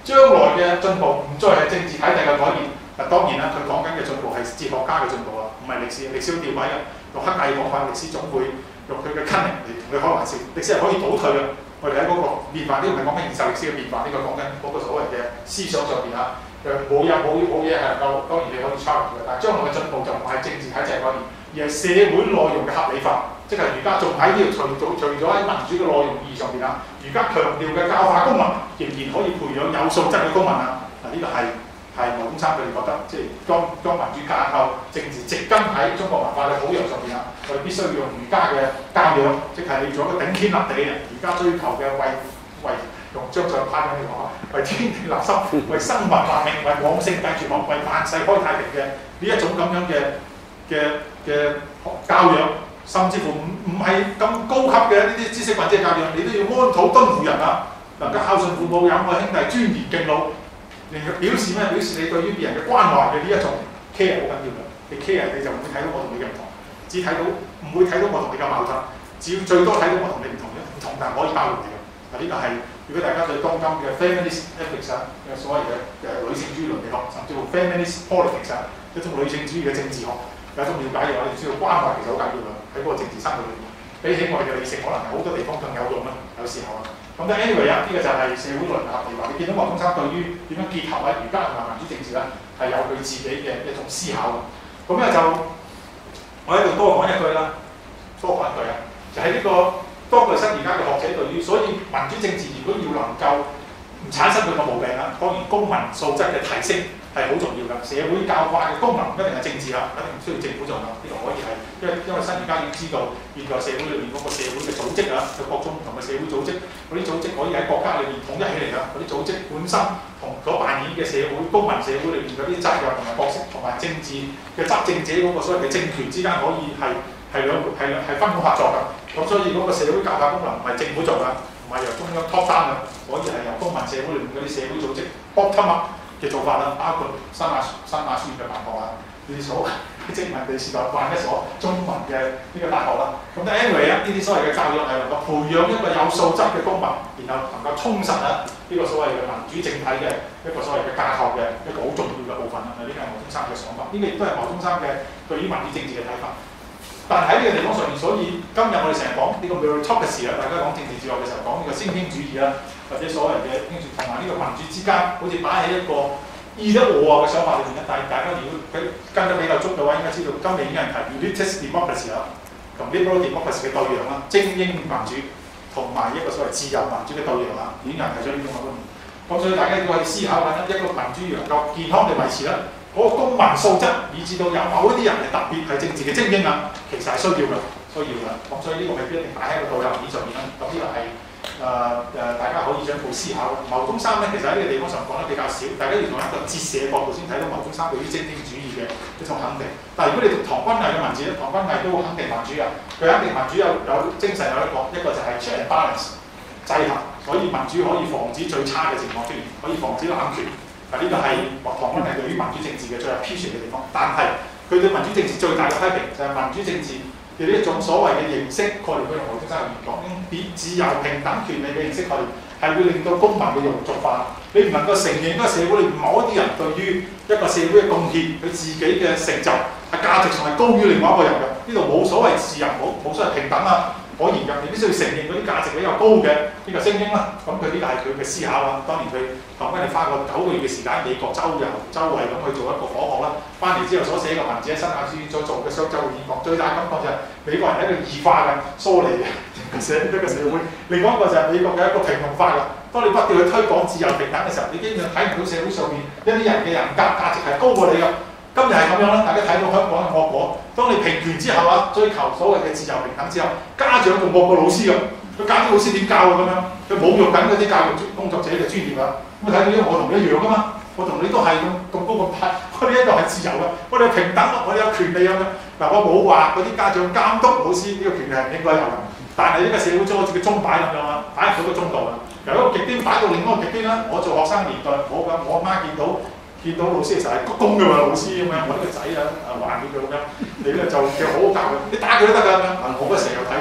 B: 將來嘅進步唔再係政治體制嘅改變。嗱當然啦，佢講緊嘅進步係哲學家嘅進步啦，唔係歷史。歷史好吊詭嘅，用黑藝講法，歷史總會用佢嘅 cunning 嚟同佢開玩笑。歷史係可以倒退嘅。我哋喺嗰個變化，呢、這個唔係講緊現實歷史嘅變化，呢、這個講緊嗰個所謂嘅思想上邊啊。誒冇嘢冇冇嘢係能夠，當然你可以 challenge 嘅，但係將來嘅進步就唔係政治體制改變，而係社會內容嘅合理化。即係而家仲喺呢條除咗除咗喺民主嘅內容意義上邊啊，而家強調嘅教化公民仍然可以培養有素質嘅公民啊！嗱呢個係係牟宗三佢哋覺得，即係當當民主架構政治植根喺中國文化嘅土壤上邊啊，我哋必須要用儒家嘅教養，即係你做一個頂天立地嘅人，而家追求嘅為為用張上派咁嚟講啊，為天地立心，為生民立命，為往聖繼絕學，為萬世開太平嘅呢一種咁樣嘅嘅嘅教養。甚至乎唔唔係咁高級嘅呢啲知識分子嘅教養，你都要安土敦護人啊，能夠孝順父母、仰愛兄弟、尊嚴敬老，嚟表示咩？表示你對於別人嘅關懷嘅呢一種 care 好緊要嘅。你 care 你就唔會睇到我同你嘅唔同，只睇到唔會睇到我同你嘅矛盾，只要最多睇到我同你唔同嘅唔同，但係可以包容你嘅。嗱呢個係如果大家對當今嘅 feminist ethics 啊，所謂嘅誒女性主義倫理學，甚至乎 feminist politics 啊，一種女性主義嘅政治學。有一種了解嘅話，你知道關懷其實好緊要嘅，喺嗰個政治生活裏面，比起我哋嘅理性，可能係好多地方更有用啦。有時候啊，咁但 anyway 啊，呢個就係社會倫理學嘅話，你見到牟宗三對於點樣結合喺儒家同埋民主政治咧，係有佢自己嘅一種思考嘅。咁咧就我喺度多講一句啦，多講一句啊，就係、是、呢個當代新而家嘅學者對於，所以民主政治如果要能夠唔產生佢個毛病啊，當然公民素質嘅提升係好重要㗎。社會教化嘅功能唔一定係政治啦，一定唔需要政府做㗎。呢、這個可以係因為因為新而家已經知道現代社會裏面嗰個社會嘅組織啊，有各種唔同嘅社會組織，嗰啲組織可以喺國家裏面統一起嚟㗎。嗰啲組織本身同所扮演嘅社會公民社會裏面嗰啲責任同埋角色，同埋政治嘅執政者嗰個所謂嘅政權之間可以係係兩係係分工合作㗎。咁所以嗰個社會教化功能唔係政府做㗎，唔係由中央 top down 㗎，可以係由公民社會裏面嗰啲社會組織 bottom up嘅做法啦，包括新亞新亞書院嘅辦學啊，呢啲所謂殖民地時代辦一所中文嘅呢個大學啦。咁但 anyway 啊，呢啲所謂嘅教育係能夠培養一個有素質嘅公民，然後能夠充實啊呢個所謂嘅民主政體嘅一個所謂嘅架構嘅一個好重要嘅部分啦。呢個係牟宗三嘅想法，呢、這個亦都係牟宗三嘅對於民主政治嘅睇法。但喺呢個地方上面，所以今日我哋成日講呢個 meritocracy 啊，大家講政治哲學嘅時候講呢個先天主義啦，或者所謂嘅同埋呢個民主之間，好似擺喺一個依得我啊嘅想法裏面咧。但係大家如果佢跟得比較足嘅話，應該知道今年已經係提 elitist democracy 啦，同 liberal democracy 嘅對象啦，精英民主同埋一個所謂自由民主嘅對象啦，已經係提出呢種嘅觀念。咁所以大家都可以思考緊一個民主要能夠健康地維持啦。嗰個公民素質，以至到有某一啲人係特別係政治嘅精英啊，其實係需要嘅，需要嘅。咁所以呢個未必一定擺喺個導入面上面啦。咁呢個係誒誒，大家可以進一步思考。牟宗三咧，其實喺呢個地方上講得比較少，大家要從一個哲學角度先睇到牟宗三對於精英主義嘅一種肯定。但係如果你讀唐君毅嘅文字咧，唐君毅都好肯定民主啊。佢肯定民主有有精神有一個，一個就係 check and balance 制衡，所以民主可以防止最差嘅情況出現，可以防止濫權。嗱，呢個係唐君毅對於民主政治嘅最 appreciate 嘅地方，但係佢對民主政治最大嘅批評就係民主政治嘅呢一種所謂嘅形式概念，佢同牟宗三入面講，別自由平等權利嘅形式概念係會令到公民嘅庸俗化。你唔能夠承認嗰個社會裏面某一啲人對於一個社會嘅貢獻，佢自己嘅成就係價值上係高於另外一個人嘅。呢度冇所謂自由，冇冇所謂平等啊！可言嘅，你必須要承認嗰啲價值比較高嘅呢個精英啦。咁佢呢個係佢嘅思考啦。當年佢唐君毅花過九個月嘅時間喺美國周遊周圍咁去做一個訪學啦。翻嚟之後所寫嘅文字喺新亞書院所做嘅雙週演講，最大感覺就係美國人係一個異化嘅疏離嘅社一個社會。另外一個就係美國嘅一個平庸化嘅。當你不斷去推廣自由平等嘅時候，你基本上睇唔到社會上面一啲人嘅人格價值係高過你嘅。今日係咁樣啦，大家睇到香港嘅惡果。當你平權之後啊，追求所謂嘅自由平等之後，家長仲惡過老師咁，佢教啲老師點教啊咁樣，佢侮辱緊嗰啲教育工作者嘅專業啊。咁睇到因為我同你一樣噶嘛，我同你都係咁咁高咁派，我哋一個係自由嘅，我哋平等，我哋有權利咁樣。嗱，我冇話嗰啲家長監督老師呢個權利係唔應該有嘅，但係呢個社會將好似個鐘擺咁樣啊，擺喺佢個鐘度啊，由一個極端擺到另一個極端啦。我做學生年代，我嘅我阿媽見到。見到老師其實係鞠躬嘅嘛，老師咁樣，我呢個仔啊，啊還佢佢咁樣，你咧就其實好好教佢，你打佢都得㗎咁樣。我嗰時有睇法㗎，嗰啲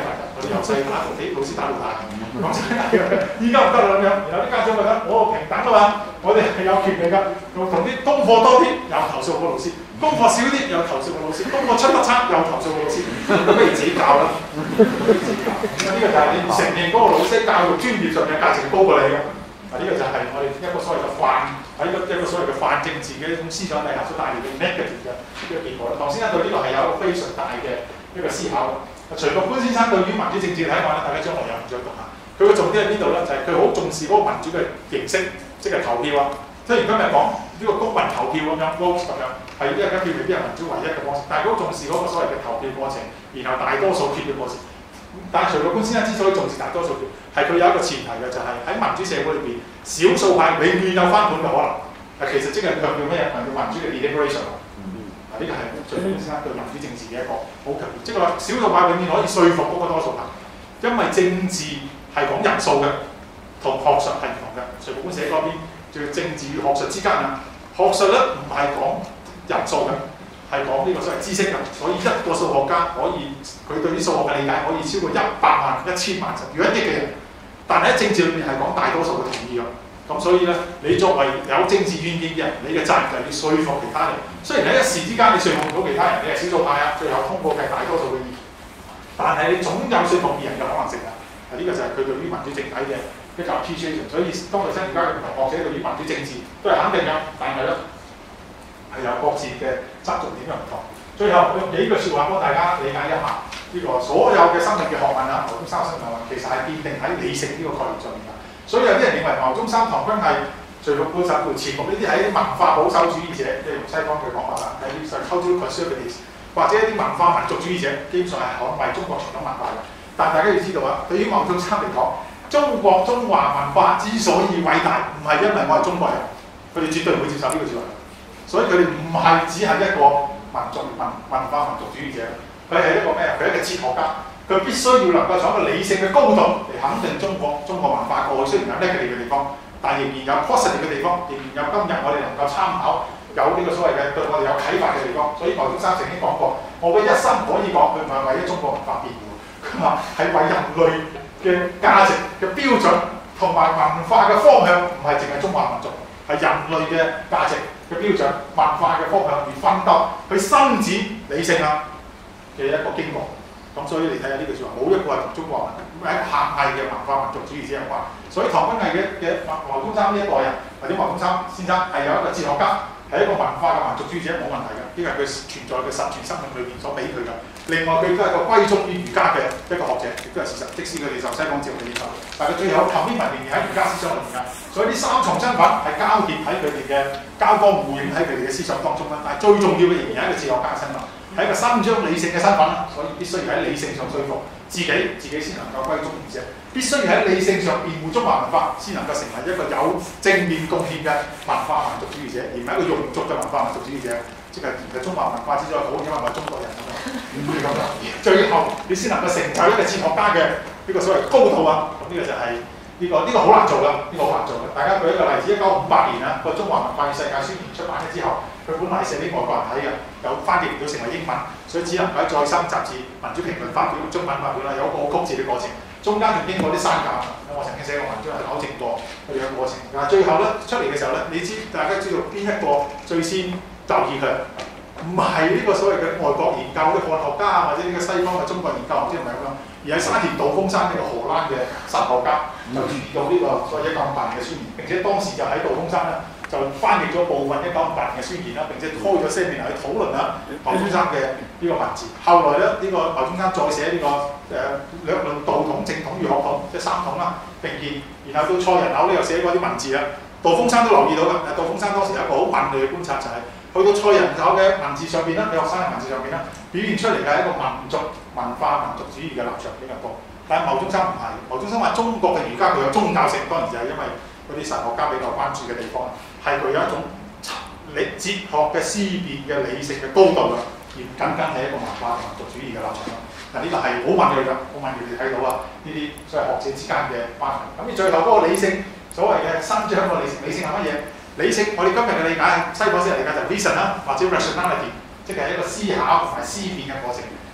B: 由細打到，誒老師打到大，講真係嘅，依家唔得啦咁樣。然後啲家長覺得我平等啊嘛，我哋係有權利㗎，同啲功課多啲又投訴個老師，功課少啲又投訴個老師，功課出得差又投訴個老師，咁不如自己教啦。咁呢個就係你唔承認嗰個老師教育專業上嘅價值高過你嘅。啊！呢個就係我哋一個所謂嘅泛喺一個一個所謂嘅泛政治嘅一種思想底下所帶嚟嘅 negative 嘅呢個結果啦。唐先生對呢個係有一個非常大嘅一個思考。徐國官先生對於民主政治嘅睇法咧，大家將來有唔再讀下。佢嘅重點喺邊度咧？就係佢好重視嗰個民主嘅形式，即係投票啊。雖然今日講呢個公民投票咁樣 vote 咁樣，係一家票未必係民主唯一嘅方式，但係佢好重視嗰個所謂嘅投票過程，然後大多數決嘅過程。但係徐國官先生之所以重視大多數票，係佢有一個前提嘅，就係、是、喺民主社會裏邊，少數派永遠有翻盤嘅可能。啊，其實即係強調咩？強調民主嘅 deliberation 啊。啊，呢個係徐國官先生對民主政治嘅一個好強調，即係話少數派永遠可以說服嗰個多數派，因為政治係講人數嘅，同學術係唔同嘅。徐國官寫嗰邊叫政治與學術之間啊，學術咧唔係講人數嘅。係講呢個所謂知識嘅，所以一個數學家可以佢對於數學嘅理解可以超過一百萬、一千萬甚至一億嘅人，但係喺政治裏面係講大多數嘅同意嘅。咁所以咧，你作為有政治遠見嘅人，你嘅責任就係要說服其他人。雖然喺一時之間你說服唔到其他人，你係少數派啊，最後通過嘅係大多數嘅意見，但係你總有說服別人嘅可能性啊！呢、這個就係佢對於民主政體嘅一個 appreciation。所以當代新而家嘅唔同學者對於民主政治都係肯定嘅，但係咧。係有各自嘅側重點又唔同。最後用幾句説話幫大家理解一下呢、這個所有嘅生命嘅學問啊，牟宗三生命學問其實係奠定喺理性呢個概念上面㗎。所以有啲人認為牟宗三、唐君毅、徐復觀、沈括、錢穆呢啲係啲文化保守主義者，即係用西方嘅講法啦，係啲 cultural conservatives 或者一啲文化民族主義者，基本上係捍衞中國傳統文化嘅。但大家要知道啊，對於牟宗三嚟講，中國中華文化之所以偉大，唔係因為我係中國人，佢哋絕對唔會接受呢個説話。所以佢哋唔係只係一個民族文文化民族主義者，佢係一個咩啊？佢係一個哲學家，佢必須要能夠從一個理性嘅高度嚟肯定中國中國文化過去雖然有 negative 嘅地方，但仍然有 positive 嘅地方，仍然有今日我哋能夠參考有呢個所謂嘅對我哋有啟發嘅地方。所以牟宗三曾經講過，我嘅一生可以講，佢唔係為咗中國文化辯護，佢話係為人類嘅價值嘅標準同埋文化嘅方向，唔係淨係中華民族，係人類嘅價值嘅標準、文化嘅方向而奮鬥，去伸展理性啊嘅一個經過。咁所以你睇下呢句説話，冇一個係同中國人唔係狹隘嘅文化民族主義者有關。所以唐君毅嘅嘅牟宗三呢一代人，或者牟宗三先生係有一個哲學家，係一個文化嘅民族主義者，冇問題嘅，呢個係佢存在嘅實存生命裏邊所俾佢嘅。另外佢都係個歸宗於儒家嘅一個學者，亦都係事實。即使佢哋受西方哲學嘅影響，但係佢最後後邊文仍然喺儒家思想裏面嘅。所以呢三重身份係交疊喺佢哋嘅交光互映喺佢哋嘅思想當中啦。但係最重要嘅仍然係一個哲學家嘅身份，係一個伸張理性嘅身份啦。所以必須要喺理性上說服自己，自己先能夠歸宗於者。必須要喺理性上辯護中華文化，先能夠成為一個有正面貢獻嘅文化民族主義者，而唔係一個庸俗嘅文化民族主義者。即係其實中華文化之所以好，因為我係中國人咁樣，唔會咁樣。最後你先能夠成就一個哲學家嘅呢個所謂高度啊！咁呢個就係、是、呢、這個呢、這個好難做啦，呢、這個好難做嘅。大家舉一個例子，一九五八年啊，個《中華文化與世界宣言》出版咗之後，佢本嚟寫俾外國人睇嘅，有翻譯唔到成為英文，所以只能夠喺再生雜誌《民主評論》發表，用中文發表啦，有一個曲折嘅過程，中間仲經過啲刪減。我曾經寫過文章係糾正過佢哋嘅過程。但係最後咧出嚟嘅時候咧，你知大家知道邊一個最先留意佢？唔係呢個所謂嘅外國研究嘅漢學家或者呢個西方嘅中國研究，唔知係咪咁樣，而係沙田道風山呢個荷蘭嘅神學家就注意到呢個所謂一九五八年嘅宣言，並且當時就喺道風山咧就翻譯咗部分一九五八年嘅宣言啦，並且開咗 seminar去討論啦牟宗三嘅呢個文字。後來咧呢、這個牟宗三再寫呢、這個誒略論道統、正統與學統，即係三統啦並建，然後到蔡人口呢又寫過啲文字啦。道風山都留意到㗎，道風山當時有一個好敏鋭嘅觀察就係、是。去到蔡人口嘅文字上邊啦，李學生嘅文字上邊啦，表現出嚟嘅係一個民族文化、民族主義嘅立場比較多。但係牟宗三唔係，牟宗三話中國嘅儒家具有宗教性，當然就係因為嗰啲神學家比較關注嘅地方，係具有一種理哲學嘅思辨嘅理性嘅高度啦，而唔僅僅係一個文化同民族主義嘅立場啦。嗱呢個係好敏鋭㗎，好敏鋭你睇到啊，呢啲所謂學者之間嘅關係。咁而最後嗰個理性，所謂嘅伸張個理性，理性係乜嘢？理性，我哋今日嘅理解，西方式嘅理解就係 reason 啦，或者 rationality， 即係一個思考同埋思辨嘅過程。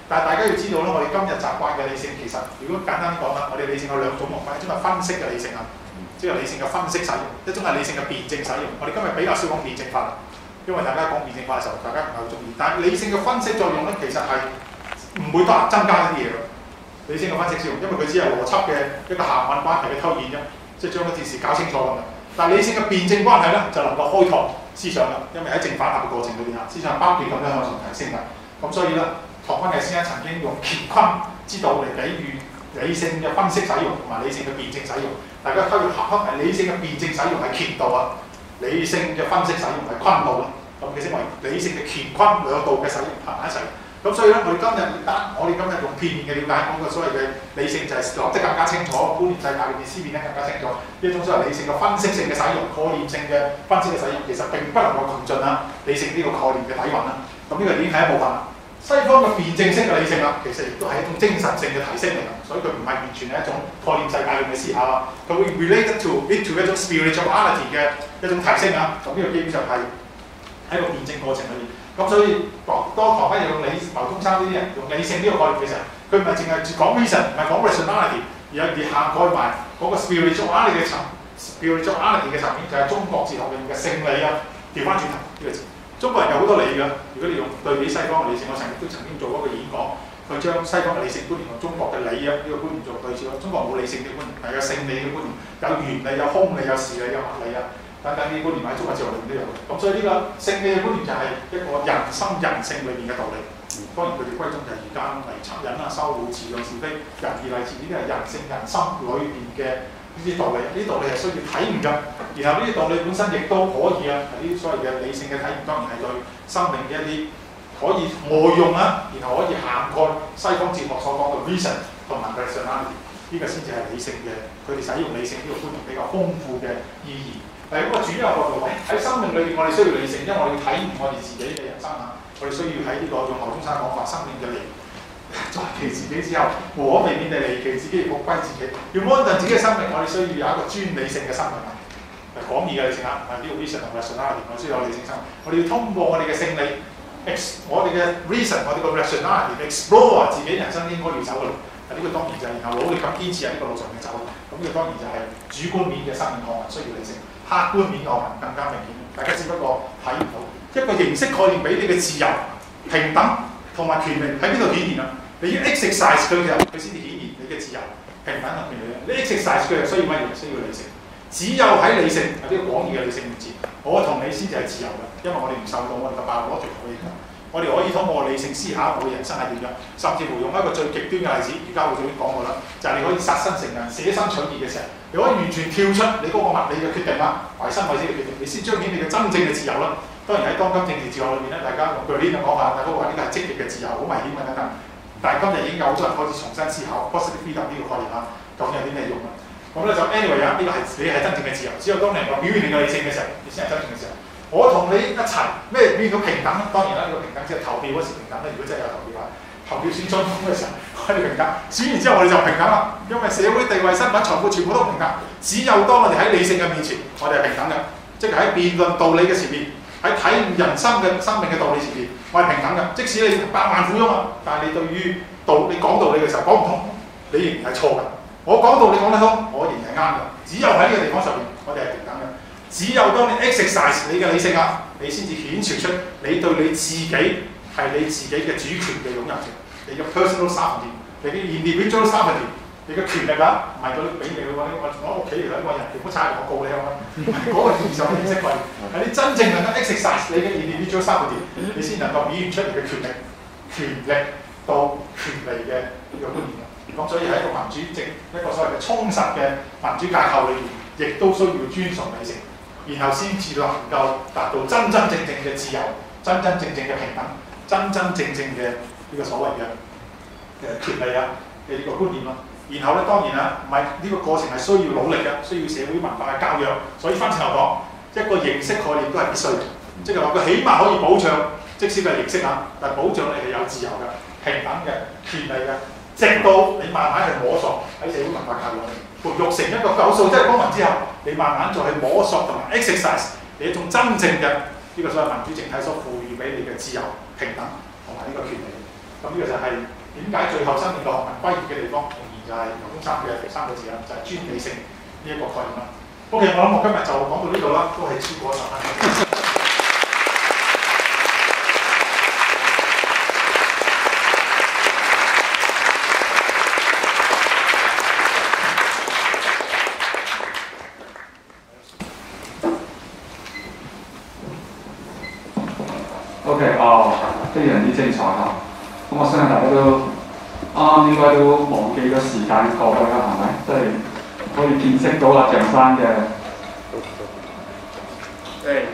B: 但係大家要知道咧，我哋今日習慣嘅理性其實，如果簡單啲講啦，我哋理性有兩種用法，一種係分析嘅理性啊，即係理性嘅分析使用；一種係理性嘅辯證使用。我哋今日比較少講辯證法，因為大家講辯證法嘅時候，大家唔係好中意。但係理性嘅分析作用咧，其實係唔會多增加呢啲嘢嘅。理性嘅分析使用，因為佢只係邏輯嘅一個行運關係嘅推演啫，即係將嗰件事搞清楚咁樣。但係理性嘅辯證關係咧，就能夠開拓思想啦，因為喺正反合嘅過程裏邊啊，思想不斷咁樣向上提升㗎。咁所以咧，唐君毅先生曾經用乾坤之道嚟比喻理性嘅分析使用同埋理性嘅辯證使用。大家推合合係理性嘅辯證使用係乾道啊，理性嘅分析使用係坤道啦。咁佢稱為理性嘅乾坤兩道嘅使用合埋一齊。咁所以咧，我哋今日單我哋今日用片面嘅了解講嘅所謂嘅理性就係諗得更加清楚，觀念世界裏邊思辨得更加清楚。呢一種所謂理性嘅分析性嘅使用、概念性嘅分析嘅使用，其實並不能夠窮盡啊理性呢個概念嘅底蘊啦。咁呢個已經係一部分啦。西方嘅辯證式嘅理性啦，其實亦都係一種精神性嘅提升嚟㗎，所以佢唔係完全係一種概念世界裏嘅思考啊，佢會 related to into 一種 spirituality 嘅一種提升啊。咁呢個基本上係喺個辯證過程裏邊。咁所以當唐君毅用理牟宗三呢啲人用理性呢個概念嘅時候，佢唔係淨係講 reason，唔係講 rationality， 而係而涵蓋埋嗰個 spirituality 嘅層 spirituality 嘅層面，就係中國哲學裏面嘅聖理啊。調翻轉頭呢個字，中國人有好多理㗎。如果你用對比西方嘅理性，我曾經都曾經做過一個演講，去將西方嘅理性觀念同中國嘅理啊呢個觀念做對照。中國冇理性嘅觀念，係有聖理嘅觀念，有原理、有空理、有事理、有物理啊。等等啲觀念喺中國哲學裏面都有嘅，咁所以呢個聖理嘅觀念就係一個人心人性裏面嘅道理。當然佢哋歸宗就係而家嚟惻隱啊、羞辱、辭讓是非、仁義禮智，呢啲係人性人心裏面嘅呢啲道理。呢啲道理係需要體驗㗎。然後呢啲道理本身亦都可以啊，係呢啲所謂嘅理性嘅體驗，當然係對生命嘅一啲可以外用啊，然後可以涵蓋西方哲學所講嘅 reason 同埋 rationality， 呢個先至係理性嘅。佢哋使用理性呢個觀念比較豐富嘅意義。係咁個主要角度講，喺生命裏邊，我哋需要理性，因為我哋要體驗我哋自己嘅人生啊。我哋需要喺呢個用牟宗三講法，生命嘅離在其自己之後，無可避免地離其自己，復歸自己。要安頓自己嘅生命，我哋需要有一個專理性嘅生命啊，係廣義嘅理性啊，唔係呢個 reason 同 rationality， 我哋需要有理性生命。我哋要通過我哋嘅聖理 ，ex 我哋嘅 reason， 我哋嘅 rationality，explore 自己人生應該要走嘅路。呢、這個當然就係然後努力咁堅持喺呢個路上面走。咁呢個當然就係主觀面嘅生命課題，需要理性。客觀面嘅學問更加明顯，大家只不過睇唔到一個形式概念俾你嘅自由、平等同埋權利喺邊度顯現啊？你要 exercise 佢嘅，佢先至顯現你嘅自由、平等同權利。你 exercise 佢係需要乜嘢？需要理性。只有喺理性喺呢個廣義嘅理性面前，我同你先至係自由嘅，因為我哋唔受到我哋嘅霸攞條條嘅影響。我哋可以通過理性思考我嘅人生係點樣，甚至乎用一個最極端嘅例子，瑜伽會早已經講過啦，就係、是、你可以殺身成仁、捨身取義嘅時候，你可以完全跳出你嗰個物理嘅決定啦，為生為死嘅決定，你先彰顯你嘅真正嘅自由啦。當然喺當今政治哲學裏面咧，大家用句呢個講法，大家話呢個係積極嘅自由，好危險嘅等等。但係今日已經有好多人開始重新思考 positive freedom 呢個概念啦，究竟有啲咩用啊？咁咧就 anyway 啊，呢個係你係真正嘅自由，只有當你能夠表現你嘅理性嘅時候，你先係真正嘅自由。我同你一齊咩變到平等？當然啦，呢、這個平等即係投票嗰時平等啦。如果真係有投票啊，投票選總統嘅時候，我哋平等。選完之後我哋就平等啦，因為社會地位、身份、財富全部都平等。只有當我哋喺理性嘅面前，我哋係平等嘅，即係喺辯論道理嘅前面，喺體驗人生嘅生命嘅道理前面，我係平等嘅。即使你百萬富翁啊，但係你對於道你講道理嘅時候講唔通，你仍然係錯嘅。我講道理講得通，我仍然係啱嘅。只有喺呢個地方上面，我哋係平等嘅。只有當你 exercise 你嘅理性啊，你先至顯示出你對你自己係你自己嘅主權嘅擁有權，你嘅 personal sovereignty， 你嘅 individual sovereignty， 你嘅權力啊，唔係佢俾你嘅話，我我屋企嚟揾個人，如果差我告你啊嘛，唔係嗰個二十年式貴，係你真正能夠 exercise 你嘅 individual sovereignty， 你先能夠表現出你嘅權力、權力到權利嘅呢個觀念。咁所以喺一個民主政一個所謂嘅充實嘅民主架構裏面，亦都需要尊重理性。然後先至能夠達到真真正正嘅自由、真真正正嘅平等、真真正正嘅呢個所謂嘅嘅權利啊嘅呢個觀念咯。然後咧當然啦，唔係呢個過程係需要努力嘅，需要社會文化嘅教育。所以翻轉頭講，一個形式概念都係必須嘅，即係話佢起碼可以保障，即使係形式啊，但係保障你係有自由嘅、平等嘅、權利嘅，直到你慢慢去摸索喺社會文化教育裏面。培育成一個夠數，即係公民之後，你慢慢再去摸索同埋 exercise 你一種真正嘅呢個所謂民主政體所賦予俾你嘅自由、平等同埋呢個權利。咁呢個就係點解最後新年嘅學問歸結嘅地方仍然就係牛中山嘅第三個字啦，就係、是、專理性呢一個概念啦。OK， 我諗我今日就講到呢度啦，都係超過十分鐘。
A: OK， 哦，非常之精彩嚇。咁我相信大家都啱啱應該都忘記咗時間過去啦，係咪？即係可以見識到阿象山嘅，即係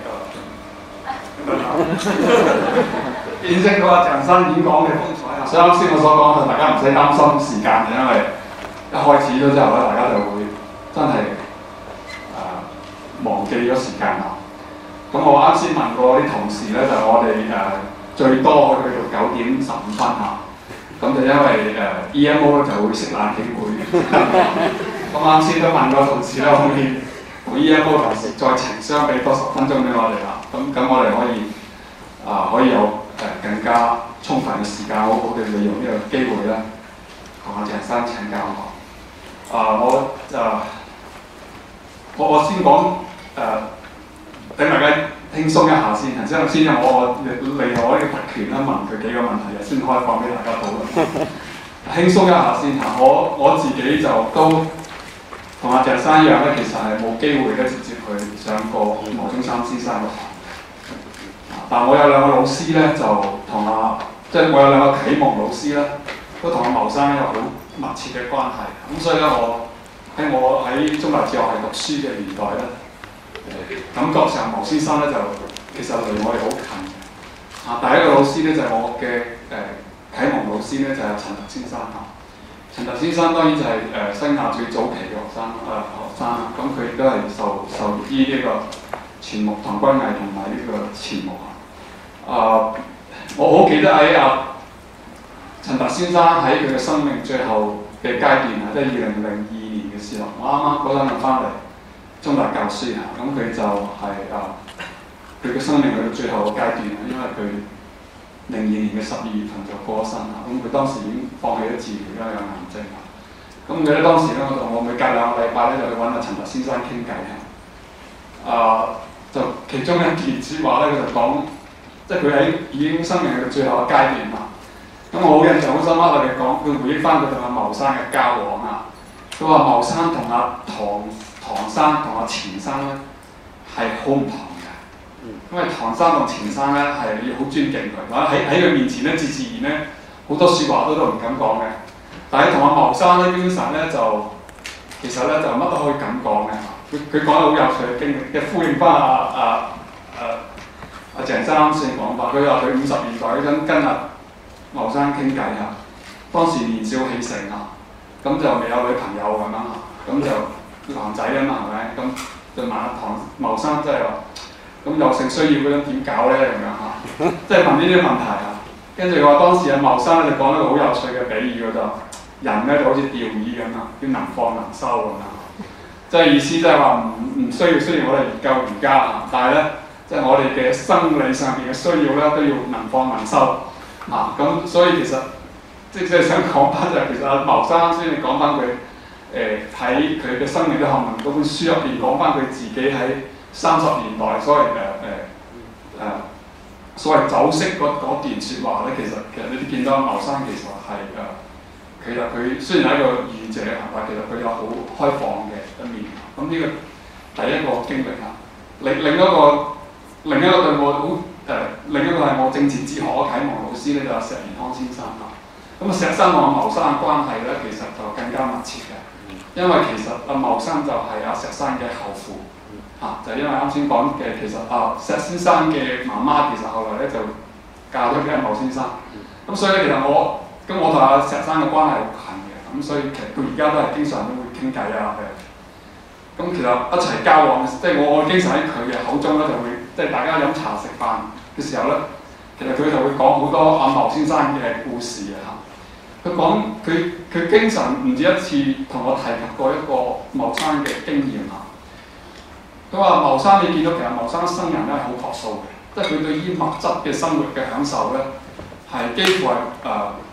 A: 見識到阿象山演講嘅風采啊！所以啱先我所講嘅，大家唔使擔心時間嘅，因為一開始咗之後咧，大家就會真係誒、呃、忘記咗時間啦。咁我啱先問過啲同事咧，就我哋誒、呃、最多去到九點十五分嚇，咁就因為誒、呃、E M O 咧就會熄冷氣會，咁啱先都問過同事咧，可唔可以同 E M O 同事再情商俾多十分鐘俾我哋啦？咁咁我哋可以啊、呃、可以有誒、呃、更加充分嘅時間，好好地利用呢個機會咧，同阿鄭生請教我。啊、呃、我誒、呃、我我先講誒。呃等大家輕鬆一下先，然之後先我利用我呢個特權啦，問佢幾個問題，先開放俾大家討論。輕鬆一下先嚇，我我自己就都同阿鄭生一樣咧，其實係冇機會咧直接去上過牟宗三先生嘅堂。但我有兩個老師咧，就同阿即係我有兩個啟蒙老師咧，都同阿牟生有好密切嘅關係。咁所以咧，我喺我喺中大哲學系讀書嘅年代咧。感覺上牟先生咧就其實離我哋好近嘅。啊，第一個老師咧就係、是、我嘅誒、呃、啟蒙老師咧就係、是、陳達先生嚇。陳達先生當然就係、是、誒、呃、西亞最早期嘅學生誒、呃、學生啦。咁佢亦都係受受於呢個錢穆唐君毅同埋呢個錢穆啊。啊，我好記得喺阿陳達先生喺佢嘅生命最後嘅階段啊，即係二零零二年嘅時候，我啱啱嗰陣就翻嚟。中大教書啊，咁佢就係、是、啊，佢嘅生命去到最後嘅階段啊，因為佢零二年嘅十二月份就過咗身啦。咁佢當時已經放棄咗治療啦，有癌症啊。咁佢咧當時咧，我同我每隔兩個禮拜咧就去揾阿陳達先生傾偈啊。就其中一件説話咧，佢就講，即係佢喺已經生命去到最後嘅階段啦。咁我好印象好深刻，佢哋講，佢回憶翻佢同阿牟生嘅交往啊。佢話牟生同阿唐。唐生同阿錢生咧係好唔同嘅，因為唐生同錢生咧係你要好尊敬佢，或者喺喺佢面前咧自自然咧好多説話都都唔敢講嘅。但係同阿牟生咧，基本上咧就其實咧就乜都可以敢講嘅。佢佢講得好有趣嘅經歷，嘅呼應翻阿阿阿阿鄭生啱先講法。佢話佢五十年代嗰陣跟阿牟生傾偈啊，當時年少氣盛啊，咁就未有女朋友咁樣啊，咁就。男仔啊嘛，係咪？咁就問阿唐牟生，即係話，咁有性需要嗰種點搞咧？咁樣嚇，即係問呢啲問題啊。跟住話當時阿牟生咧就講一個好有趣嘅比喻，就人咧就好似釣魚咁啊，要能放能收咁啊。即係意思即係話唔唔需要，雖然我哋研究瑜伽啊，但係咧即係我哋嘅生理上邊嘅需要咧都要能放能收啊。咁所以其實即係想講翻就係其實阿牟生啱先你講翻佢。誒喺佢嘅生命嘅學問嗰本書入邊講翻佢自己喺三十年代所謂誒誒誒所謂走色嗰段説話咧，其實其實你都見到牟生其實係誒、呃，其實佢雖然係一個儒者啊，但其實佢有好開放嘅一面。咁呢個第一個經歷啊，另另一個另一個對我好誒、呃，另一個係我政治哲學嘅啟蒙老師咧，就係、是、石延康先生啊。咁啊，石生同阿牟生嘅關係咧，其實就更加密切嘅。因為其實阿牟生就係阿石生嘅後父，嚇、啊、就係、因為啱先講嘅，其實啊石先生嘅媽媽其實後來咧就嫁咗俾阿牟先生，咁所以咧其實我咁我同阿石生嘅關係好近嘅，咁所以其實到而家都係經常都會傾偈啊，誒，咁其實一齊交往，即係我我經常喺佢嘅口中咧就會，即係大家飲茶食飯嘅時候咧，其實佢就會講好多阿牟先生嘅故事嘅嚇。佢講佢佢經常唔止一次同我提及過一個牟生嘅經驗啊。佢話牟生你見到其實牟生生人咧係好樸素嘅，即係佢對於物質嘅生活嘅享受咧係幾乎係誒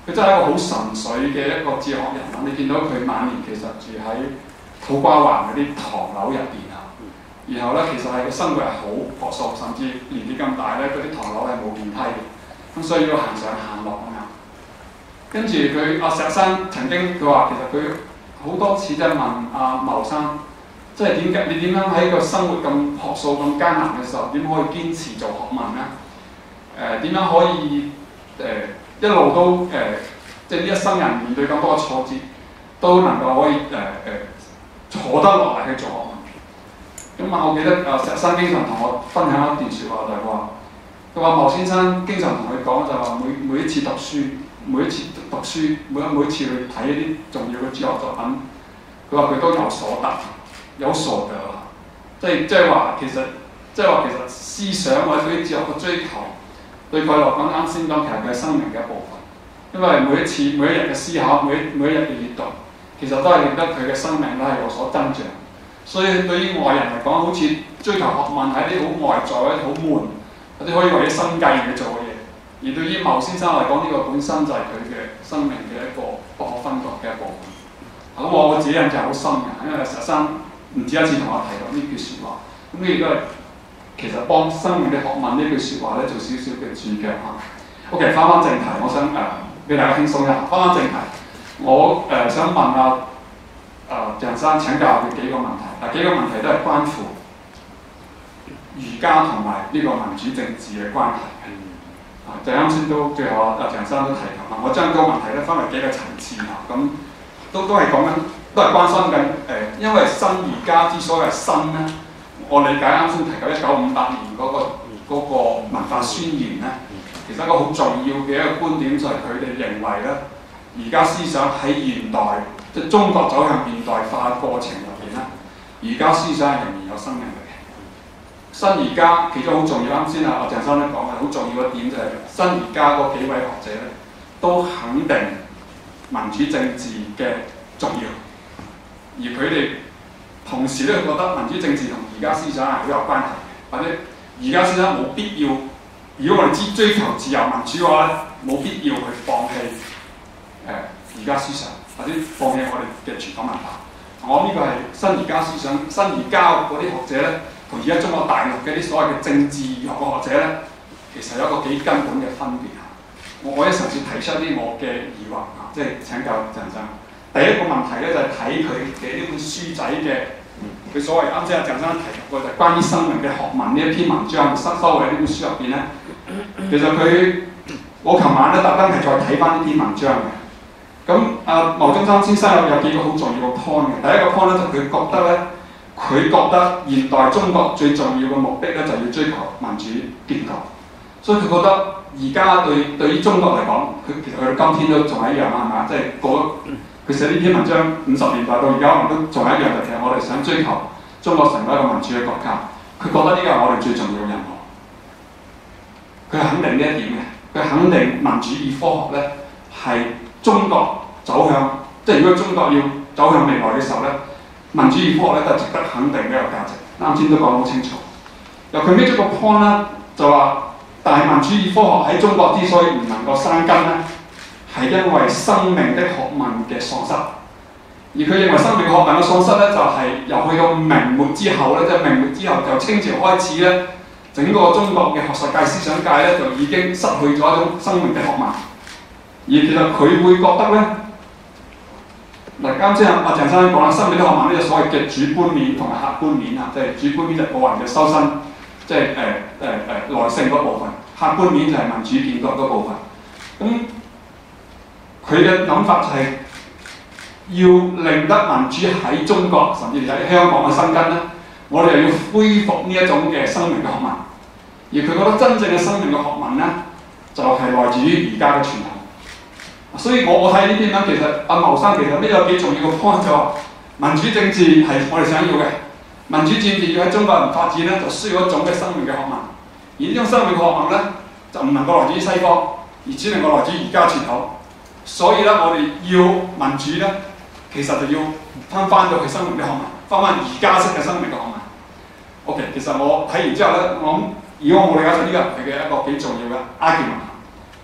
A: 佢真係一個好純粹嘅一個哲學人物。你見到佢晚年其實住喺土瓜灣嗰啲唐樓入邊啊，然後咧其實係個生活係好樸素，甚至年紀咁大咧，嗰啲唐樓係冇電梯嘅，咁所以要行上行落咁樣。跟住佢阿石生曾經佢話，其實佢好多次即係問阿牟生，即係點解你點樣喺個生活咁樸素、咁艱難嘅時候，點可以堅持做學問咧？誒、呃、點樣可以誒、呃、一路都誒、呃、即係呢一生人面對咁多挫折，都能夠可以誒誒、呃呃、坐得落嚟去做學問？咁啊，我記得阿石生經常同我分享一段説話，就係話，佢話牟先生經常同佢講就話每每一次讀書。每一次讀書，每一每一次去睇一啲重要嘅哲學作品，佢話佢都有所得，有所得啊！即係即係話其實，即係話其實思想或者對於哲學嘅追求，對佢嚟講啱先講，其實佢係生命嘅一部分。因為每一次每一日嘅思考，每一每一日嘅閱讀，其實都係令得佢嘅生命都係有所增長。所以對於外人嚟講，好似追求學問係一啲好外在、好悶，或者可以為咗生計而做嘅嘢。而對於牟先生嚟講，呢、這個本身就係佢嘅生命嘅一個不可分割嘅一部分。咁我我自己印象好深嘅，因為石生唔止一次同我提到呢句説話。咁呢亦都係其實幫生命嘅學問呢句説話咧做少少嘅注腳嚇。OK， 翻返正題，我想誒俾、呃、大家輕鬆一下。翻返正題，我誒、呃、想問阿誒鄭生請教佢幾個問題。嗱，幾個問題都係關乎儒家同埋呢個民主政治嘅關係。就啱先都最後阿鄭生都提及啦，我將個問題咧分為幾個層次嚇，咁都都係講緊，都係關心緊誒、呃，因為新儒家之所以係新咧，我理解啱先提及一九五八年嗰、那個那個文化宣言咧，其實一個好重要嘅一個觀點就係佢哋認為咧，儒家思想喺現代即係、就是、中國走向現代化嘅過程入邊咧，儒家思想係仍然有生命力。新儒家其中好重要，啱先啊，阿鄭生都講嘅好重要嘅點就係新儒家嗰幾位學者咧，都肯定民主政治嘅重要，而佢哋同時咧覺得民主政治同儒家思想係好有關係嘅，或者儒家思想冇必要，如果我哋知追求自由民主嘅話咧，冇必要去放棄誒儒家思想，或者放棄我哋嘅傳統文化。我諗呢個係新儒家思想，新儒家嗰啲學者咧。同而家中國大陸嘅啲所謂嘅政治學嘅學者咧，其實有一個幾根本嘅分別嚇。我我一嘗試提出一啲我嘅疑惑嚇，即係請教鄭生。第一個問題咧就係睇佢嘅呢本書仔嘅，佢所謂啱先阿鄭生提及過就係關於生命嘅學問呢一篇文章，收收喺呢本書入邊咧。其實佢我琴晚咧特登係再睇翻呢篇文章嘅。咁阿牟宗三先生有有幾個好重要嘅 point 嘅。第一個 point 咧就佢覺得咧。佢覺得現代中國最重要嘅目的咧，就要追求民主建構，所以佢覺得而家對對於中國嚟講，佢其實佢到今天都仲係一樣啊，係嘛？即係嗰佢寫呢篇文章五十年代到而家，可能都仲係一樣。就其實我哋想追求中國成為一個民主嘅國家，佢覺得呢個係我哋最重要嘅任務。佢肯定呢一點嘅，佢肯定民主與科學咧係中國走向，即係如果中國要走向未來嘅時候咧。民主與科學咧都係值得肯定嘅一個價值，啱先都講得好清楚。由佢孭咗個 point 啦，就話，但係民主與科學喺中國之所以唔能夠生根咧，係因為生命的學問嘅喪失。而佢認為生命學問嘅喪失咧，就係、是、由去到明末之後咧，即係明末之後就清朝開始咧，整個中國嘅學術界、思想界咧就已經失去咗一種生命的學問。而其實佢會覺得咧。嗱，啱先阿鄭生講啦，生命的學問呢個所謂嘅主觀面同埋客觀面啊，即係主觀面就係個人嘅修身，即係誒誒誒內性嗰部分；客觀面就係民主建國嗰部分。咁佢嘅諗法就係要令得民主喺中國，甚至喺香港嘅生根咧，我哋又要恢復呢一種嘅生命嘅學問。而佢覺得真正嘅生命嘅學問咧，就係、是、來自於儒家嘅傳統。所以我我睇呢篇文，其實阿牟生其實呢個幾重要嘅 point 就話，民主政治係我哋想要嘅，民主政治要喺中國人發展咧，就需要一種嘅生命嘅學問。而呢種生命嘅學問咧，就唔能夠來自於西方，而只能夠來自於儒家傳統。所以咧，我哋要民主咧，其實就要翻翻到去生命嘅學問，翻翻儒家式嘅生命嘅學問。OK， 其實我睇完之後咧，我諗如果我冇理解錯，呢個係佢嘅一個幾重要嘅 argument。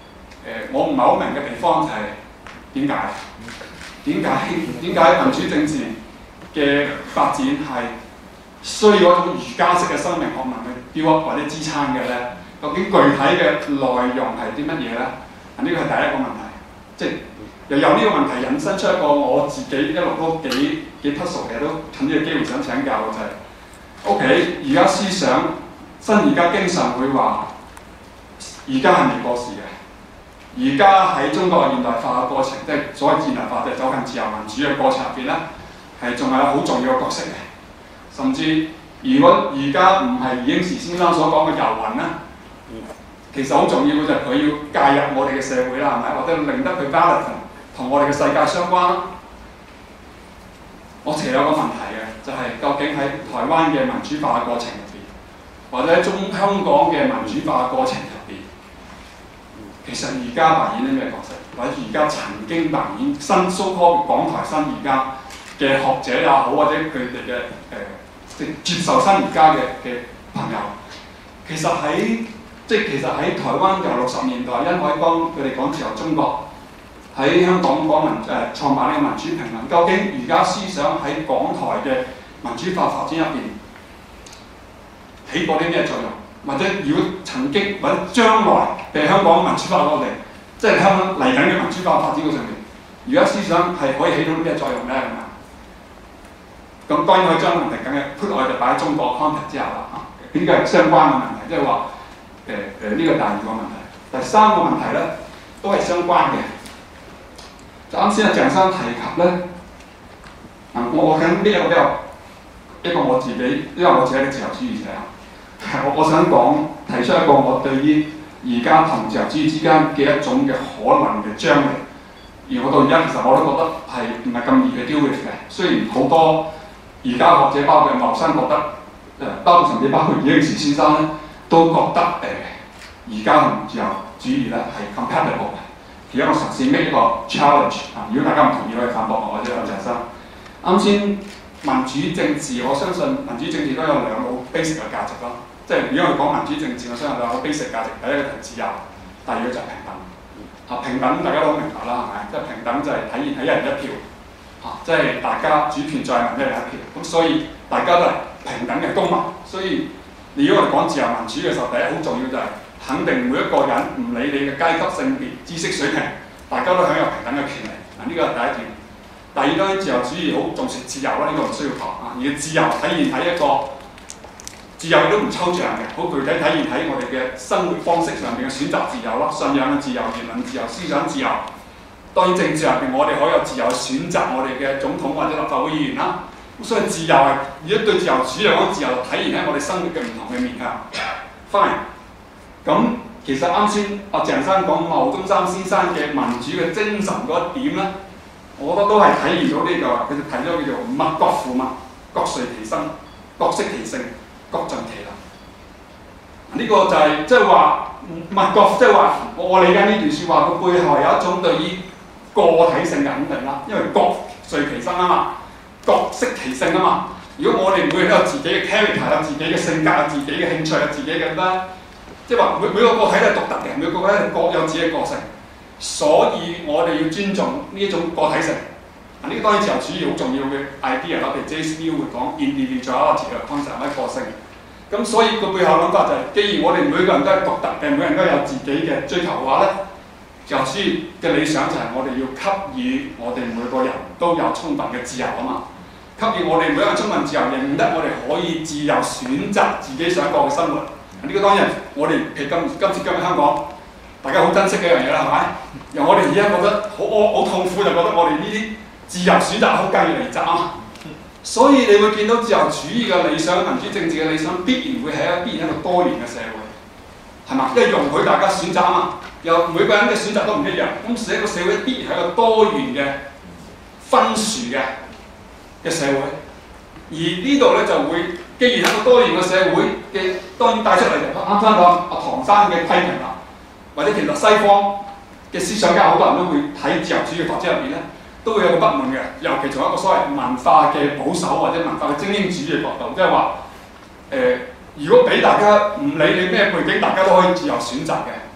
A: 我唔係好明嘅地方就係點解？點解點解民主政治嘅發展係需要一種儒家式嘅生命學問去 build up 或者支撐嘅咧？究竟具體嘅內容係啲乜嘢咧？啊，呢個係第一個問題，即係又由呢個問題引申出一個我自己一路都幾幾 puzzle 嘅，都趁呢個機會想請教嘅就係、是、OK， 而家思想新而家經常會話，而家係未過時嘅。而家喺中國現代化嘅過程，即係所謂現代化，即係走近自由民主嘅過程入邊咧，係仲係有好重要嘅角色嘅。甚至如果而家唔係余英時先生所講嘅遊魂咧，其實好重要嘅就係佢要介入我哋嘅社會啦，係咪？或者令得佢 balance 同我哋嘅世界相關。我其實有個問題嘅，就係、是、究竟喺台灣嘅民主化嘅過程入邊，或者喺中香港嘅民主化嘅過程入邊，其實而家扮演啲咩角色？或者而家曾經扮演新 so-called 港台新而家嘅學者也好，或者佢哋嘅誒即接受新而家嘅嘅朋友，其實喺即係其實喺台灣由六十年代殷海光佢哋講自由中國，喺香港講民誒創辦呢個民主平衡，究竟而家思想喺港台嘅民主化發展入邊起過啲咩作用？或者如果曾經或者將來被香港民主化落嚟，即係香港嚟緊嘅民主化發展嘅上面，而家思想係可以起到啲咩作用咧？咁啊，咁當然可以將問題梗係 put 我哋擺喺中國 context 之下啦。啊，呢個係相關嘅問題，即係話誒誒呢個第二個問題。第三個問題咧都係相關嘅。就啱先阿鄭生提及咧，啊我我緊呢一個比較一個我自己，因為我自己係自由主義者啊。我我想講提出一個我對於而家同自由主義之間嘅一種嘅可能嘅張力，而我到而家其實我都覺得係唔係咁易去 deal with 嘅。雖然好多而家學者包括茂生覺得，誒包括甚至包括余英時先生咧，都覺得誒而家同自由主義咧係 compatible 嘅。其中我嘗試 make 一個 challenge 啊，如果大家唔同意可以反駁我或者阿鄭生。啱先民主政治，我相信民主政治都有兩個 basic 嘅價值咯。即係如果我哋講民主政治，我相信兩個 basic 價值，第一個係自由，第二個就係平等。啊，平等大家都好明白啦，係咪？即係平等就係體現喺一人一票。啊，即係大家主權在民，一人一票。咁所以大家都係平等嘅公民。所以如果我哋講自由民主嘅時候，第一好重要就係肯定每一個人唔理你嘅階級、性別、知識水平，大家都享有平等嘅權利。啊，呢個係第一點。第二當然自由主義好重視自由啦，呢、這個唔需要講啊。而自由體現喺一個自由都唔抽象嘅，好具體體現喺我哋嘅生活方式上邊嘅選擇自由咯，信仰嘅自由、言論自由、思想自由。當然政治入邊我哋可以有自由選擇我哋嘅總統或者立法會議員啦。咁所以自由係如果對自由主義嚟講，自由體現喺我哋生活嘅唔同嘅面向。Fine。咁其實啱先阿鄭生講牟宗三先生嘅民主嘅精神嗰一點咧，我覺得都係體現到呢、這個，佢就提咗叫做物各負物，各遂其身，各適其性，各盡其能。呢、這個就係即係話物各，即係話我理解呢段説話，個背後有一種對於個體性嘅肯定啦。因為各遂其身啊嘛，各適其性啊嘛。如果我哋每個人都有自己嘅 character， 有自己嘅性格，有自己嘅興趣，有自己嘅咩，即係話每每個個體都係獨特嘅，每個個體係各有自己嘅個性。所以我哋要尊重呢一種個體性。啊，呢個當然自由主義好重要嘅 idea 啦。譬如 J S Mill 會講 individuality 嘅 concept 係個性。咁所以個背後諗法就係、是，既然我哋每個人都係獨特嘅，每個人都有自己嘅追求嘅話咧，自由主義嘅理想就係我哋要給予我哋每個人都有充分嘅自由啊嘛。給予我哋每一個人充分自由，認得我哋可以自由選擇自己想過嘅生活。呢、這個當然我哋譬如今今次今日香港，大家好珍惜嘅一樣嘢啦，係咪？由我哋而家覺得好好痛苦，就覺得我哋呢啲自由選擇好計離責啊。所以你會見到自由主義嘅理想、民主政治嘅理想，必然會係一必然一個多元嘅社會，係嘛？因為容許大家選擇啊嘛，又每個人嘅選擇都唔一樣，咁使一個社會必然係一個多元嘅分殊嘅嘅社會。而呢度咧就會，既然係一個多元嘅社會嘅，當然帶出嚟就啱啱講阿唐生嘅批評啦，或者其實西方嘅思想家好多人都會睇自由主義發展入邊咧，都會有個不滿嘅，尤其從一個所謂文化嘅保守或者文化嘅精英主義嘅角度，即係話誒，如果俾大家唔理你咩背景，大家都可以自由選擇嘅，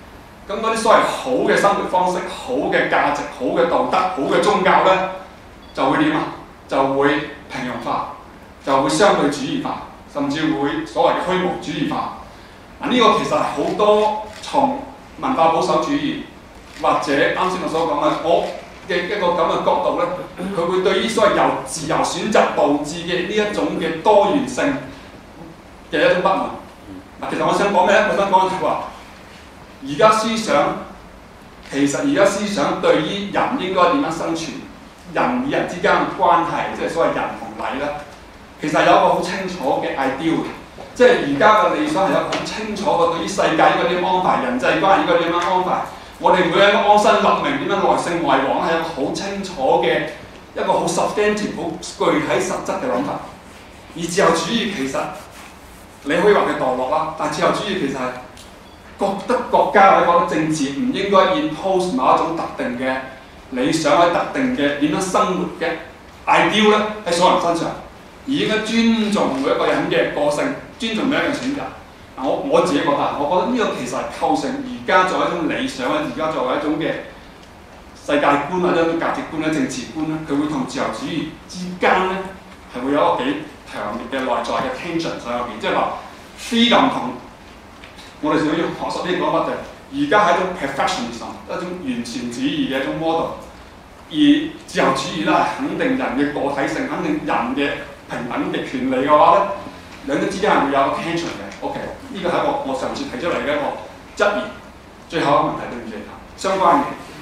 C: 咁嗰啲所謂好嘅生活方式、好嘅價值、好嘅道德、好嘅宗教咧，就會點啊？就會平庸化，就會相對主義化，甚至會所謂嘅虛無主義化。嗱，呢個其實係好多從文化保守主義或者啱先我所講嘅我嘅一個咁嘅角度咧，佢會對於所謂由自由選擇導致嘅呢一種嘅多元性嘅一種不滿。嗱，其實我想講咩咧？我想講嘅係話，而家思想其實而家思想對於人應該點樣生存，人與人之間嘅關係，即係所謂人同禮咧，其實有一個好清楚嘅 ideal 嘅，即係而家嘅理想係有好清楚嘅對於世界應該點樣安排，人際關係應該點樣安排。我哋每一個安身立命點樣內聖外王係一個好清楚嘅一個好 substantive 好具體實質嘅諗法。而自由主義其實你可以話佢墮落啦，但自由主義其實係覺得國家或者覺得政治唔應該 impose 某一種特定嘅理想或者特定嘅點樣生活嘅 ideal 咧喺所有人身上，而應該尊重每一個人嘅個性，尊重每一個人選擇。我我自己覺得，我覺得呢個其實係構成而家作為一種理想，而家作為一種嘅世界觀或者一種價值觀咧、政治觀咧，佢會同自由主義之間咧係會有一個幾強烈嘅內在嘅 tension 喺入邊，即係話 freedom 同我哋想要學術啲講法就係而家係一種 perfectionism， 一種完全主義嘅一種 model， 而自由主義咧係肯定人嘅個體性，肯定人嘅平等嘅權利嘅話咧，兩者之間係會有個 tension 嘅。OK， 呢個係一個我上次提出嚟嘅一個質疑。最後一個問題對唔住，相關嘅。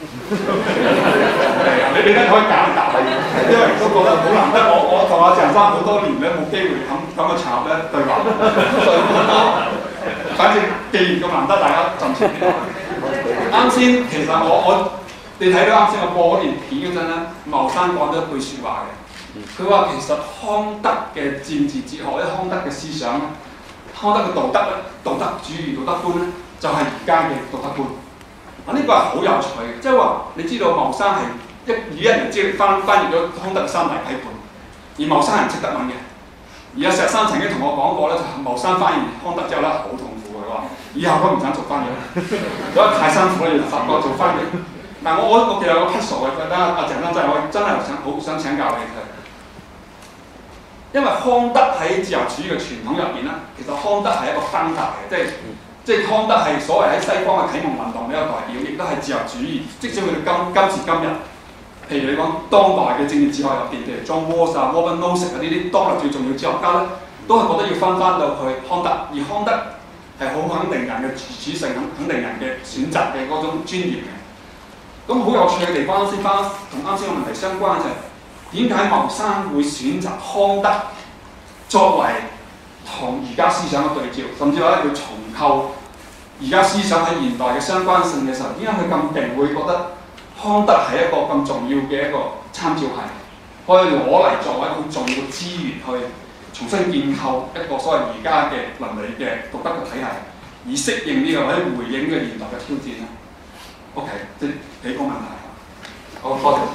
C: 你你咧可以揀一答，因為都覺得好難得。我我同阿鄭生好多年咧冇機會咁咁嘅場合咧對話，所以反正既然咁難得，大家盡情。啱先其實我我你睇到啱先我播嗰段片嗰陣咧，牟生講咗一句説話嘅，佢話其實康德嘅政治哲學咧，康德嘅思想咧。康德嘅道德咧，道德主義道德觀咧，就係而家嘅道德觀。啊，呢個係好有趣嘅，即係話你知道牟生係一以一年之力翻翻譯咗康德嘅三大批判，而牟生係唔識德文嘅。而阿石生曾經同我講過咧，就係牟生翻譯康德之後咧，好痛苦嘅，佢話以後都唔想做翻譯啦，因為太辛苦啦，要發覺做翻譯。但係我我我其實有個 puzzle 嘅，覺得阿鄭生真係我真係想好想請教你嘅。因為康德喺自由主義嘅傳統入邊咧，其實康德係一個 founder 嘅，即係即係康德係所謂喺西方嘅啟蒙運動嘅一個代表，亦都係自由主義。即使去到今今時今日，譬如你講當代嘅政治哲學入邊，譬如 John Rawls 啊、Robert Nozick 啊呢啲當代最重要哲學家咧，都係覺得要翻翻到去康德，而康德係好肯定人嘅自主性，肯肯定人嘅選擇嘅嗰種尊嚴嘅。咁好有趣嘅地方先翻同啱先個問題相關就係、是。點解牟生會選擇康德作為同而家思想嘅對照，甚至話咧佢重構而家思想喺現代嘅相關性嘅時候，點解佢咁勁會覺得康德係一個咁重要嘅一個參照系，可以攞嚟作為一個好重要嘅資源去重新建構一個所謂而家嘅倫理嘅道德嘅體系，以適應呢、這個或者回應呢個現代嘅挑戰咧。OK， 即係幾個問題。好，多謝。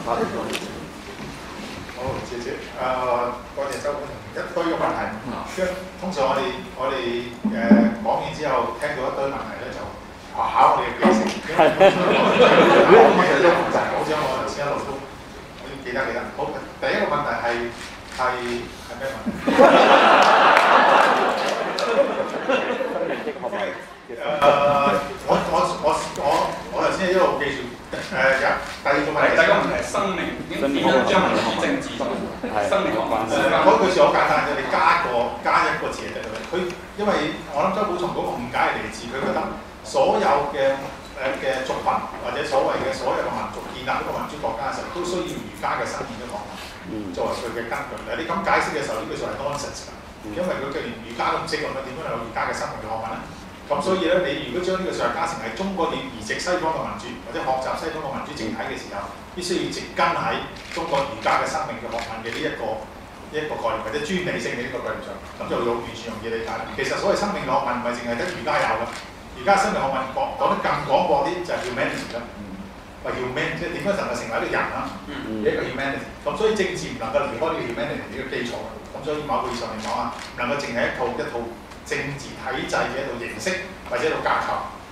B: 好，謝謝。誒、呃，多謝周官一堆嘅問題。因為通常我哋我哋誒講完之後，聽到一堆問題咧，就考我哋嘅記性。每一個問題都複雜，好似我頭先一路都可以記得記得。好，第一個問題係係係咩問題？誒、呃，我我我我我頭先一路記住。誒有第二個問題，
C: 第二個問題係生命點點樣將民主政治生命學關係？
B: 嗰句説好簡單啫，你加一個加一個字就得啦。佢因為我諗周寶松嗰個誤解係嚟自佢覺得所有嘅誒嘅族群或者所謂嘅所有嘅民族建立一個民主國家嘅時候，都需要儒家嘅生命嘅學問作為佢嘅根據。嗱，你咁解釋嘅時候，呢句説係 nonsense 㗎，因為佢既連儒家都唔識，咁樣點樣有儒家嘅生命嘅學問咧？咁所以咧，你如果將呢個上加成係中國點移植西方嘅民主，或者學習西方嘅民主政體嘅時候，必須要植根喺中國儒家嘅生命嘅學問嘅呢一個一個概念，或者專利性嘅呢個概念上，咁就會完全容易理解。其實所謂生命學問唔係淨係得儒家有嘅，儒家生命學問講講得更廣闊啲就係 humanity 啦，話 human 即係點樣能夠成為一個人啊，一個 humanity。咁所以政治唔能夠離開呢個 humanity 呢個基礎嘅。咁所以某個意義上嚟講啊，唔能夠淨係一套一套政治體制嘅一套形式或者一套架構，而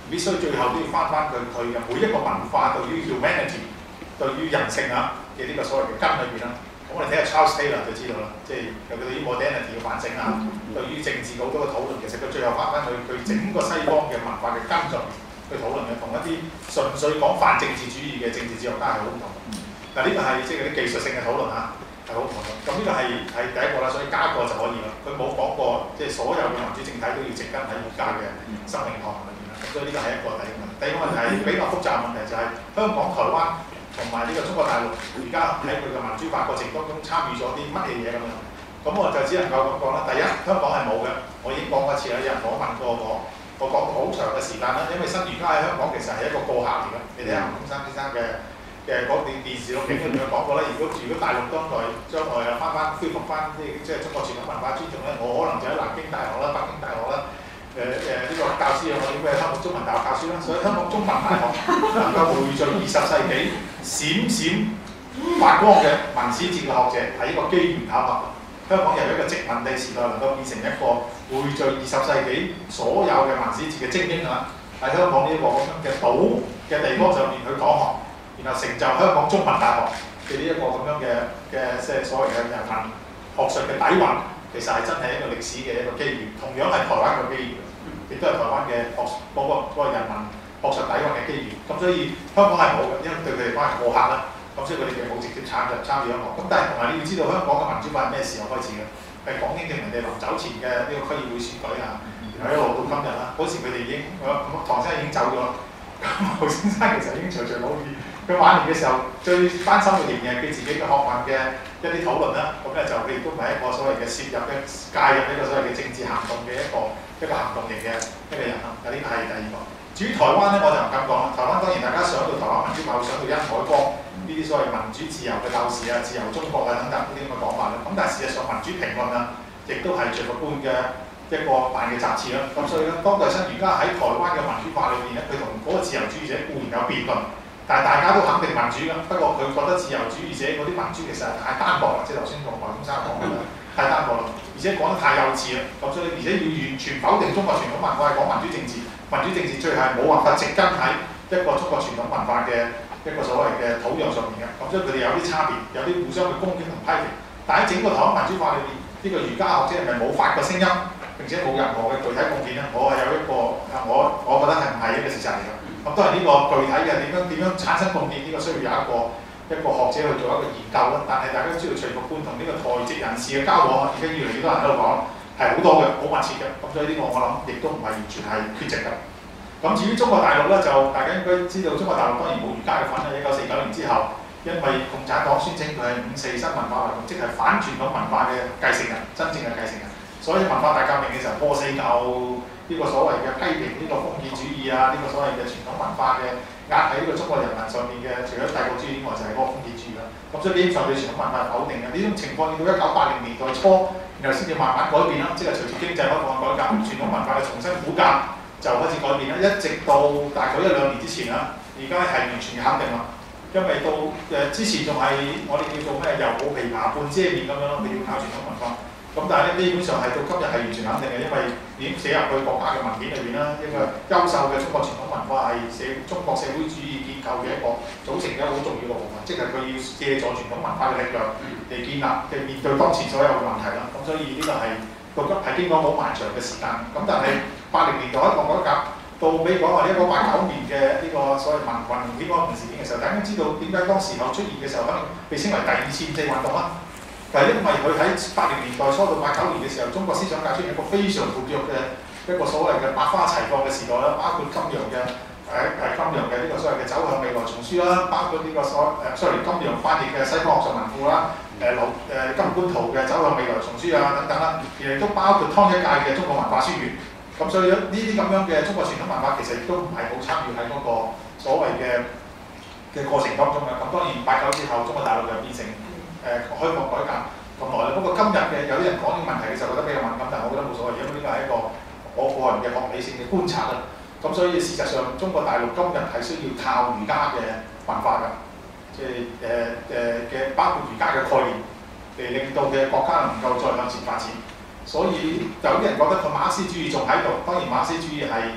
B: 必須最後都要翻翻佢佢嘅每一個文化對於 humanity 對於人性啊嘅呢個所謂嘅根裏邊啦。咁我哋睇下 Charles Taylor 就知道啦，即係有佢對於 modernity 嘅反省啊，對於政治好多嘅討論，其實佢最後翻翻去佢整個西方嘅文化嘅根上面去討論嘅，同一啲純粹講泛政治主義嘅政治哲學家係好唔同。嗱呢個係即係啲技術性嘅討論嚇，係好唔同嘅。咁呢個係係第一個啦，所以加個就可以啦。佢冇講過即係所有嘅民主政體都要植根喺儒家嘅生命學裏邊啦。咁所以呢個係一個第一個問題。第二個問題係比較複雜嘅問題就係香港、台灣同埋呢個中國大陸而家喺佢嘅民主化過程當中參與咗啲乜嘢嘢咁樣。咁我就只能夠咁講啦。第一，香港係冇嘅，我已經講過一次啦，有人訪問過我，我講好長嘅時間啦。因為新儒家喺香港其實係一個過客嚟嘅。你睇下吳東山先生嘅嘅嗰段電視錄影裏面講過啦。如果如果大陸當代將來啊翻翻恢復翻啲即係中國傳統文化尊重咧，我可能就喺南京大學啦、北京大學啦。誒誒呢個教師啊，我點解香港中文大學教書啦？所以香港中文大學能夠匯聚二十世紀閃閃發光嘅文史哲嘅學者，係一個機緣巧合。香港由一個殖民地時代能夠變成一個匯聚二十世紀所有嘅文史哲嘅精英啊！喺香港呢一個咁樣嘅島嘅地方上面去講學，然後成就香港中文大學嘅呢一個咁樣嘅嘅即係所謂嘅人文學術嘅底蘊，其實係真係一個歷史嘅一個機遇，同樣係台灣嘅機遇，亦都係台灣嘅學嗰個嗰個人文學術底蘊嘅機遇。咁所以香港係冇嘅，因為對佢哋講係過客啦。咁所以佢哋嘅冇直接參入參與香港。咁但係同埋你要知道香港嘅民主化係咩時候開始嘅？係港英殖民地臨走前嘅呢個區議會選舉啊，然後一路到今日啦。嗰時佢哋已經，咁唐生已經走咗，咁胡先生其實已經垂垂老矣。佢晚年嘅時候最關心嘅仍然係佢自己嘅學問嘅一啲討論啦。咁咧就佢亦都唔係一個所謂嘅涉入嘅介入呢個所謂嘅政治行動嘅一個一個行動型嘅一個人啦。呢個係第二個。至於台灣咧，我就唔敢講啦。台灣當然大家想到台灣民主化，會想到殷海光呢啲所謂民主自由嘅鬥士啊、自由中國啊等等呢啲咁嘅講法啦。咁但係事實上民主評論啊，亦都係徐復觀嘅一個辦嘅雜誌啦。咁所以咧，當代新儒家喺台灣嘅民主化裏邊咧，佢同嗰個自由主義者固然有辯論，但係大家都肯定民主㗎。不過佢覺得自由主義者嗰啲民主其實係太單薄啦，即係頭先同白先生講嘅啦，太單薄啦，而且講得太幼稚啦。咁所以而且要完全否定中國傳統文化，係講民主政治。民主政治最係冇辦法植根喺一個中國傳統文化嘅一個所謂嘅土壤上面嘅，咁所以佢哋有啲差別，有啲互相嘅攻擊同批評。但喺整個台灣民主化裏邊，呢、這個儒家學者係咪冇發過聲音，並且冇任何嘅具體貢獻咧？我係有一個，我我覺得係唔係一個事實嚟嘅。咁當然呢個具體嘅點樣點樣產生貢獻，呢、這個需要有一個一個學者去做一個研究啦。但係大家都知道徐復觀同呢個台籍人士嘅交往，而家越嚟越多人喺度講。係好多嘅，好密切嘅，咁所以呢個我諗亦都唔係完全係缺席嘅。咁至於中國大陸咧，就大家應該知道，中國大陸當然冇儒家嘅份啦。一九四九年之後，因為共產黨宣稱佢係五四新文化運動，即係反傳統文化嘅繼承人，真正嘅繼承人。所以文化大革命嘅時候，破四舊呢個所謂嘅批評呢個封建主義啊，呢、這個所謂嘅傳統文化嘅壓喺呢個中國人民上面嘅，除咗帝國主義之外，就係嗰個封建主義啦。咁所以基本上對傳統文化係否定嘅。呢種情況要到一九八零年代初，然後先至慢慢改變啦。即係隨住經濟開放嘅改革，傳統文化嘅重新估價就開始改變啦。一直到大概一兩年之前啦，而家係完全嘅肯定啦。因為到誒、呃、之前仲係我哋叫做咩猶抱琵琶半遮面咁樣咯，你要靠傳統文化。咁但係咧，基本上係到今日係完全肯定嘅，因為已經寫入去國家嘅文件裏邊啦。一個優秀嘅中國傳統文化係社中國社會主義結構嘅一個組成嘅一個好重要嘅部分，即係佢要借助傳統文化嘅力量嚟建立嘅面對當前所有嘅問題啦。咁所以呢個係覺得係經過好漫長嘅時間。咁但係八零年代一個改革，到比如講話一九八九年嘅呢個所謂民運動呢個事件嘅時候，大家知道點解當時候出現嘅時候，可能被稱為第二次五四運動啦。就係因為佢喺八零年代初到八九年嘅時候，中國思想界出現一個非常活躍嘅一個所謂嘅百花齊放嘅時代啦，包括金庸嘅誒誒金庸嘅呢個所謂嘅走向未來叢書啦，包括呢個所誒 sorry 金庸翻譯嘅西方學術文庫啦，誒老誒金觀圖嘅走向未來叢書啊等等啦，而亦都包括湯一介嘅中國文化書院。咁所以呢啲咁樣嘅中國傳統文化其實亦都唔係好參與喺嗰個所謂嘅嘅過程當中嘅。咁當然八九之後，中國大陸就變成誒、呃、開放改革咁耐啦。不過今日嘅有啲人講呢個問題嘅時候覺得比較敏感，但係我覺得冇所謂，因為呢個係一個我個人嘅學理性嘅觀察啦。咁所以事實上，中國大陸今日係需要靠儒家嘅文化㗎，即係誒誒嘅包括儒家嘅概念嚟令到嘅國家能夠再向前發展。所以有啲人覺得佢馬克思主義仲喺度，當然馬克思主義係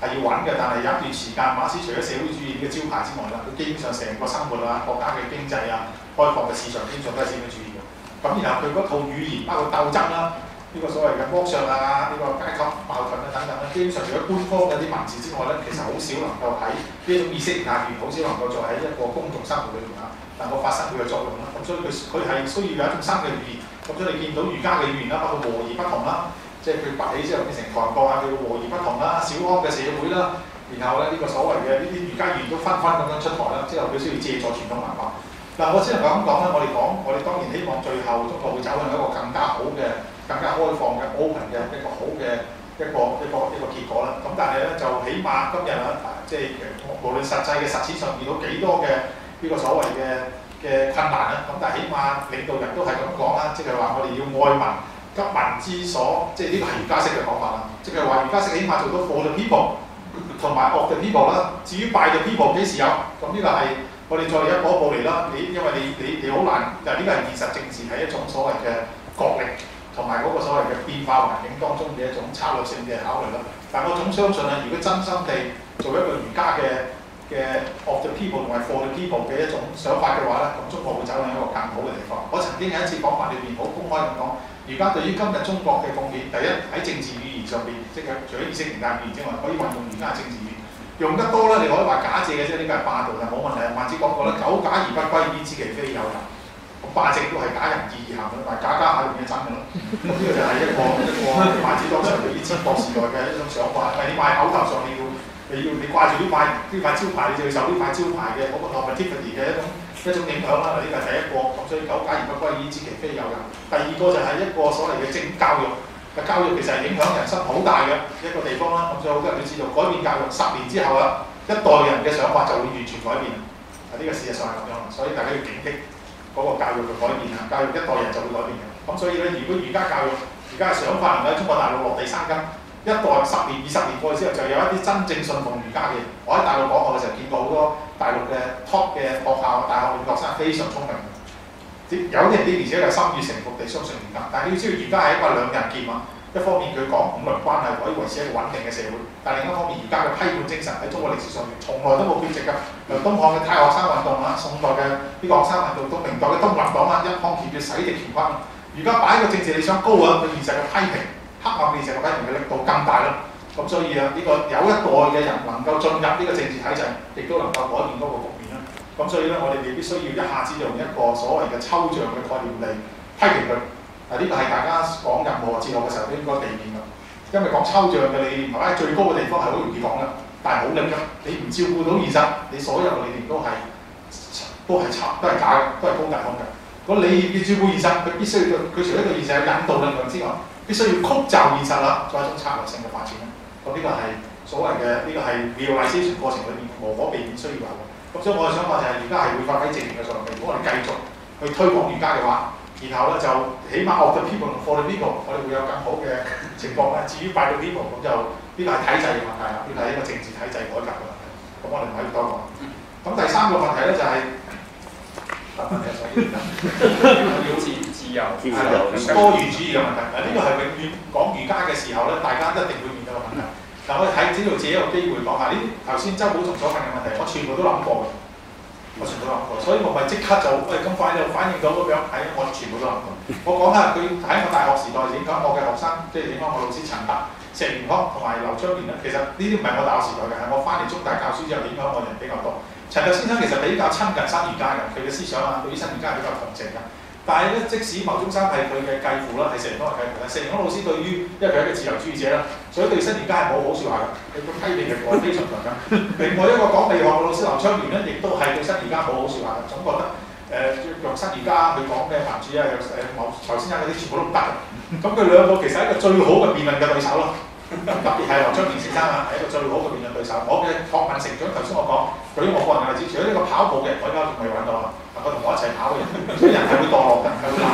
B: 係要穩嘅，但係有一段時間馬克思除咗社會主義嘅招牌之外啦，佢基本上成個生活啊、國家嘅經濟啊、開放嘅市場基本上都係資本主義嘅。咁然後佢嗰套語言包括鬥爭啦，呢、這個所謂嘅剝削啊、呢、這個階級矛盾啊等等咧，基本上除咗官方嘅啲文字之外咧，其實好少能夠喺呢一種意識形態語言，好少能夠再喺一個公眾生活裏面啊能夠發生佢嘅作用啦。咁所以佢佢係需要有一種新嘅語言。咁所以你見到儒家嘅語言啦，包括和而不同啦。即係佢崛起之後變成韓國啊，叫和而不同啦，小康嘅社會啦，然後咧呢、這個所謂嘅呢啲儒家語言都紛紛咁樣出台啦，之後佢需要借助傳統文化。嗱，我只能夠咁講啦，我哋講我哋當然希望最後中國會走向一個更加好嘅、更加開放嘅 open 嘅一個好嘅一個一個一個結果啦。咁但係咧就起碼今日啊，即係無論實際嘅實踐上遇到幾多嘅呢個所謂嘅嘅困難啦，咁但係起碼領導人都係咁講啦，即係話我哋要愛民。急民之所，即係呢個係儒家式嘅講法啦。即係話儒家式起碼做到 for the people 同埋 of the people 啦。至於 by the people 幾時有？咁呢個係我哋再一步一步嚟啦。你因為你你你好難，但係呢個係現實政治係一種所謂嘅角力同埋嗰個所謂嘅變化環境當中嘅一種策略性嘅考慮啦。但係我總相信啊，如果真心地做一個儒家嘅嘅 of the people 同埋 for the people 嘅一種想法嘅話咧，咁中國會走向一個更好嘅地方。我曾經喺一次訪問裏邊好公開咁講。而家對於今日中國嘅貢獻，第一喺政治語言上邊，即係除咗意識形態語言之外，可以運用而家嘅政治語言，用得多咧，你可以話假借嘅啫，呢個係霸道，但冇問題。孟子講過咧，苟假而不歸焉，知其非有也。咁霸政都係假仁義而行嘅，但係假假下用嘅真嘅咯。咁呢個就係一個一個孟子當時對於戰國時代嘅一種想法。因為你賣口頭上你要你要你掛住呢塊呢塊招牌，你就要受呢塊招牌嘅嗰個 normativity嘅一種。一種影響啦，呢個係第一個，咁所以苟假而不歸焉，知其非有也。第二個就係一個所謂嘅政教育嘅教育，其實係影響人生好大嘅一個地方啦。咁所以好多人都知道，改變教育十年之後啦，一代人嘅想法就會完全改變。啊，呢個事實上係咁樣，所以大家要警惕嗰個教育嘅改變啊！教育一代人就會改變嘅。咁所以咧，如果儒家教育而家嘅想法能夠喺中國大陸落地生根，一代十年、二十年過去之後，就有一啲真正信奉儒家嘅人。我喺大陸講學嘅時候，見過好多大陸嘅 top 嘅學校、大學嘅學生非常聰明。有啲人啲而且係心悅誠服地相信儒家，但係你要知道儒家係一個兩刃劍啊！一方面佢講五倫關係可以維持一個穩定嘅社會，但另一方面儒家嘅批判精神喺中國歷史上面從來都冇缺席㗎。由東漢嘅太學生運動啊，宋代嘅呢個學生運動，到明代嘅東林黨啊，一腔熱血洗滌乾坤。儒家擺個政治理想高啊，對現實嘅批評。黑暗面成個批評嘅力度更大啦，咁所以啊，呢、這個有一代嘅人能夠進入呢個政治體制，亦都能夠改變嗰個局面啦。咁所以咧，我哋未必需要一下子用一個所謂嘅抽象嘅概念嚟批評佢。啊，呢個係大家講任何哲學嘅時候都應該避免㗎。因為講抽象嘅理念，或者最高嘅地方係好容易講㗎，但係好力㗎。你唔照顧到現實，你所有嘅理念都係都係差，都係假嘅，都係高大空嘅。個理念要照顧現實，佢必須要佢除咗對現實有引導力量之外，必須要曲就現實啦，作為一種策略性嘅發展啦。咁呢個係所謂嘅呢、這個係 realization 過程裏面無可避免需要有嘅。咁所以我哋想法就係而家係會發揮正面嘅作用。如果我哋繼續去推廣儒家嘅話，然後咧就起碼 of the people for the people，我哋會有更好嘅情況咧。至於 by the people，咁就呢個係體制嘅問題啦，呢個係一個政治體制改革嘅問題。咁我哋唔可以多講。咁第三個問題咧就係、是。答問題所以要自自由，係啦，多元主義嘅問題。嗱，呢個係永遠講儒家嘅時候咧，大家一定會面對嘅問題。但我哋睇知道自己一個機會講下呢啲頭先周寶松所問嘅問題，我全部都諗過嘅，我全部都諗過，所以我咪即刻就喂咁快就反應到咁樣，係我全部都諗過。我講下佢喺我大學時代影響我嘅學生，即係影響我老師陳達、石元康同埋劉昌元咧。其實呢啲唔係我大學時代嘅，係我翻嚟中大教書之後影響我人比較多。陳達先生其實比較親近新儒家嘅，佢嘅思想啊，對於新儒家係比較同情嘅。但係咧，即使牟宗三係佢嘅繼父啦，係石元康嘅繼父啦，石元康老師對於，因為佢係一個自由主義者啦，所以對新儒家係冇好説話嘅，佢個批評嘅我係非常強嘅。另外一個講理學嘅老師劉昌元咧，亦都係對新儒家冇好説話嘅，總覺得誒用新儒家佢講咩民主啊，有誒某財先生嗰啲全部都唔得嘅。咁佢兩個其實係一個最好嘅辯論嘅對手咯。特別係劉昌元先生啊，係一個最好嘅辯論對手。我嘅學問成長，頭先我講，舉我個人例子，除咗呢個跑步嘅人，我而家仲未揾到啊。佢同我一齊跑嘅人，所以人係會墮落嘅，係會爛。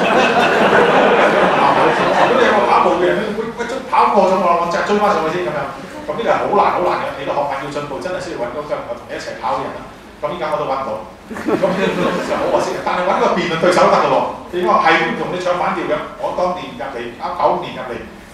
B: 如果你有個跑步嘅人，會會追跑過咗我，我就追翻上去先咁樣。咁呢個係好難好難嘅。你個學問要進步，真係需要揾到個同你一齊跑嘅人啦。咁依家我都揾唔到，咁就好可惜。但係揾個辯論對手得嘅喎。點解係同你唱反調嘅？我當年入嚟，啱九五年入嚟。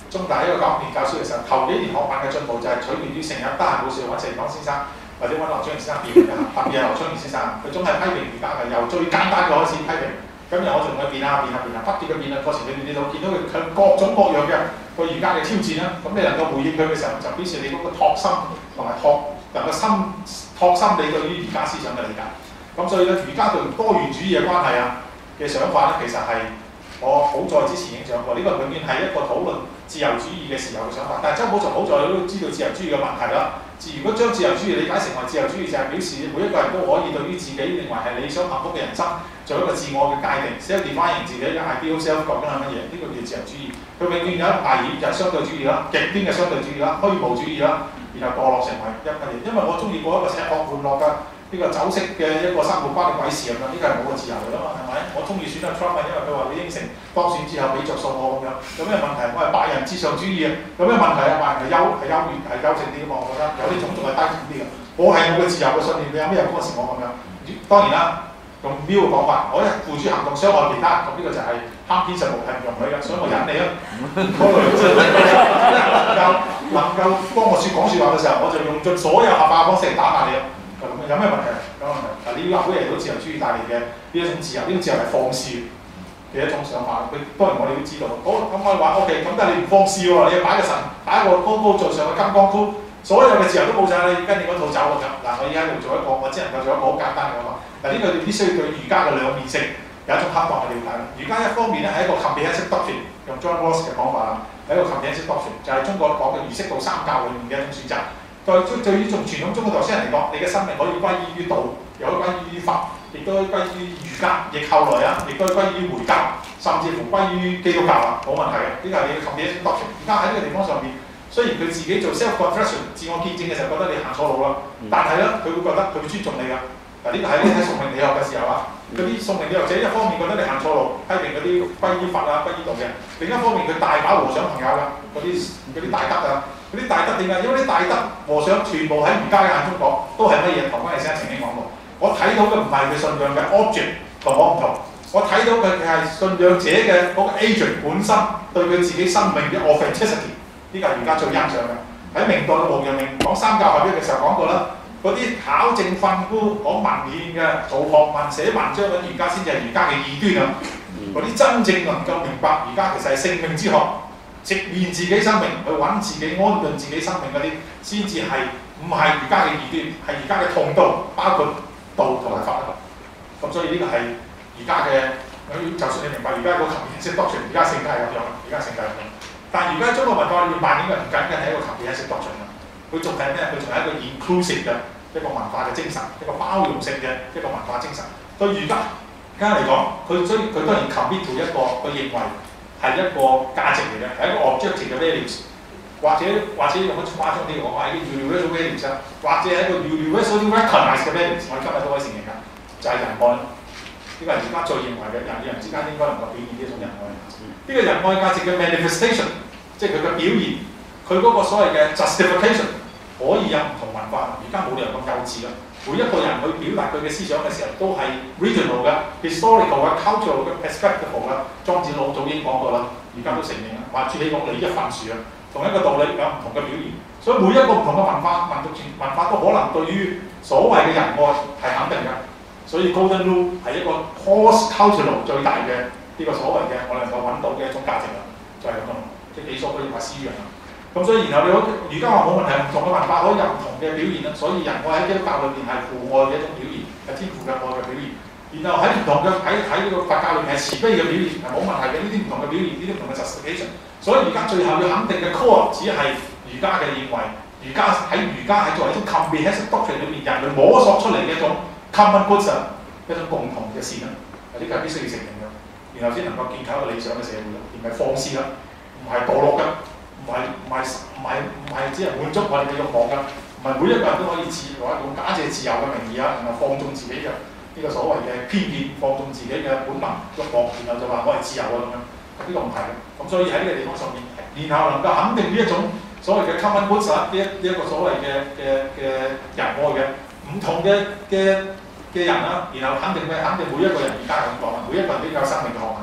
B: 中大一個九年教書嘅時候，頭幾年學辦嘅進步就係取決於成日得閒冇事揾陳講先生或者揾劉昌元先生辯論嘅，特別係劉昌元先生，佢總係批評儒家嘅，由最簡單嘅開始批評。咁然後我仲同佢辯下辯下辯下，不斷嘅辯論過程裏面，你就見到佢佢各種各樣嘅個儒家嘅挑戰啦。咁你能夠回應佢嘅時候，就表示你嗰個拓心同埋拓能夠深拓深你對於儒家思想嘅理解。咁所以咧，儒家對多元主義嘅關係啊嘅想法咧，其實係我好在之前已經講過，呢、這個永遠係一個討論自由主義嘅時候嘅想法。但係周保就好在都知道自由主義嘅問題啦。如果將自由主義理解成為自由主義，就係表示每一個人都可以對於自己認為係理想幸福嘅人生做一個自我嘅界定 ，self-defining 自己嘅 ideal self 究竟係乜嘢？呢、這個叫自由主義。佢永遠有一個危險就係相對主義啦，極端嘅相對主義啦，虛無主義啦，然後墮落成為一乜嘢？因為我中意過一個吃喝玩樂嘅呢個酒色嘅一個生活關嘅鬼事咁樣，呢個係冇個自由嚟㗎嘛，係咪？我中意選阿 Trump 因為佢話佢應承當選之後俾着數我咁樣，有咩問題？我係白人至上主義啊，有咩問題啊？白人係優係優越係優勝啲㗎嘛，我覺得有啲種族係低層啲嘅。我係我嘅自由嘅信念，你有咩人干涉我咁樣？當然啦，用 Mill 嘅講法，我一付諸行動傷害其他，咁呢個就係慳篇實無係唔容許嘅，所以我忍你啊。嗰類能夠能夠幫我説講説話嘅時候，我就用盡所有合法嘅方式嚟打壓你啊。就咁樣，有咩問題？有問題。嗱，你要話好嘢到自由主義帶嚟嘅呢一種自由，呢種自由係放肆嘅一種想法。佢當然我哋都知道。好，咁我話 O K，咁但係你唔放肆喎，你要擺個神，擺一個高高在上嘅金剛箍，所有嘅自由都冇晒，你跟你嗰套走咁樣。嗱，我而家喺度做一個，我只能夠做一個好簡單嘅講法。嗱，呢個你必須要對儒家嘅兩面性有一種恰當嘅了解啦。儒家一方面咧係一個 comprehensive doctrine，用 John Rawls 嘅講法啦，係一個 comprehensive doctrine，就係中國講嘅儒釋道三教裏面嘅一種選擇。對對於從傳統中國頭先人嚟講，你嘅生命可以歸依於道，又可以歸依於法，亦都可以歸於儒家，亦後來啊，亦都可以歸於回教，甚至乎歸於基督教啊，冇問題嘅。呢個係你嘅 comprehensive doctrine。而家喺呢個地方上面，雖然佢自己做 self-confession 自我見證嘅時候覺得你行錯路啦，但係咧佢會覺得佢會尊重你㗎。嗱，呢個喺你睇宋明理學嘅時候啊，嗰啲宋明理學者一方面覺得你行錯路，批評嗰啲歸依法啊、歸依道嘅；另一方面佢大把和尚朋友㗎，嗰啲嗰啲大德啊。嗰啲大德點解？因為啲大德和尚全部喺儒家嘅眼中講，都係乜嘢？同關你先曾經講過。我睇到嘅唔係佢信仰嘅 object 同我唔同，我睇到佢係信仰者嘅嗰個 agent 本身對佢自己生命嘅 authenticity， 呢個係儒家最欣賞嘅。喺明代嘅王陽明講三教合一嘅時候講過啦，嗰啲考證訓詁講文獻嘅、做學問寫文章嘅儒家先至係儒家嘅異端啊！嗰啲真正能夠明白儒家其實係性命之學。直面自己生命，去揾自己安頓自己生命嗰啲，先至係唔係儒家嘅異端，係儒家嘅通道，包括道同埋法。咁所以呢個係儒家嘅，就算你明白儒家個求現式 doctrine，儒家性格係咁樣，儒家性格係咁樣。但係儒家中國文化裏面扮演嘅唔僅僅係一個求現式 doctrine，佢仲係咩？佢仲係一個 inclusive 嘅一個文化嘅精神，一個包容性嘅一個文化精神。對儒家家嚟講，佢所以佢當然 commit to 一個佢認為係一個價值嚟嘅，係一個 objective 嘅 values， 或者或者用得誇張啲講話係一個 universal values， 或者係一個 universally recognized 嘅 values， 我哋今日都可以承認㗎，就係、是、仁愛。呢個係儒家最認為嘅人與人之間應該能夠表現呢一種仁愛。呢、這個仁愛價值嘅 manifestation， 即係佢嘅表現，佢嗰個所謂嘅 justification 可以有唔同文化。而家冇理由咁幼稚啦。每一個人去表達佢嘅思想嘅時候，都係 regional 嘅、historical 嘅、cultural 嘅、perspective 嘅。莊子老早已經講過啦，而家都承認啦。話朱熹講你一份樹啊，同一個道理有唔同嘅表現。所以每一個唔同嘅文化、民族文化都可能對於所謂嘅仁愛係肯定嘅。所以 Golden Rule 係一個 cross-cultural 最大嘅呢個所謂嘅我哋能夠揾到嘅一種價值啦，就係咁咯。即係幾所可以話思源啦。咁所以然後你好，而家話冇問題，唔同嘅文化可以有唔同嘅表現啦。所以仁愛喺基督教裏邊係父愛嘅一種表現，係天父嘅愛嘅表現。然後喺唔同嘅喺喺呢個佛教裏邊係慈悲嘅表現，係冇問題嘅。呢啲唔同嘅表現，呢啲唔同嘅 justification。所以而家最後要肯定嘅 core 只係儒家嘅認為，儒家喺儒家係作為一種 comprehensive doctrine 裏邊人類摸索出嚟嘅一種 common goods， 一種共同嘅善啦。呢個係必須要承認嘅，然後先能夠建構一個理想嘅社會啦，而唔係放肆啦，唔係墮落嘅。唔係唔係唔係唔係只係滿足我哋嘅慾望㗎，唔係每一個人都可以自攞一種假借自由嘅名義啊，然後放縱自己嘅呢個所謂嘅偏見，放縱自己嘅本能慾望，然後就話我係自由啊咁樣，呢、這個唔係嘅。咁所以喺呢個地方上面，然後能夠肯定呢一種所謂嘅 common goods 呢一呢一個所謂嘅嘅嘅仁愛嘅唔同嘅嘅嘅人啦，然後肯定咩？肯定每一個人而家咁講啦，每一個人都有生命嘅學問啊。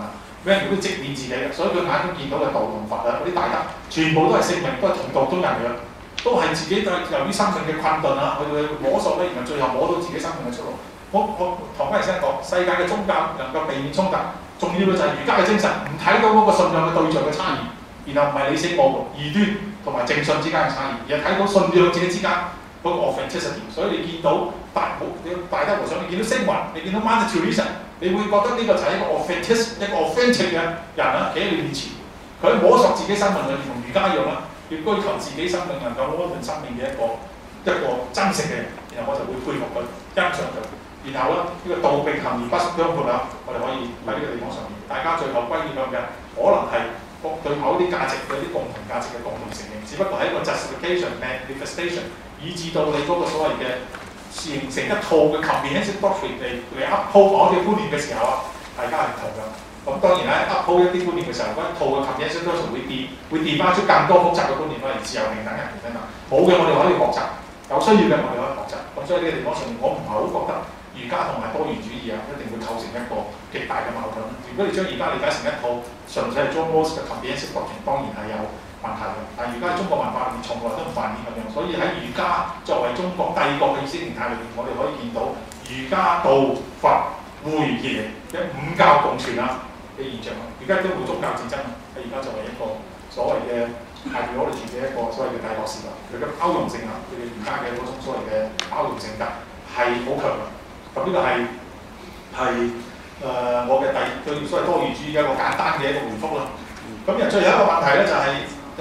B: 俾人哋都直面自己嘅，所以佢眼中見到嘅道同佛啊嗰啲大德，全部都係聖明，都係同道中人嚟嘅，都係自己對由於生命嘅困頓啊，佢哋摸索咧，然後最後摸到自己生命嘅出路。我我唐家先生講，世界嘅宗教能夠避免衝突，重要嘅就係儒家嘅精神，唔睇到嗰個信仰嘅對象嘅差異，然後唔係理性無異端同埋正信之間嘅差異，而係睇到信仰自己之間嗰個 authenticity。所以你見到大冇你大德和尚，你見到星雲，你見到 Mother Teresa，你會覺得呢個就係一個 authentic 一個 authentic 嘅人啦，企喺你面前，佢喺摸索自己生命裏面同儒家一樣啦，要追求自己生命能夠安頓生命嘅一個一個真實嘅人，然後我就會佩服佢、欣賞佢。然後咧，呢、這個道並行而不相悖啦，我哋可以喺呢個地方上面，大家最後歸結向嘅可能係對某啲價值有啲共同價值嘅共同承認，只不過係一個 justification manifestation， 以致到你嗰個所謂嘅形成一套嘅 comprehensive doctrine 嚟嚟 uphold 某啲觀念嘅時候啊，大家係唔同㗎。咁當然咧 uphold 一啲觀念嘅時候，嗰一套嘅 comprehensive doctrine 會變會變翻出更多複雜嘅觀念，例如自由平等人權等等。冇嘅我哋可以學習，有需要嘅我哋可以學習。咁所以呢個地方上面，我唔係好覺得儒家同埋多元主義啊，一定會構成一個極大嘅矛盾。如果你將儒家理解成一套純粹係 John Rawls 嘅 comprehensive doctrine，當然係有問題嘅。但係儒家喺中國文化裏面從來都唔扮演咁樣，所以喺儒家作為中國帝國嘅意識形態裏面，我哋可以見到儒家道佛匯而嚟嘅五教共存啊嘅現象。而家都冇宗教戰爭，喺而家作為一個所謂嘅 ideology 嘅一個所謂嘅帝國時代，佢嘅包容性啊，佢哋儒家嘅嗰種所謂嘅包容性格係好強嘅。咁呢個係係誒我嘅第對所謂多元主義嘅一個簡單嘅一個回覆啦。咁然後最後一個問題咧就係誒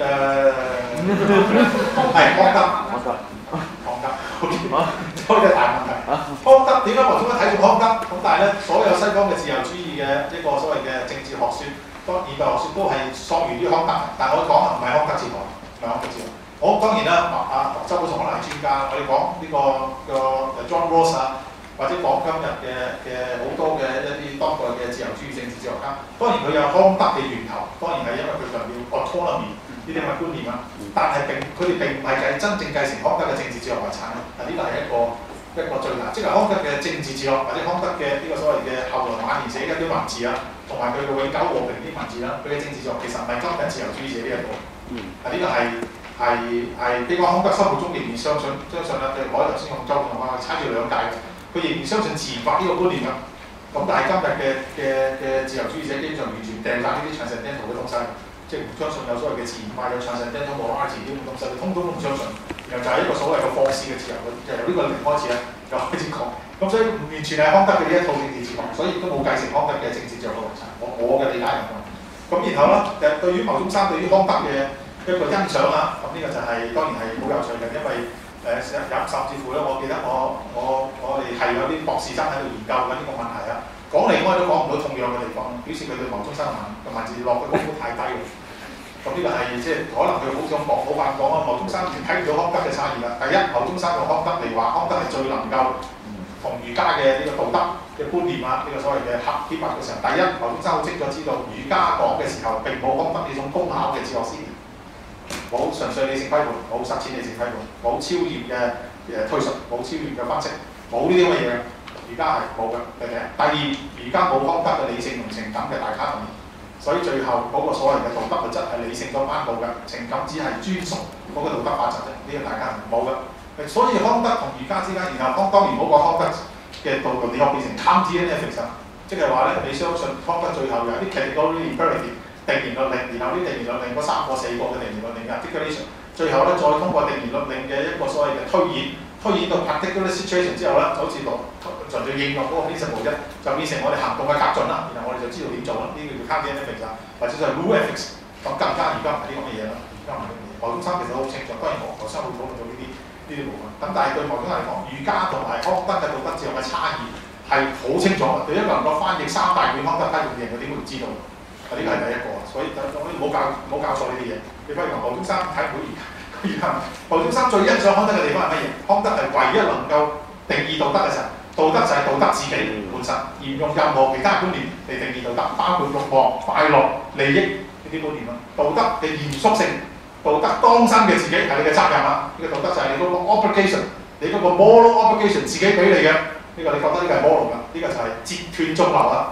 B: 係康德，康德，康德，好嘅大問題。康德點解我中間睇到康德？咁但係咧，所有西方嘅自由主義嘅一個所謂嘅政治學説，當現代學説都係溯源於康德。但係我講唔係康德哲學，唔係康德哲學。我當然啦，啊周寶松可能係專家，我哋講呢個個 John Rawls 啊。或者講今日嘅嘅好多嘅一啲當代嘅自由主義政治哲學家，當然佢有康德嘅源頭，當然係因為佢強調 autonomy 呢啲咁嘅觀念啊。但係並佢哋並唔係繼真正繼承康德嘅政治哲學遺產咯。嗱呢個係一個一個最難，即係康德嘅政治哲學或者康德嘅呢個所謂嘅後來晚年寫嘅啲文字啊，同埋佢嘅永久和平啲文字啦，佢嘅政治哲學其實唔係今日自由主義者呢一個。嗱呢個係係係比較康德心目中仍然相信相信啦，譬如我頭先用周同學猜住兩屆嘅。佢仍然相信自然法呢個觀念㗎，咁但係今日嘅嘅嘅自由主義者基本上完全掟曬呢啲 transcendental 嘅東西，即係唔相信有所謂嘅自然法，有 transcendental morality 呢啲東西，佢通通都唔相信。然後就係一個所謂嘅放肆嘅自由，就由呢個零開始咧，就開始講。咁所以唔完全係康德嘅呢一套政治哲學，所以亦都冇繼承康德嘅政治哲學遺產。我我嘅理解係咁。咁然後咧，誒對於牟宗三對於康德嘅一個欣賞啊，咁呢個就係、是、當然係好有趣嘅，因為誒有甚至乎咧，我記得我我我哋係有啲博士生喺度研究緊呢個問題啊，講嚟講去都講唔到痛癢嘅地方，表示佢對牟宗三嘅文字落嘅功夫太低啦。咁呢個係即係可能佢好想講好快講啊，牟宗三睇唔到康德嘅差異啦。第一，牟宗三用康德嚟話康德係最能夠同儒家嘅呢個道德嘅觀念啊，呢、這個所謂嘅合結合嘅時候，第一，牟宗三好清楚知道儒家講嘅時候並冇康德呢種功巧嘅哲學思辨。冇純粹理性批判，冇實踐理性批判，冇超驗嘅誒推述，冇超驗嘅分析，冇呢啲咁嘅嘢。而家係冇嘅，第一。第二，而家冇康德嘅理性同情感嘅大卡同意，所以最後嗰個所謂嘅道德律則係理性所頒布嘅，情感只係專屬嗰個道德法則啫。呢、這個大家係冇嘅。所以康德同儒家之間，然後康當然冇講康德嘅道道理學變成 Kantian ethics，即係話咧，你相信康德最後有啲 category imperative。定言律令，然後呢定言律令嗰三個四個嘅定言律令嘅 articulation， 最後咧再通過定言律令嘅一個所謂嘅推演，推演到 particular situation 之後咧，就好似落純粹應用嗰個 principle 啫，就變成我哋行動嘅格準啦。然後我哋就知道點做啦。呢個叫 Kantian ethics 或者就係 rule ethics。咁更加而家唔係啲咁嘅嘢啦。而家唔係啲咁嘅嘢。牟宗三其實好清楚，當然我頭先會討論到呢啲呢啲部分。咁但係對牟宗三嚟講，儒家同埋康德嘅道德哲學嘅差異係好清楚嘅。對一個能夠翻譯三大卷康德批判嘅人，佢點會唔知道？呢個係第一個，所以就我哋唔好教唔好搞錯呢啲嘢。你不如話牟宗三睇唔到而家，而家牟宗三最欣賞康德嘅地方係乜嘢？康德係唯一能夠定義道德嘅時候，道德就係道德自己本身，而唔用任何其他觀念嚟定義道德，包括欲望、快樂、利益呢啲觀念咯。道德嘅嚴肅性，道德當身嘅自己係你嘅責任啊！呢、這個道德就係你嗰個 obligation， 你嗰個 moral obligation 自己俾你嘅，呢、這個你覺得呢個係 moral 㗎？呢、這個就係截斷縱流啊！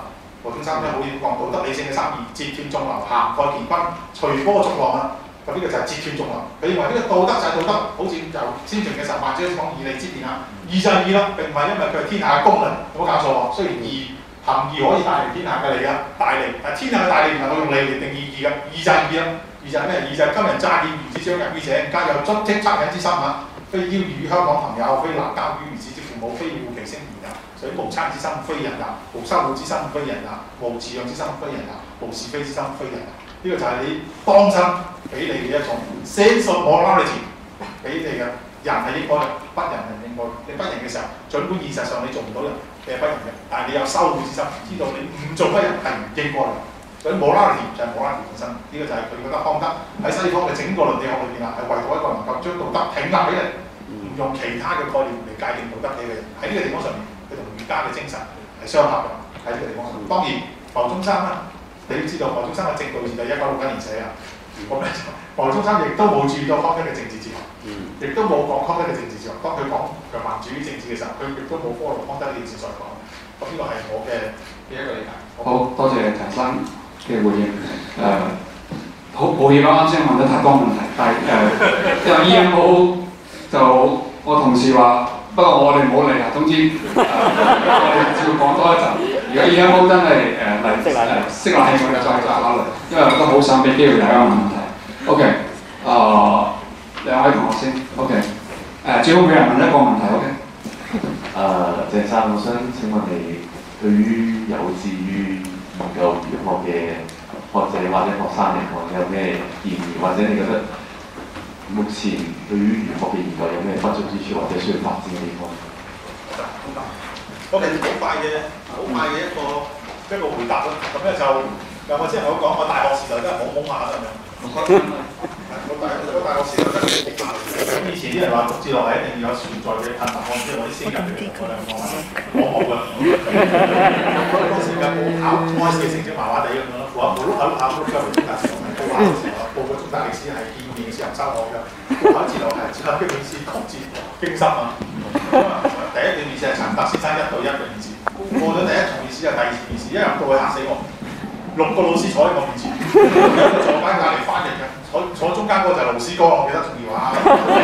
B: 何中三章好點講？道德理性嘅三義，截斷眾流，涵蓋乾坤，隨波逐浪啊！咁呢個就係截斷眾流。佢認為呢個道德就係道德，好似由先秦嘅時候，孟子講義利之辨啊，義就係義啦，並唔係因為佢係天下嘅公啊，有冇搞錯喎？雖然義行義可以帶嚟天下嘅利啊，大利，但係天下嘅大利唔能夠用利嚟定義義嘅，義就係義啦，義就係咩？義就係今日詐騙如子將人於者，家有卒戚惻隱之心啊！非邀與香港朋友，非難交於如子之父母，非護其聲言也。所以無親之心非人也，無羞惡之心非人也，無辭讓之心非人也，無是非之心非人也。呢、這個就係你當親俾你嘅一種 sense of morality， 俾你嘅人係應該嘅，不仁係唔應該。你不仁嘅時候，儘管現實上你做唔到人，你係不仁嘅，但係你有羞惡之心，知道你唔做不仁係唔應該嘅。所以 morality 就係 morality本身，呢、這個就係佢覺得康德喺西方嘅整個倫理學裏邊啊，係為到一個能夠將道德挺立起嚟，唔用其他嘅概念嚟界定道德嘅人。喺呢個地方上面，佢同儒家嘅精神係相合嘅。喺呢個地方上面，當然牟宗三啦，你要知道牟宗三嘅正道字就係一九六一年寫嘅，咁咧牟宗三亦都冇注意到康德嘅政治哲學，亦都冇講康德嘅政治哲學。當佢講強民主義政治嘅時候，佢亦都冇 follow 康德呢件事所講。咁呢個係我嘅嘅一個理解。
A: 好多謝陳生嘅回應。誒、呃，好抱歉啦，啱先問得太多問題，但係誒，因為 E M O 就我同事話，不過我哋唔好理啦。總之誒、呃，我哋照講多一陣。如果 E M O 真係誒嚟誒識禮，我哋再再考慮，因為我都好想俾機會大家問問題。OK， 誒、呃，兩位同學先。OK， 誒、呃，最好每人問一個問題。OK。
D: 誒、呃，鄭生，我想請問你對於有志於研究儒學嘅學者或者學生嚟講，有咩建議？或者你覺得目前對於儒學嘅研究有咩不足之處，或者需要發展嘅地方？
B: 我哋好快嘅，好快嘅一個一個回答啦。咁咧就又我之前我講，我大學時代真係懵懵下咁樣。我大我大學時代真係懵懵下。咁以前啲人話讀哲學係一定要有存在嘅困難，我知我啲先人嚟嘅，我哋講話我冇㗎。當時嘅考 I C 嘅成績麻麻地咁樣咯，我冇碌下碌下碌出嚟中大哲學係高考嘅時候，報個中大歷史係見面嘅時候收我嘅，考哲學係哲學基本史講哲經心啊。第一段面試係陳達先生一對一嘅面試，過咗第一場面試係第二次面試，一入到去嚇死我，六個老師坐喺我面前，有個坐翻隔離翻譯嘅，坐坐中間嗰個就係盧思光，我記得仲要啊。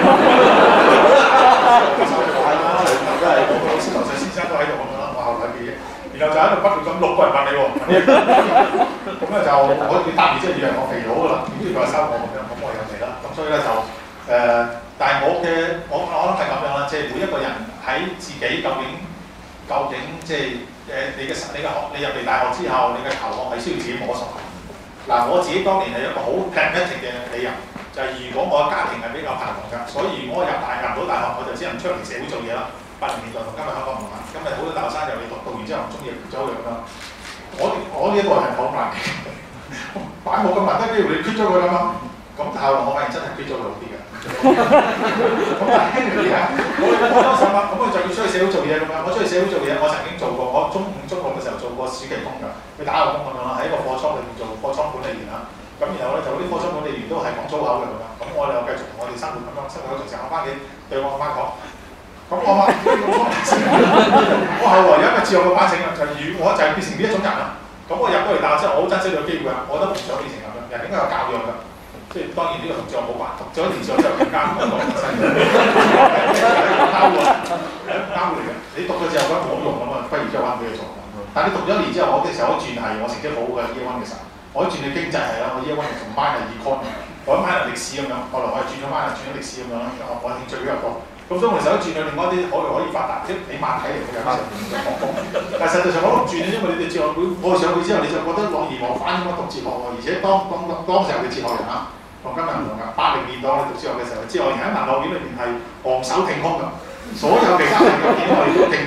B: 都係我個老師劉瑞先生都喺度咁樣啦，我後台記憶，然後就喺度不斷咁六個人問你喎，咁咧就我要答完之後以為我肥佬㗎啦，點知佢話收我咁樣，咁我又嚟啦，咁所以咧就誒。呃但係我嘅我我諗係咁樣啦，即係每一個人喺自己究竟究竟即係誒你嘅你嘅學你入嚟大學之後，你嘅求學係需要自己摸索。嗱，我自己當年係一個好 pragmatic 嘅理由，就係、是、如果我嘅家庭係比較貧窮㗎，所以如果我入大入唔到大學，我就只能出嚟社會做嘢啦。八零年代同今日香港唔同啦，今日好多大學生由你讀讀完之後唔中意走去咁樣。我我呢一個人係好難嘅，擺冇咁難得機會你 quit 咗佢咁樣，咁後來我發現真係 quit 咗佢好啲嘅。咁但係聽住啲啊，我我當時諗，咁我就要出去社會做嘢咁樣。我出去社會做嘢，我曾經做過，我中五中六嘅時候做過暑期工㗎，去打下工咁樣啦，喺一個貨倉裏面做貨倉管理員啦。咁然後咧就啲貨倉管理員都係講粗口嘅咁樣。咁我哋又繼續同我哋生活咁樣，生活咗成成，我翻屋企對我阿媽講，咁我媽我後來有一個哲學嘅反省啊，就係、是、我就係變成呢一種人啦。咁我入咗嚟大學之後，我好珍惜呢個機會啊，我都唔想變成咁樣，人應該有教養㗎。即係當然呢個同哲學冇關，讀咗電視之後更加唔講唔使，係一個交換，係一個交換嚟嘅。你讀咗之後覺得冇用咁啊，不如再揾俾佢做。但係你讀咗一年之後，我嘅時候我轉係我成績好嘅 year one 嘅時候，我轉去經濟係啦，我 year one 同 minor econ， 我 minor 歷史咁樣，後來我係轉咗 minor 轉咗歷史咁樣啦，我興趣比較多。咁所以我哋成日都轉去另外一啲可以可以發達，即係起碼睇嚟會有啲成年嘅學科。但係實際上我都唔轉，因為你哋哲學會過上去之後，你就覺得朗而忘返咁樣讀哲學喎，而且當當當時候嘅哲學人啊。同今日唔同㗎，八零年代我哋讀哲學嘅時候，哲學人喺文學院裏邊係昂首挺胸㗎，所有其他人嘅見我哋都勁。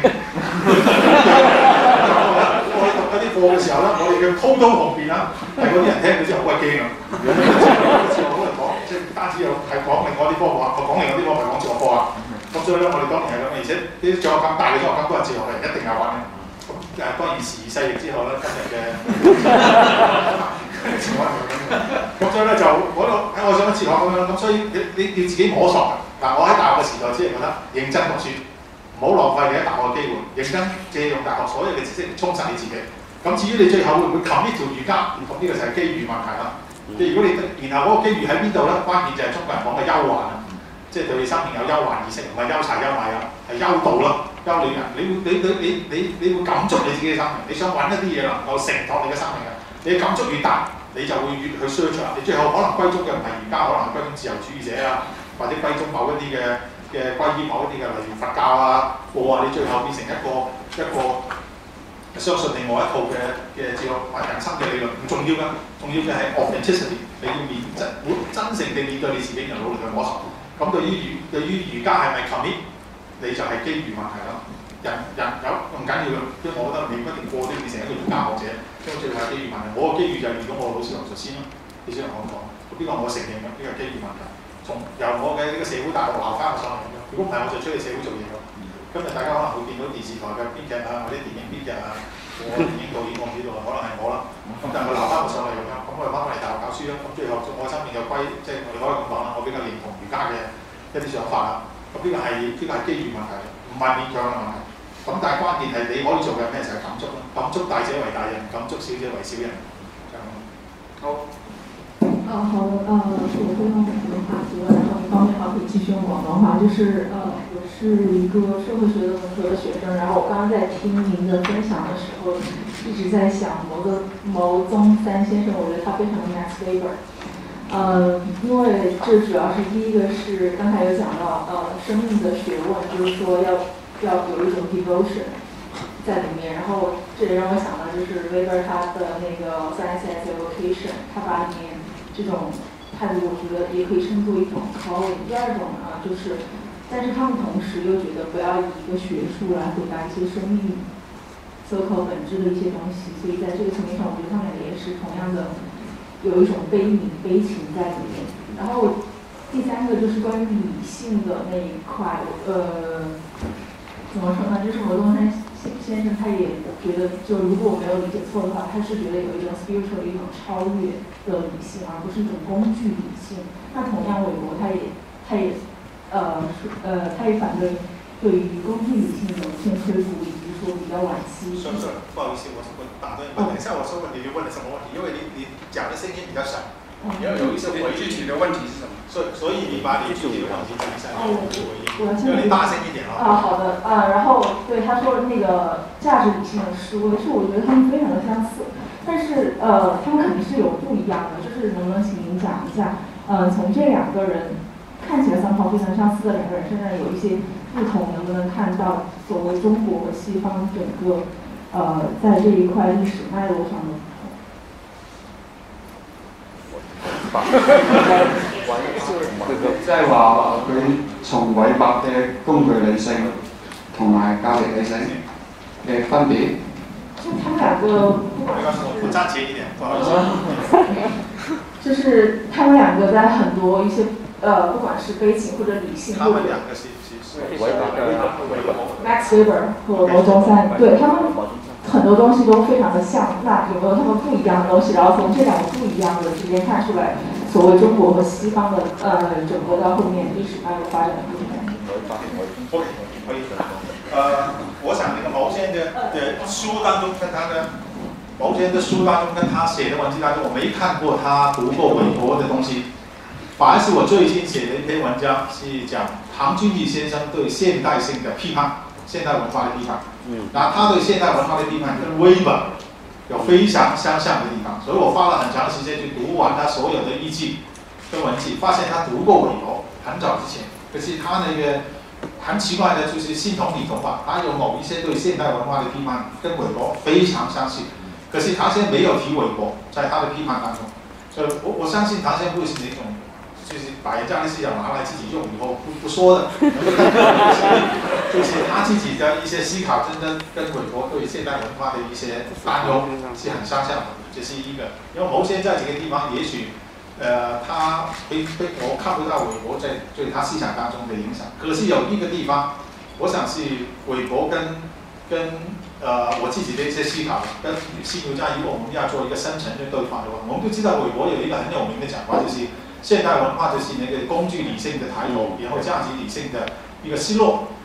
B: 我哋讀嗰啲課嘅時候咧，我哋嘅滔滔雄辯啦，係嗰啲人聽到之後好鬼驚啊！如果哲學好嚟講，即係唔單止有係講另外啲科學，我講另外啲科唔係講哲學科啊。咁所以咧，我哋當年係咁，而且啲獎學金大嘅獎學金都係哲學嘅人一定有揾嘅。咁誒當然時移世易之後咧，今日嘅。咁所以咧就嗰度喺我想哲學咁樣，咁所以你你要自己摸索嗱。我喺大學嘅時代只係覺得認真讀書，唔好浪費你喺大學嘅機會，認真借用大學所有嘅知識充實你自己。 咁至於你最後會唔會 commit 條瑜伽，咁呢個就係機遇問題啦。即係如果你然後嗰個機遇喺邊度咧？關鍵就係中國人講嘅憂患啊，即係對你生命有憂患意識，唔係憂柴憂米啊，係憂道啦，憂慮人。你會你你你你你會感觸你自己嘅生命，你想揾一啲嘢能夠承托你嘅生命嘅，你感觸越大，你就會越去 search 啦。你最後可能歸宗嘅唔係瑜伽，可能係歸宗自由主義者啊，或者歸宗某一啲嘅嘅歸依某一啲嘅，例如佛教啊，我話你最後變成一個一個。相信另外一套嘅嘅哲學或人生嘅理論唔重要㗎，重要嘅係 authenticity， 你要面真會真誠地面對你自己，然後努力去摸索。咁對於瑜對於瑜伽係咪 commit， 你就係機遇問題啦。人人有唔緊要嘅，因為我覺得你唔一定過都變成一個瑜伽學者，因為最後係機遇問題。我嘅機遇就係遇到我老師劉述先啦，你先同我講，呢、這個我承認嘅，呢、這個機遇問題。從由我嘅呢個社會大學鬧翻我上嚟，如果唔係我就出去社會做嘢㗎。今日大家可能會見到電視台嘅編劇啊，或者電影編劇啊，我電影導演我唔知道，可能係我啦。咁但係佢鬧翻我上嚟咁樣，咁我又翻返嚟大學教書啦。咁最後我生命又歸，即係我哋可以咁講啦，我比較認同瑜伽嘅一啲想法啦。咁呢個係呢、這個係機遇問題，唔係勉強嘅問題。咁但係關鍵係你可以做嘅咩就係感觸啦，感觸大者為大人，感觸小者為小人。就咁。好。
E: 呃，好的，呃，我是我会用普通话提问，然后一方面的话可以继续用广东话。就是呃，我是一个社会学的本科的学生，然后我刚刚在听您的分享的时候，一直在想牟宗牟宗三先生，我觉得他非常的 Max Weber。呃，因为这主要是第一个是刚才有讲到，呃，生命的学问，就是说要要有一种 devotion 在里面，然后这也让我想到就是 Weber 他的那个 Science as Evocation， 他把里面这种态度，我觉得也可以称作一种 calling。第二种呢，就是，但是他们同时又觉得不要以一个学术来回答一些生命 circle 本质的一些东西，所以在这个层面上，我觉得他们也是同样的有一种悲悯、悲情在里面。然后第三个就是关于理性的那一块，呃，怎么说呢？就是牟宗三先生他也觉得，就如果我没有理解错的话，他是觉得有一种 spiritual 的一种超越的理性，而不是一种工具理性。那同样，韦伯他也他也呃呃他也反对对于工具理性的无限推估，以及说比较惋惜。
B: 是是，不好意思，我我打断你，等一下我说问题就问了什么问题？因为你你讲的声音比较小，你要有一些回应。
C: 具体的问题是什么？
B: 所以所以你把你具体的问题讲一下，
E: 哦，我
B: 要你大声一点
E: 啊。好的啊，然后对他说那个价值理性的思维，是我觉得他们非常的相似，但是呃，他们肯定是有不一样的。就是能不能请您讲一下，呃，从这两个人看起来三跑非常相似的两个人身上有一些不同，能不能看到所谓中国和西方整个呃在这一块历史脉络上的不同？
A: 即係話佢從韋伯嘅工具理性同埋價值理性嘅分別。
E: 就他們兩個，
B: 我站前一點，不好意思。
E: 就是他們兩個在很多一些呃，不管是悲情或者理性，
B: 他們兩個是是是韋伯
E: Max Weber 和牟宗三，對他們很多東西都非常的像。那有沒有他們不一樣的東西？然後從這兩個不一樣的之間看出來，所謂中國和西方的呃整個到後面歷史脈絡發展的不同。
B: 可以可以呃，我想那個牟先的的書當中跟他的牟先的書當中跟他寫的文字當中，我沒看過他讀過韋伯的東西。反而是我最近寫的一篇文章，是講唐君毅先生對現代性的批判，現代文化的批判。嗯，那他對現代文化的批判跟韋伯有非常相像的地方，所以我花了很長的時間去讀完他所有的日記跟文記，發現他讀過韋伯很早之前，可是他那個很奇怪的就是心同理同吧，他有某一些對現代文化的批判跟韋伯非常相似，可是他先沒有提韋伯在他的批判當中，所以我我相信他先會是那種就是把人家的思想拿來自己用以後不不說的，就是他自己的一些思考真的跟韋伯對現代文化的一些擔憂是很相像的，這是一個。因為牟先在這個地方，也許呃他被被我看不到韋伯在對他思想當中的影響，可是有一個地方，我想是韋伯跟跟呃我自己的一些思考跟新儒家，如果我們要做一個深層的對話的話，我們都知道韋伯有一個很有名的講話，就是現代文化就是那個工具理性的抬頭，然後價值理性的一個失落。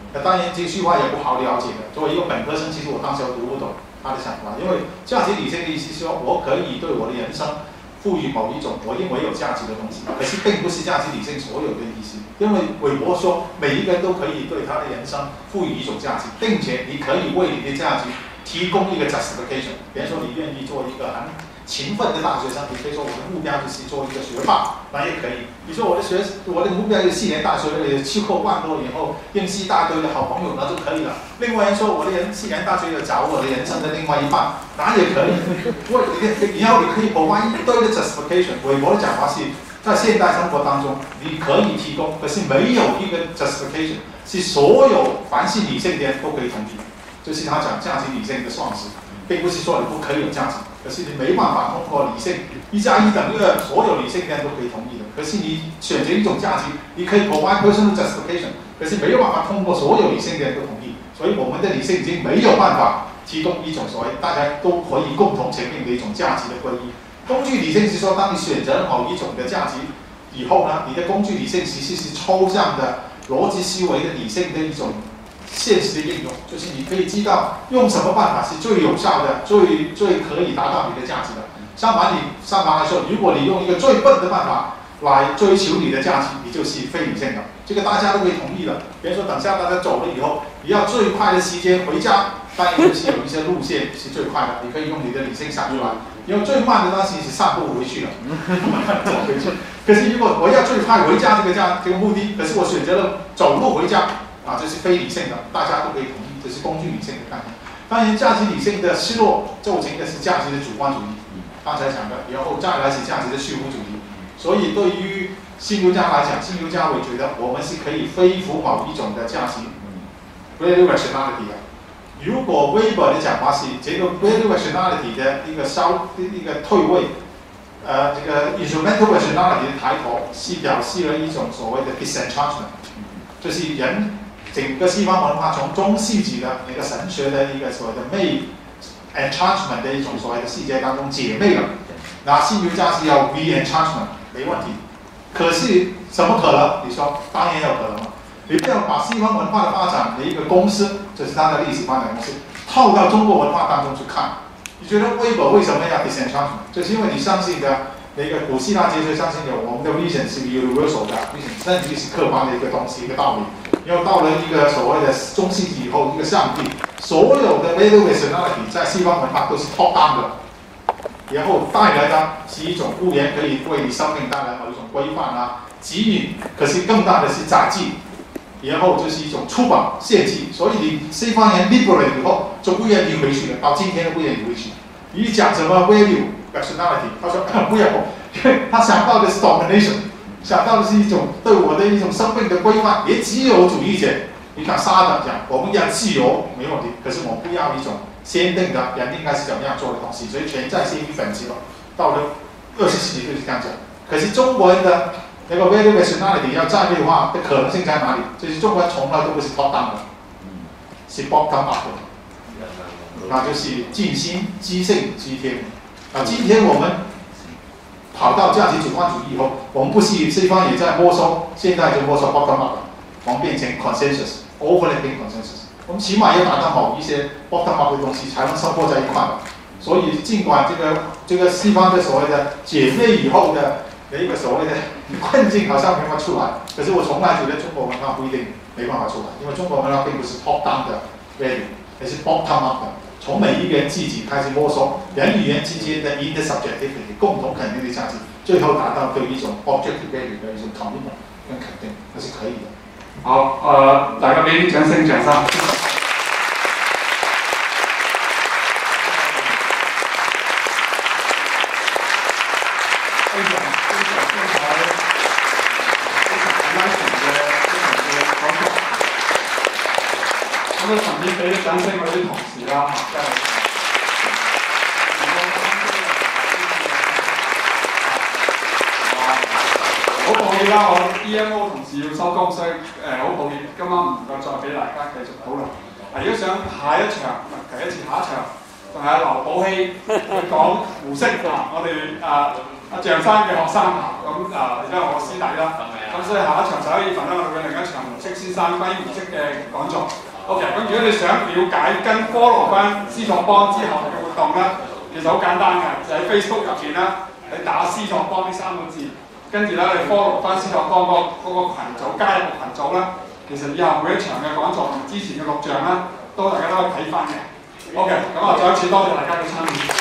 B: 那当然这句话也不好了解的。作为一个本科生，其实我当时读不懂他的想法，因为价值理性的意思是说，我可以对我的人生赋予某一种我认为有价值的东西，可是并不是价值理性所有的意思。因为韦伯说，每一个人都可以对他的人生赋予一种价值，并且你可以为你的价值提供一个 justification。比如说，你愿意做一个很勤奋的大学生，你可以说我的目标就是做一个学霸，那也可以。你说我的学，我的目标是四年大学里去过万多以后认识一大堆的好朋友，那就可以了。另外人说我的人四年大学要找我的人生的另外一半，那也可以。我你要你可以 provide 一堆的 justification。韦伯的讲法是，在现代生活当中，你可以提供，可是没有一个 justification 是所有凡是理性的人都可以同意。就是他讲价值理性的双值，并不是说你不可以有价值，可是你没办法通过理性一加一等于二，所有理性的人都可以同意的。可是你选择一种价值，你可以 provide personal justification， 可是没有办法通过所有理性的人都同意。所以我们的理性已经没有办法提供一种所谓大家都可以共同承认的一种价值的归一。工具理性是说，当你选择某一种的价值以后呢，你的工具理性其实是抽象的逻辑思维的理性的一种现实的应用，就是你可以知道用什么办法是最有效的，最最可以达到你的价值的。相反你相反来说，如果你用一个最笨的办法来追求你的价值，你就是非理性的。这个大家都可以同意的。比如说，等下大家走了以后，你要最快的时间回家，当然就是有一些路线是最快的，你可以用你的理性想出来。因为最慢的东西是散步回去了，走回去。可是如果我要最快回家这个家这个目的，可是我选择了走路回家。啊，这是非理性的，大家都可以同意，这是工具理性的概念。当然，价值理性的失落构成的是价值的主观主义，刚才讲的，然后再来是价值的虚无主义。所以，对于新儒家来讲，新儒家会觉得我们是可以恢复某一种的价值 value rationality 的。如果 Weber 的讲法是这个 value rationality 的一个稍一个退位，呃，这个 instrumental rationality 的抬头，是表示了一种所谓的 disenchantment， 就是人。整个西方文化从中世纪的那个神学的一个所谓的魅 enchantment 的一种所谓的世界当中解魅了，那新儒家是要 re-enchantment 没问题，可是什么可能？你说当然有可能了。你不要把西方文化的发展的一个公式，就是它的历史发展公式，套到中国文化当中去看。你觉得微博为什么要 disenchantment？ 就是因为你相信的那个古希腊哲学相信的我们的 vision 是 universal 的 vision， 甚至是客观的一个东西，一个道理。然后到了一个所谓的中世纪以后，一个上帝，所有的 value rationality 在西方文化都是 top down 的，然后带来的是一种固然可以为你生命带来某一种规范啊、指引，可是更大的是载具，然后就是一种出版献祭。所以你西方人 liberate 以后就不愿意回去了，到今天都不愿意回去。你讲什么 value rationality， 他说不要，他想到的是 domination。想到的是一种对我的一种生命的规范，也自由主义者。你看沙特讲，我们要自由没问题，可是我们不要一种先定的人应该是怎么样做的东西，所以全在先于本质了。到了二十世纪就是这样讲。可是中国人的那个 value rationality 要战略化的可能性在哪里？就是中国人从来都不是 top down 的，是 bottom up 的，那就是尽心知性知天。啊，今天我们跑到价值主观主义以后，我们不是西方也在摸索，现在就摸索 bottom up， 我们变成 consensus，overlapping consensus。我们起码要达到某一些 bottom up 的东西，才能生活在一块。所以尽管这个这个西方的所谓的姐妹以后的一个所谓的困境好像没法出来，可是我从来觉得中国文化不一定没办法出来，因为中国文化并不是 top down 的 value， 而是 bottom up 的。从每一个人自己开始摸索，人与人之间的 intersubjectivity 共同肯定的价值，最后达到对一种 objective value 的一种 commitment 跟肯定，那是可以的。
C: 好，呃，大家俾啲掌聲掌聲。非常非常精彩，非常 enlightening 嘅非常嘅講座。咁啊，順便俾啲掌聲我啲同事啦，真係。好抱歉啦，我 D M O 同事要收工，所以誒好抱歉，今晚唔能夠再俾大家繼續討論。嗱，如果想下一場，第一次下一場，仲係劉寶希佢講胡適啊，我哋啊阿鄭生嘅學生啊，咁啊而家我師弟啦。 咁所以下一場十一月份咧，我哋會另一場胡適先生關於胡適嘅講座。OK， 咁如果你想了解跟 follow 翻司托邦之後嘅活動咧，其實好簡單嘅，就喺 Facebook 入邊啦，你打司托邦呢三個字，跟住咧你 follow 翻司托邦嗰嗰個羣組，加入個群組啦。其實以後每一場嘅講座同之前嘅錄像啦，都大家都可以睇翻嘅。OK，咁啊，再一次多謝大家嘅參與。